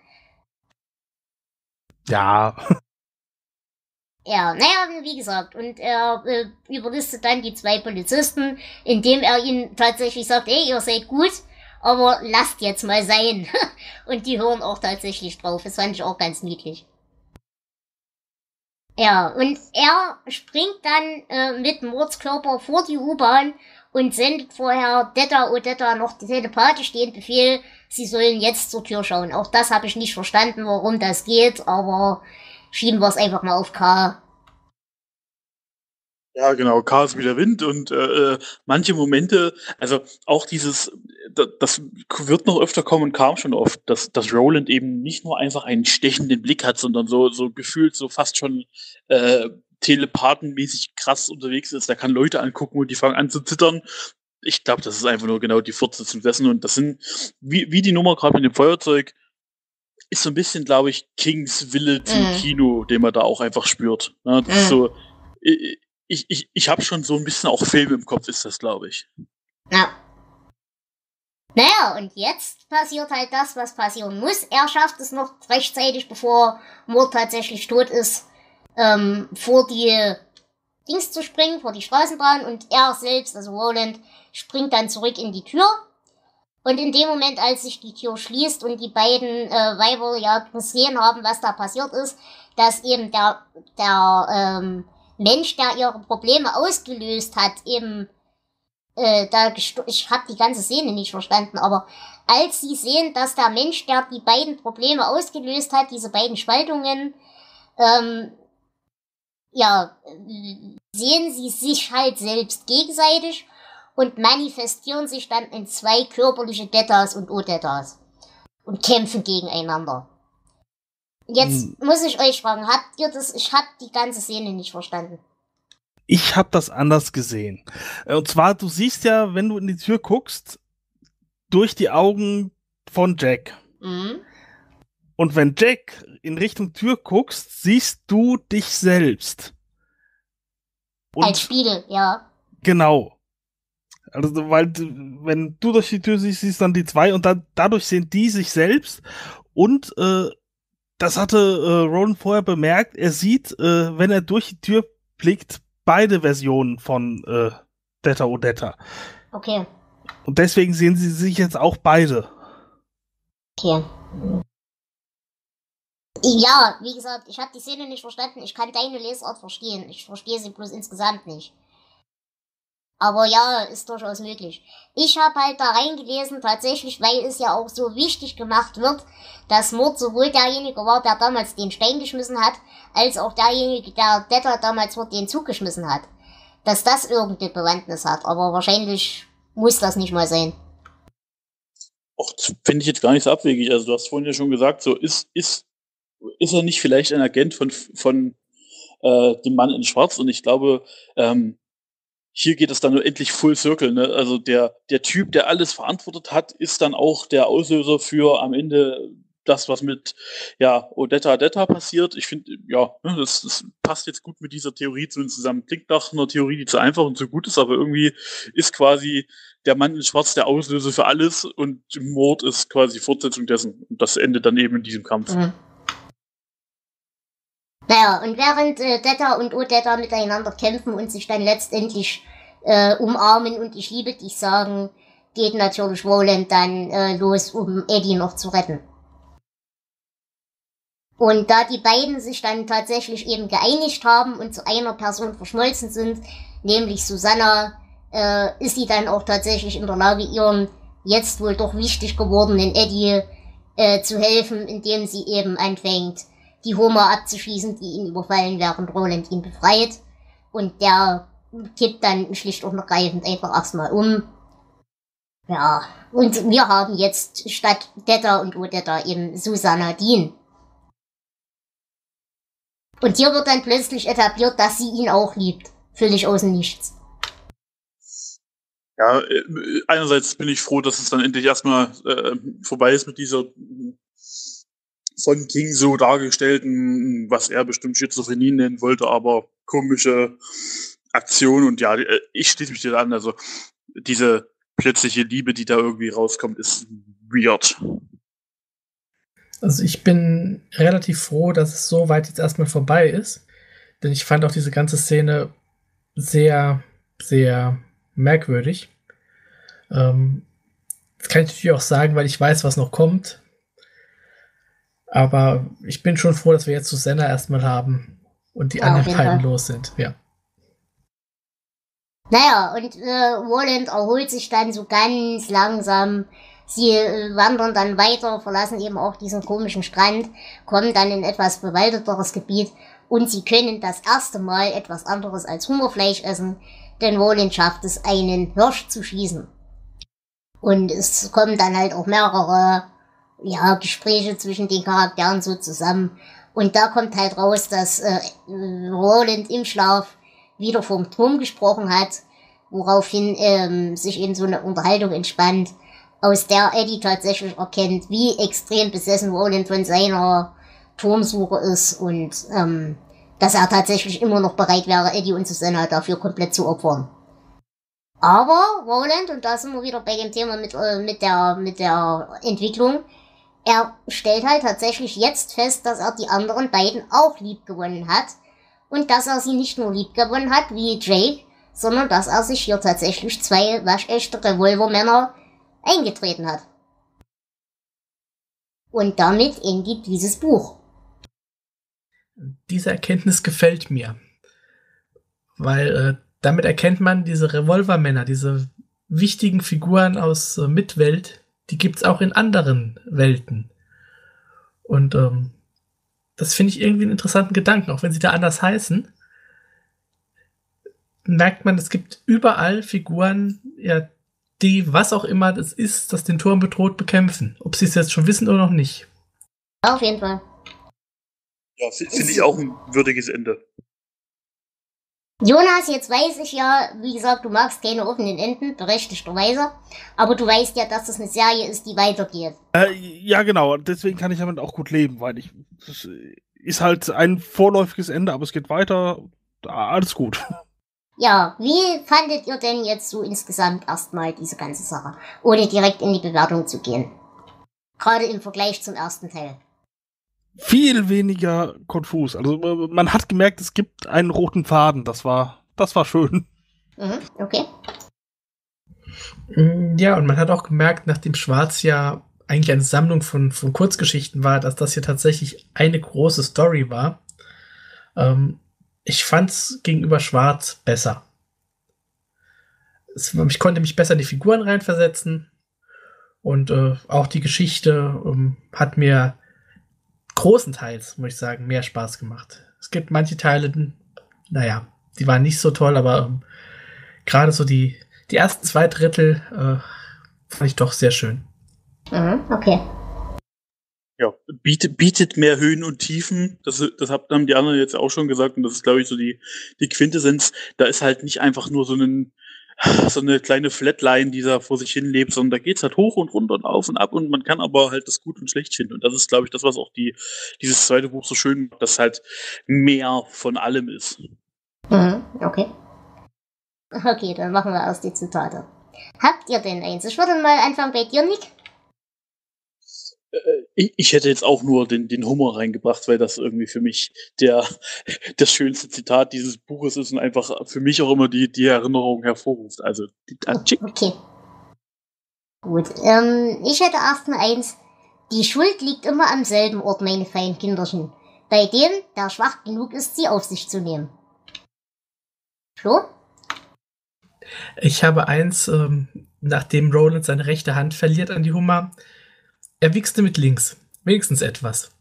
Ja. Ja, naja, wie gesagt, und er äh, überlistet dann die zwei Polizisten, indem er ihnen tatsächlich sagt, ey, ihr seid gut, aber lasst jetzt mal sein. Und die hören auch tatsächlich drauf, das fand ich auch ganz niedlich. Ja, und er springt dann äh, mit Mordskörper vor die U-Bahn und sendet vorher Detta Odetta noch telepathisch den Befehl, sie sollen jetzt zur Tür schauen. Auch das habe ich nicht verstanden, warum das geht, aber schieben wir es einfach mal auf K. Ja, genau, Chaos wie der Wind und äh, manche Momente, also auch dieses, das, das wird noch öfter kommen und kam schon oft, dass, dass Roland eben nicht nur einfach einen stechenden Blick hat, sondern so, so gefühlt so fast schon äh, telepathenmäßig krass unterwegs ist. Der kann Leute angucken und die fangen an zu zittern. Ich glaube, das ist einfach nur genau die Fortsetzung dessen und das sind, wie, wie die Nummer gerade mit dem Feuerzeug, ist so ein bisschen, glaube ich, Kings Wille zum Mhm. Kino, den man da auch einfach spürt. Ja, das ist Mhm. so, ich, ich, ich, ich habe schon so ein bisschen auch Film im Kopf, ist das, glaube ich. Ja. Naja, und jetzt passiert halt das, was passieren muss. Er schafft es noch rechtzeitig, bevor Mord tatsächlich tot ist, ähm, vor die Dings zu springen, vor die Straßenbahn, und er selbst, also Roland, springt dann zurück in die Tür. Und in dem Moment, als sich die Tür schließt und die beiden äh, Weiber ja gesehen haben, was da passiert ist, dass eben der, der ähm, Mensch, der ihre Probleme ausgelöst hat, eben äh, da gesto- ich habe die ganze Szene nicht verstanden, aber als sie sehen, dass der Mensch, der die beiden Probleme ausgelöst hat, diese beiden Spaltungen, ähm, ja, äh, sehen sie sich halt selbst gegenseitig und manifestieren sich dann in zwei körperliche Dettas und Odettas und kämpfen gegeneinander. Jetzt Hm. muss ich euch fragen, habt ihr das, ich hab die ganze Szene nicht verstanden. Ich habe das anders gesehen. Äh, Und zwar, du siehst ja, wenn du in die Tür guckst, durch die Augen von Jack. Mhm. Und wenn Jack in Richtung Tür guckst, siehst du dich selbst. Als Und Spiegel, ja. genau. Also, weil, du- wenn du durch die Tür siehst, siehst dann die zwei und dann, dadurch sehen die sich selbst. Und äh, das hatte äh, Roland vorher bemerkt. Er sieht, äh, wenn er durch die Tür blickt, beide Versionen von äh, Detta Odetta. Okay. Und deswegen sehen sie sich jetzt auch beide. Okay. Ja, wie gesagt, ich habe die Szene nicht verstanden. Ich kann deine Lesart verstehen. Ich verstehe sie bloß insgesamt nicht. Aber ja, ist durchaus möglich. Ich habe halt da reingelesen, tatsächlich, weil es ja auch so wichtig gemacht wird, dass Mord sowohl derjenige war, der damals den Stein geschmissen hat, als auch derjenige, der Detta damals vor den Zug geschmissen hat. Dass das irgendeine Bewandtnis hat. Aber wahrscheinlich muss das nicht mal sein. Auch finde ich jetzt gar nicht so abwegig. Also du hast vorhin ja schon gesagt, so ist, ist, ist er nicht vielleicht ein Agent von, von äh, dem Mann in Schwarz? Und ich glaube, ähm, hier geht es dann nur endlich full circle. Ne? Also der, der Typ, der alles verantwortet hat, ist dann auch der Auslöser für am Ende das, was mit ja, Odetta Detta passiert. Ich finde, ja, ne, das, das passt jetzt gut mit dieser Theorie zumindest zusammen. Klingt nach einer Theorie, die zu einfach und zu gut ist, aber irgendwie ist quasi der Mann in Schwarz der Auslöser für alles und Mord ist quasi Fortsetzung dessen. Und das endet dann eben in diesem Kampf. Mhm. Naja, und während äh, Detta und Odetta miteinander kämpfen und sich dann letztendlich äh, umarmen und ich liebe dich sagen, geht natürlich Roland dann äh, los, um Eddie noch zu retten. Und da die beiden sich dann tatsächlich eben geeinigt haben und zu einer Person verschmolzen sind, nämlich Susanna, äh, ist sie dann auch tatsächlich in der Lage, ihrem jetzt wohl doch wichtig gewordenen Eddie äh, zu helfen, indem sie eben anfängt, die Homer abzuschießen, die ihn überfallen, während Roland ihn befreit. Und der kippt dann schlicht und ergreifend einfach erstmal um. Ja, und wir haben jetzt statt Detta und Odetta eben Susanna Dean. Und hier wird dann plötzlich etabliert, dass sie ihn auch liebt. Völlig aus dem Nichts. Ja, äh, einerseits bin ich froh, dass es dann endlich erstmal äh, vorbei ist mit dieser von King so dargestellten, was er bestimmt Schizophrenie nennen wollte, aber komische Aktion. Und ja, ich schließe mich dir an. Also diese plötzliche Liebe, die da irgendwie rauskommt, ist weird. Also ich bin relativ froh, dass es so weit jetzt erstmal vorbei ist. Denn ich fand auch diese ganze Szene sehr, sehr merkwürdig. Ähm, das kann ich natürlich auch sagen, weil ich weiß, was noch kommt. Aber ich bin schon froh, dass wir jetzt Susanna erstmal haben und die Ja, anderen auf jeden beiden Fall. los sind. Ja. Naja, und äh, Roland erholt sich dann so ganz langsam. Sie äh, wandern dann weiter, verlassen eben auch diesen komischen Strand, kommen dann in etwas bewaldeteres Gebiet und sie können das erste Mal etwas anderes als Hummerfleisch essen, denn Roland schafft es, einen Hirsch zu schießen. Und es kommen dann halt auch mehrere, ja, Gespräche zwischen den Charakteren so zusammen. Und da kommt halt raus, dass äh, Roland im Schlaf wieder vom Turm gesprochen hat, woraufhin ähm, sich eben so eine Unterhaltung entspannt, aus der Eddie tatsächlich erkennt, wie extrem besessen Roland von seiner Turmsuche ist und ähm, dass er tatsächlich immer noch bereit wäre, Eddie und Susanna dafür komplett zu opfern. Aber Roland, und da sind wir wieder bei dem Thema mit, äh, mit, der, mit der Entwicklung, er stellt halt tatsächlich jetzt fest, dass er die anderen beiden auch lieb gewonnen hat und dass er sie nicht nur lieb gewonnen hat, wie Jake, sondern dass er sich hier tatsächlich zwei waschechte Revolvermänner eingetreten hat. Und damit endet dieses Buch. Diese Erkenntnis gefällt mir. Weil äh, damit erkennt man diese Revolvermänner, diese wichtigen Figuren aus äh, Mitwelt, die gibt's auch in anderen Welten. Und ähm, das finde ich irgendwie einen interessanten Gedanken, auch wenn sie da anders heißen. Merkt man, es gibt überall Figuren, ja, die, was auch immer das ist, das den Turm bedroht, bekämpfen. Ob sie es jetzt schon wissen oder noch nicht. Auf jeden Fall. Ja, finde ich auch ein würdiges Ende. Jonas, jetzt weiß ich ja, wie gesagt, du magst keine offenen Enden, berechtigterweise. Aber du weißt ja, dass das eine Serie ist, die weitergeht. Äh, ja, genau. Deswegen kann ich damit auch gut leben, weil ich das ist halt ein vorläufiges Ende, aber es geht weiter. Alles gut. Ja, wie fandet ihr denn jetzt so insgesamt erstmal diese ganze Sache, ohne direkt in die Bewertung zu gehen? Gerade im Vergleich zum ersten Teil. Viel weniger konfus. Also man hat gemerkt, es gibt einen roten Faden. Das war, das war schön. Mhm, okay. Ja, und man hat auch gemerkt, nachdem Schwarz ja eigentlich eine Sammlung von, von Kurzgeschichten war, dass das hier tatsächlich eine große Story war. Ähm, ich fand's gegenüber Schwarz besser. Es, ich konnte mich besser in die Figuren reinversetzen und äh, auch die Geschichte ähm, hat mir großenteils, muss ich sagen, mehr Spaß gemacht. Es gibt manche Teile, naja, die waren nicht so toll, aber ähm, gerade so die, die ersten zwei Drittel äh, fand ich doch sehr schön. Mhm, okay. Ja, bietet, bietet mehr Höhen und Tiefen. Das, das haben die anderen jetzt auch schon gesagt und das ist, glaube ich, so die, die Quintessenz. Da ist halt nicht einfach nur so, einen, so eine kleine Flatline, die da vor sich hin lebt, sondern da geht's halt hoch und runter und auf und ab und man kann aber halt das gut und schlecht finden. Und das ist, glaube ich, das, was auch die, dieses zweite Buch so schön macht, dass halt mehr von allem ist. Mhm, okay. Okay, dann machen wir erst die Zitate. Habt ihr denn eins? Ich würde mal anfangen bei dir, Nick. Ich, ich hätte jetzt auch nur den, den Hummer reingebracht, weil das irgendwie für mich der, das schönste Zitat dieses Buches ist und einfach für mich auch immer die, die Erinnerung hervorruft. Also, die, Okay. Gut. Ähm, ich hätte erstmal eins. Die Schuld liegt immer am selben Ort, meine feinen Kinderchen. Bei dem, der schwach genug ist, sie auf sich zu nehmen. Flo? Ich habe eins, ähm, nachdem Roland seine rechte Hand verliert an die Hummer. Er wichste mit links. Wenigstens etwas.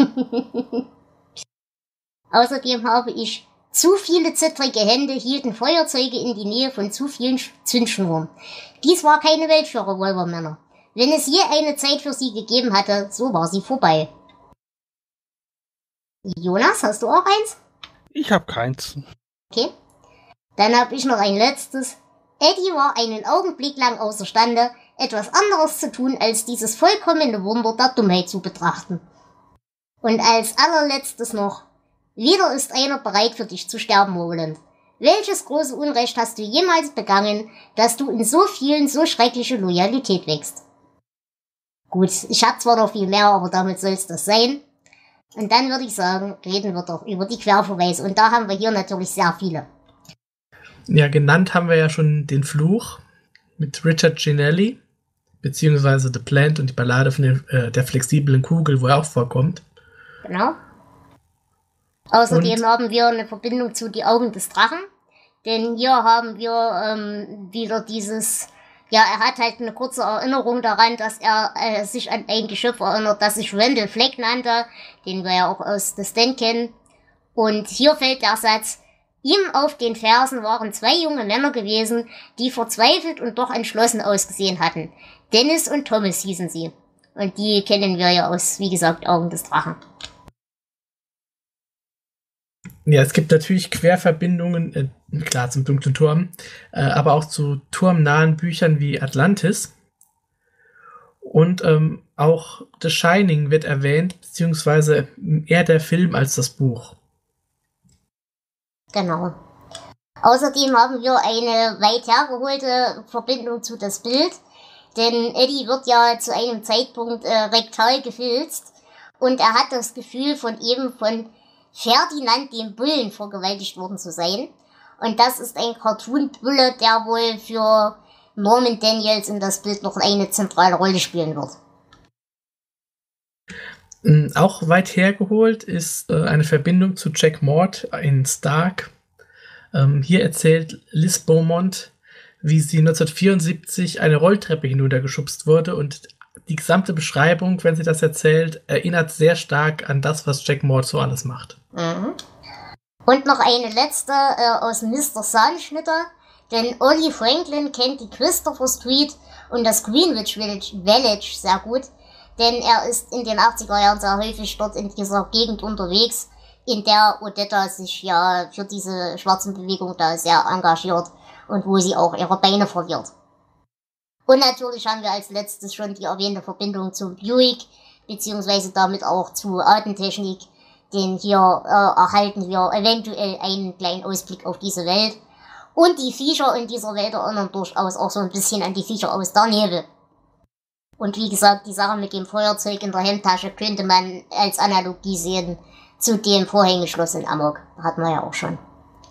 Außerdem habe ich zu viele zittrige Hände, hielten Feuerzeuge in die Nähe von zu vielen Zündschnurren. Dies war keine Welt für Revolvermänner. Wenn es je eine Zeit für sie gegeben hatte, so war sie vorbei. Jonas, hast du auch eins? Ich hab keins. Okay. Dann habe ich noch ein letztes. Eddie war einen Augenblick lang außerstande, etwas anderes zu tun, als dieses vollkommene Wunder der Dummheit zu betrachten. Und als allerletztes noch, wieder ist einer bereit für dich zu sterben, Roland. Welches große Unrecht hast du jemals begangen, dass du in so vielen so schreckliche Loyalität wächst? Gut, ich habe zwar noch viel mehr, aber damit soll es das sein. Und dann würde ich sagen, reden wir doch über die Querverweise. Und da haben wir hier natürlich sehr viele. Ja, genannt haben wir ja schon den Fluch mit Richard Ginelli, beziehungsweise The Plant und die Ballade von den, äh, der flexiblen Kugel, wo er auch vorkommt. Genau. Außerdem Und? haben wir eine Verbindung zu Die Augen des Drachen. Denn hier haben wir ähm, wieder dieses, ja, er hat halt eine kurze Erinnerung daran, dass er äh, sich an ein Geschöpf erinnert, das sich Randall Fleck nannte, den wir ja auch aus The Stand kennen. Und hier fällt der Satz, ihm auf den Fersen waren zwei junge Männer gewesen, die verzweifelt und doch entschlossen ausgesehen hatten. Dennis und Thomas hießen sie. Und die kennen wir ja aus, wie gesagt, Augen des Drachen. Ja, es gibt natürlich Querverbindungen, äh, klar zum Dunklen Turm, äh, aber auch zu turmnahen Büchern wie Atlantis. Und ähm, auch The Shining wird erwähnt, beziehungsweise eher der Film als das Buch. Genau. Außerdem haben wir eine weit hergeholte Verbindung zu das Bild, denn Eddie wird ja zu einem Zeitpunkt äh, rektal gefilzt und er hat das Gefühl, von eben von Ferdinand dem Bullen vergewaltigt worden zu sein. Und das ist ein Cartoon-Bulle, der wohl für Norman Daniels in das Bild noch eine zentrale Rolle spielen wird. Auch weit hergeholt ist äh, eine Verbindung zu Jack Mort in Stark. Ähm, hier erzählt Liz Beaumont, wie sie neunzehnhundertvierundsiebzig eine Rolltreppe hinuntergeschubst wurde, und die gesamte Beschreibung, wenn sie das erzählt, erinnert sehr stark an das, was Jack Mort so alles macht. Mhm. Und noch eine letzte äh, aus Mister Zahnschnitter, denn Ollie Franklin kennt die Christopher Street und das Greenwich Village, Village sehr gut, denn er ist in den achtziger Jahren sehr häufig dort in dieser Gegend unterwegs, in der Odetta sich ja für diese schwarzen Bewegung da sehr engagiert und wo sie auch ihre Beine verliert. Und natürlich haben wir als letztes schon die erwähnte Verbindung zum Buick, beziehungsweise damit auch zu Atemtechnik, denn hier äh, erhalten wir eventuell einen kleinen Ausblick auf diese Welt. Und die Viecher in dieser Welt erinnern durchaus auch so ein bisschen an die Viecher aus der Nebel. Und wie gesagt, die Sache mit dem Feuerzeug in der Hemdtasche könnte man als Analogie sehen zu dem Vorhängeschloss in Amok. Hatten wir ja auch schon.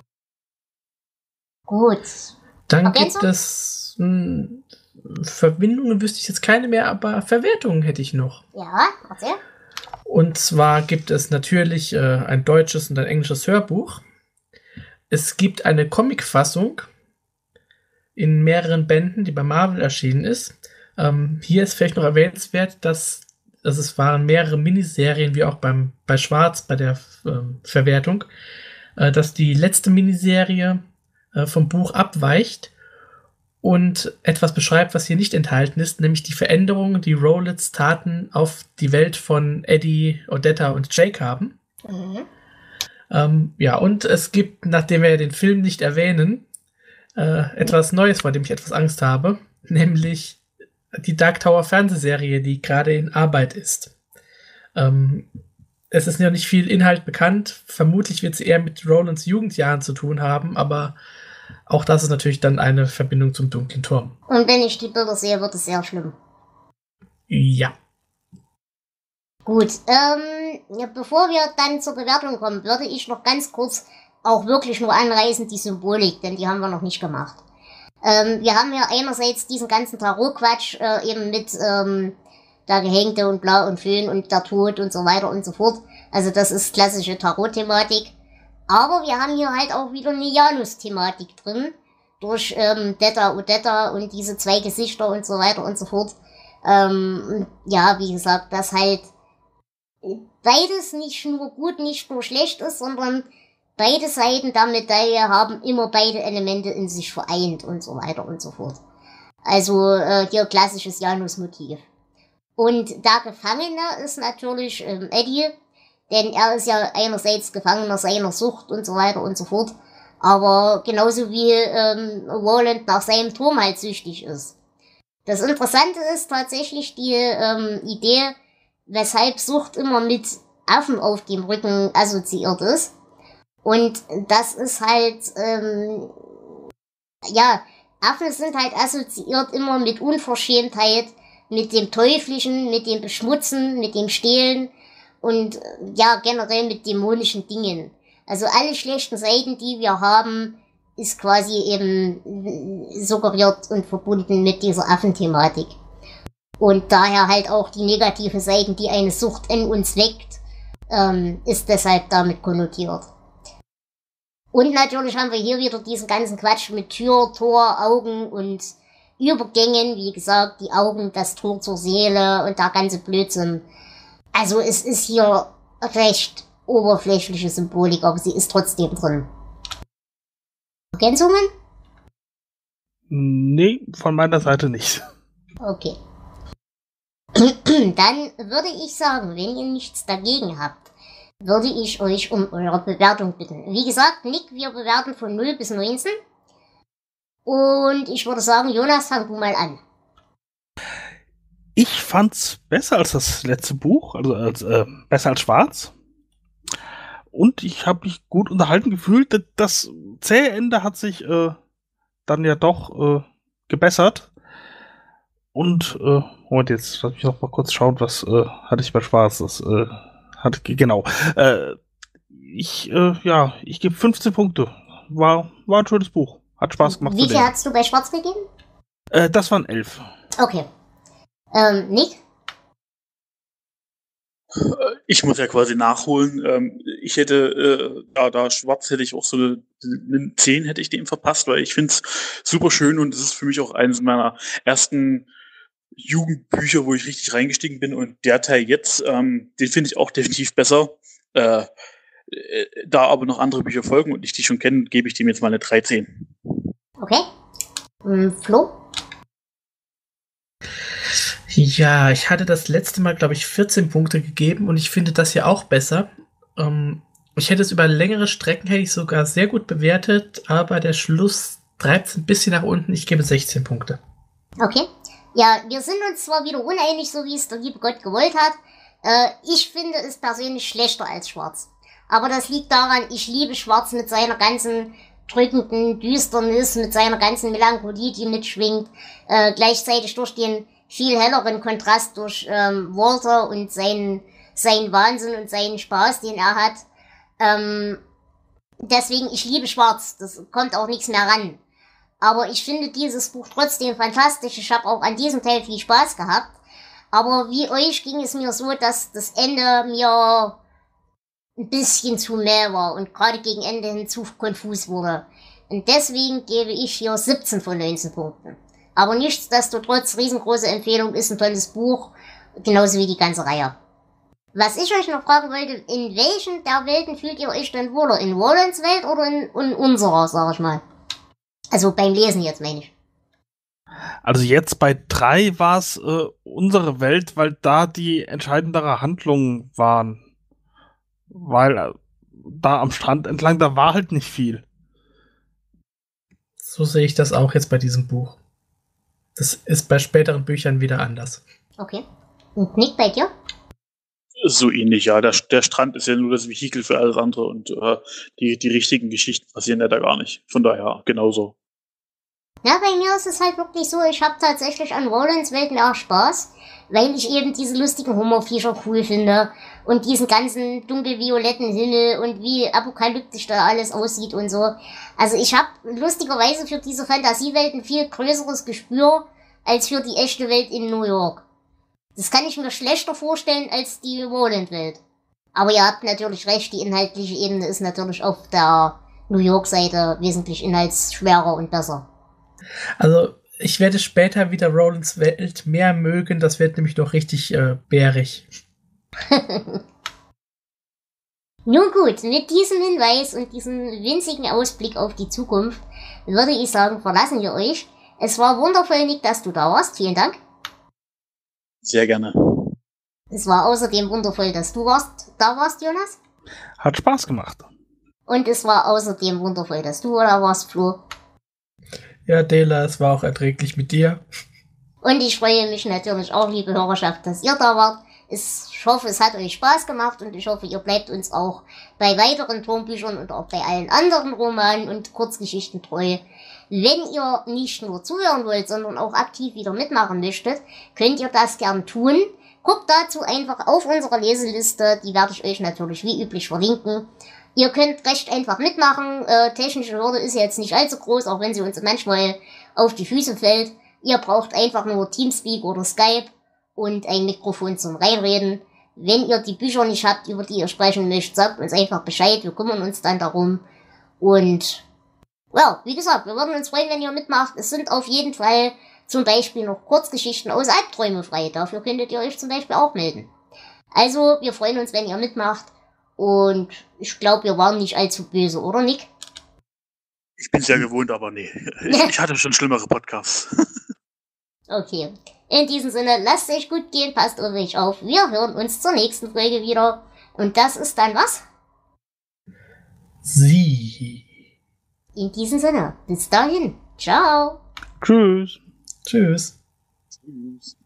Gut. Dann Ergänzung? gibt es mh, Verbindungen, wüsste ich jetzt keine mehr, aber Verwertungen hätte ich noch. Ja, erzähl. Und zwar gibt es natürlich äh, ein deutsches und ein englisches Hörbuch. Es gibt eine Comicfassung in mehreren Bänden, die bei Marvel erschienen ist. Ähm, hier ist vielleicht noch erwähnenswert, dass, dass es waren mehrere Miniserien, wie auch beim, bei Schwarz, bei der ähm, Verwertung, äh, dass die letzte Miniserie äh, vom Buch abweicht und etwas beschreibt, was hier nicht enthalten ist, nämlich die Veränderungen, die Rowletts Taten auf die Welt von Eddie, Odetta und Jake haben. Mhm. Ähm, ja, und es gibt, nachdem wir den Film nicht erwähnen, äh, etwas Neues, vor dem ich etwas Angst habe, nämlich die Dark Tower Fernsehserie, die gerade in Arbeit ist. Ähm, es ist ja nicht viel Inhalt bekannt. Vermutlich wird sie eher mit Rolands Jugendjahren zu tun haben, aber auch das ist natürlich dann eine Verbindung zum Dunklen Turm. Und wenn ich die Bilder sehe, wird es sehr schlimm. Ja. Gut, ähm, ja, bevor wir dann zur Bewertung kommen, würde ich noch ganz kurz auch wirklich nur anreißen die Symbolik, denn die haben wir noch nicht gemacht. Ähm, wir haben ja einerseits diesen ganzen Tarot-Quatsch äh, eben mit ähm, der Gehängte und bla und Föhn und der Tod und so weiter und so fort. Also das ist klassische Tarot-Thematik. Aber wir haben hier halt auch wieder eine Janus-Thematik drin. Durch ähm, Detta, Odetta und diese zwei Gesichter und so weiter und so fort. Ähm, ja, wie gesagt, dass halt beides nicht nur gut, nicht nur schlecht ist, sondern beide Seiten der Medaille haben immer beide Elemente in sich vereint und so weiter und so fort. Also äh, hier klassisches Janus-Motiv. Und der Gefangene ist natürlich ähm, Eddie, denn er ist ja einerseits Gefangener seiner Sucht und so weiter und so fort, aber genauso wie ähm, Roland nach seinem Turm halt süchtig ist. Das Interessante ist tatsächlich die ähm, Idee, weshalb Sucht immer mit Affen auf dem Rücken assoziiert ist. Und das ist halt, ähm, ja, Affen sind halt assoziiert immer mit Unverschämtheit, mit dem Teuflischen, mit dem Beschmutzen, mit dem Stehlen und ja, generell mit dämonischen Dingen. Also alle schlechten Seiten, die wir haben, ist quasi eben suggeriert und verbunden mit dieser Affenthematik. Und daher halt auch die negativen Seiten, die eine Sucht in uns weckt, ähm, ist deshalb damit konnotiert. Und natürlich haben wir hier wieder diesen ganzen Quatsch mit Tür, Tor, Augen und Übergängen. Wie gesagt, die Augen, das Tor zur Seele und der ganze Blödsinn. Also es ist hier recht oberflächliche Symbolik, aber sie ist trotzdem drin. Ergänzungen? Nee, von meiner Seite nicht. Okay. Dann würde ich sagen, wenn ihr nichts dagegen habt, würde ich euch um eure Bewertung bitten. Wie gesagt, Nick, wir bewerten von null bis neunzehn. Und ich würde sagen, Jonas, fang du mal an. Ich fand's besser als das letzte Buch, also als, äh, besser als Schwarz. Und ich habe mich gut unterhalten gefühlt. Das zähe Ende hat sich äh, dann ja doch äh, gebessert. Und, äh, Moment, jetzt lass mich noch mal kurz schauen, was äh, hatte ich bei Schwarz. Das äh, hatte genau. Äh, ich, äh, ja, ich gebe fünfzehn Punkte. War, war ein schönes Buch. Hat Spaß gemacht. Wie viel hast du bei Schwarz gegeben? Äh, das waren elf. Okay. Ähm, Nick? Ich muss ja quasi nachholen. Ähm, ich hätte, äh, da, da Schwarz hätte ich auch so eine, eine zehn hätte ich dem verpasst, weil ich finde es super schön und es ist für mich auch eines meiner ersten Jugendbücher, wo ich richtig reingestiegen bin, und der Teil jetzt, ähm, den finde ich auch definitiv besser. Äh, äh, da aber noch andere Bücher folgen und ich die schon kenne, gebe ich dem jetzt mal eine dreizehn. Okay. Ähm, Flo? Ja, ich hatte das letzte Mal, glaube ich, vierzehn Punkte gegeben und ich finde das hier auch besser. Ähm, ich hätte es über längere Strecken hätte ich sogar sehr gut bewertet, aber der Schluss treibt es ein bisschen nach unten. Ich gebe sechzehn Punkte. Okay. Ja, wir sind uns zwar wieder uneinig, so wie es der liebe Gott gewollt hat. Äh, ich finde es persönlich schlechter als Schwarz. Aber das liegt daran, ich liebe Schwarz mit seiner ganzen drückenden Düsternis, mit seiner ganzen Melancholie, die mitschwingt. Äh, gleichzeitig durch den viel helleren Kontrast durch ähm, Walter und seinen, seinen Wahnsinn und seinen Spaß, den er hat. Ähm, deswegen, ich liebe Schwarz. Das kommt auch nichts mehr ran. Aber ich finde dieses Buch trotzdem fantastisch. Ich habe auch an diesem Teil viel Spaß gehabt. Aber wie euch ging es mir so, dass das Ende mir ein bisschen zu mehr war und gerade gegen Ende hin zu konfus wurde. Und deswegen gebe ich hier siebzehn von neunzehn Punkten. Aber nichtsdestotrotz, riesengroße Empfehlung, ist ein tolles Buch, genauso wie die ganze Reihe. Was ich euch noch fragen wollte, in welchen der Welten fühlt ihr euch denn wohler? In Rolands Welt oder in, in unserer, sag ich mal? Also beim Lesen jetzt, meine ich. Also jetzt bei drei war es äh, unsere Welt, weil da die entscheidendere Handlungen waren. Weil äh, da am Strand entlang, da war halt nicht viel. So sehe ich das auch jetzt bei diesem Buch. Das ist bei späteren Büchern wieder anders. Okay. Und Nick, bei dir? So ähnlich, ja. Der, der Strand ist ja nur das Vehikel für alles andere und äh, die, die richtigen Geschichten passieren ja da gar nicht. Von daher genauso. Ja, bei mir ist es halt wirklich so, ich habe tatsächlich an Rolands Welt mehr Spaß, weil ich eben diese lustigen Humorviecher cool finde und diesen ganzen dunkelvioletten Himmel und wie apokalyptisch da alles aussieht und so. Also ich habe lustigerweise für diese Fantasiewelt ein viel größeres Gespür als für die echte Welt in New York. Das kann ich mir schlechter vorstellen als die Roland-Welt. Aber ihr habt natürlich recht, die inhaltliche Ebene ist natürlich auf der New York-Seite wesentlich inhaltsschwerer und besser. Also, ich werde später wieder Rolands Welt mehr mögen, das wird nämlich noch richtig äh, bärig. Nun gut, mit diesem Hinweis und diesem winzigen Ausblick auf die Zukunft würde ich sagen, verlassen wir euch. Es war wundervoll, Nick, dass du da warst. Vielen Dank. Sehr gerne. Es war außerdem wundervoll, dass du warst, da warst, Jonas. Hat Spaß gemacht. Und es war außerdem wundervoll, dass du da warst, Flo. Ja, Dela, es war auch erträglich mit dir. Und ich freue mich natürlich auch, liebe Hörerschaft, dass ihr da wart. Ich hoffe, es hat euch Spaß gemacht und ich hoffe, ihr bleibt uns auch bei weiteren Turmbüchern und auch bei allen anderen Romanen und Kurzgeschichten treu. Wenn ihr nicht nur zuhören wollt, sondern auch aktiv wieder mitmachen möchtet, könnt ihr das gern tun. Guckt dazu einfach auf unsere Leseliste, die werde ich euch natürlich wie üblich verlinken. Ihr könnt recht einfach mitmachen, äh, technische Hürde ist jetzt nicht allzu groß, auch wenn sie uns manchmal auf die Füße fällt. Ihr braucht einfach nur Teamspeak oder Skype und ein Mikrofon zum Reinreden. Wenn ihr die Bücher nicht habt, über die ihr sprechen möchtet, sagt uns einfach Bescheid, wir kümmern uns dann darum. Und ja, wie gesagt, wir würden uns freuen, wenn ihr mitmacht. Es sind auf jeden Fall zum Beispiel noch Kurzgeschichten aus Albträume frei. Dafür könntet ihr euch zum Beispiel auch melden. Also, wir freuen uns, wenn ihr mitmacht. Und ich glaube, wir waren nicht allzu böse, oder Nick? Ich bin sehr gewohnt, aber nee. Ich, ich hatte schon schlimmere Podcasts. Okay. In diesem Sinne, lasst es euch gut gehen, passt auf euch auf. Wir hören uns zur nächsten Folge wieder. Und das ist dann was? Sie. In diesem Sinne, bis dahin. Ciao. Tschüss. Tschüss. Tschüss.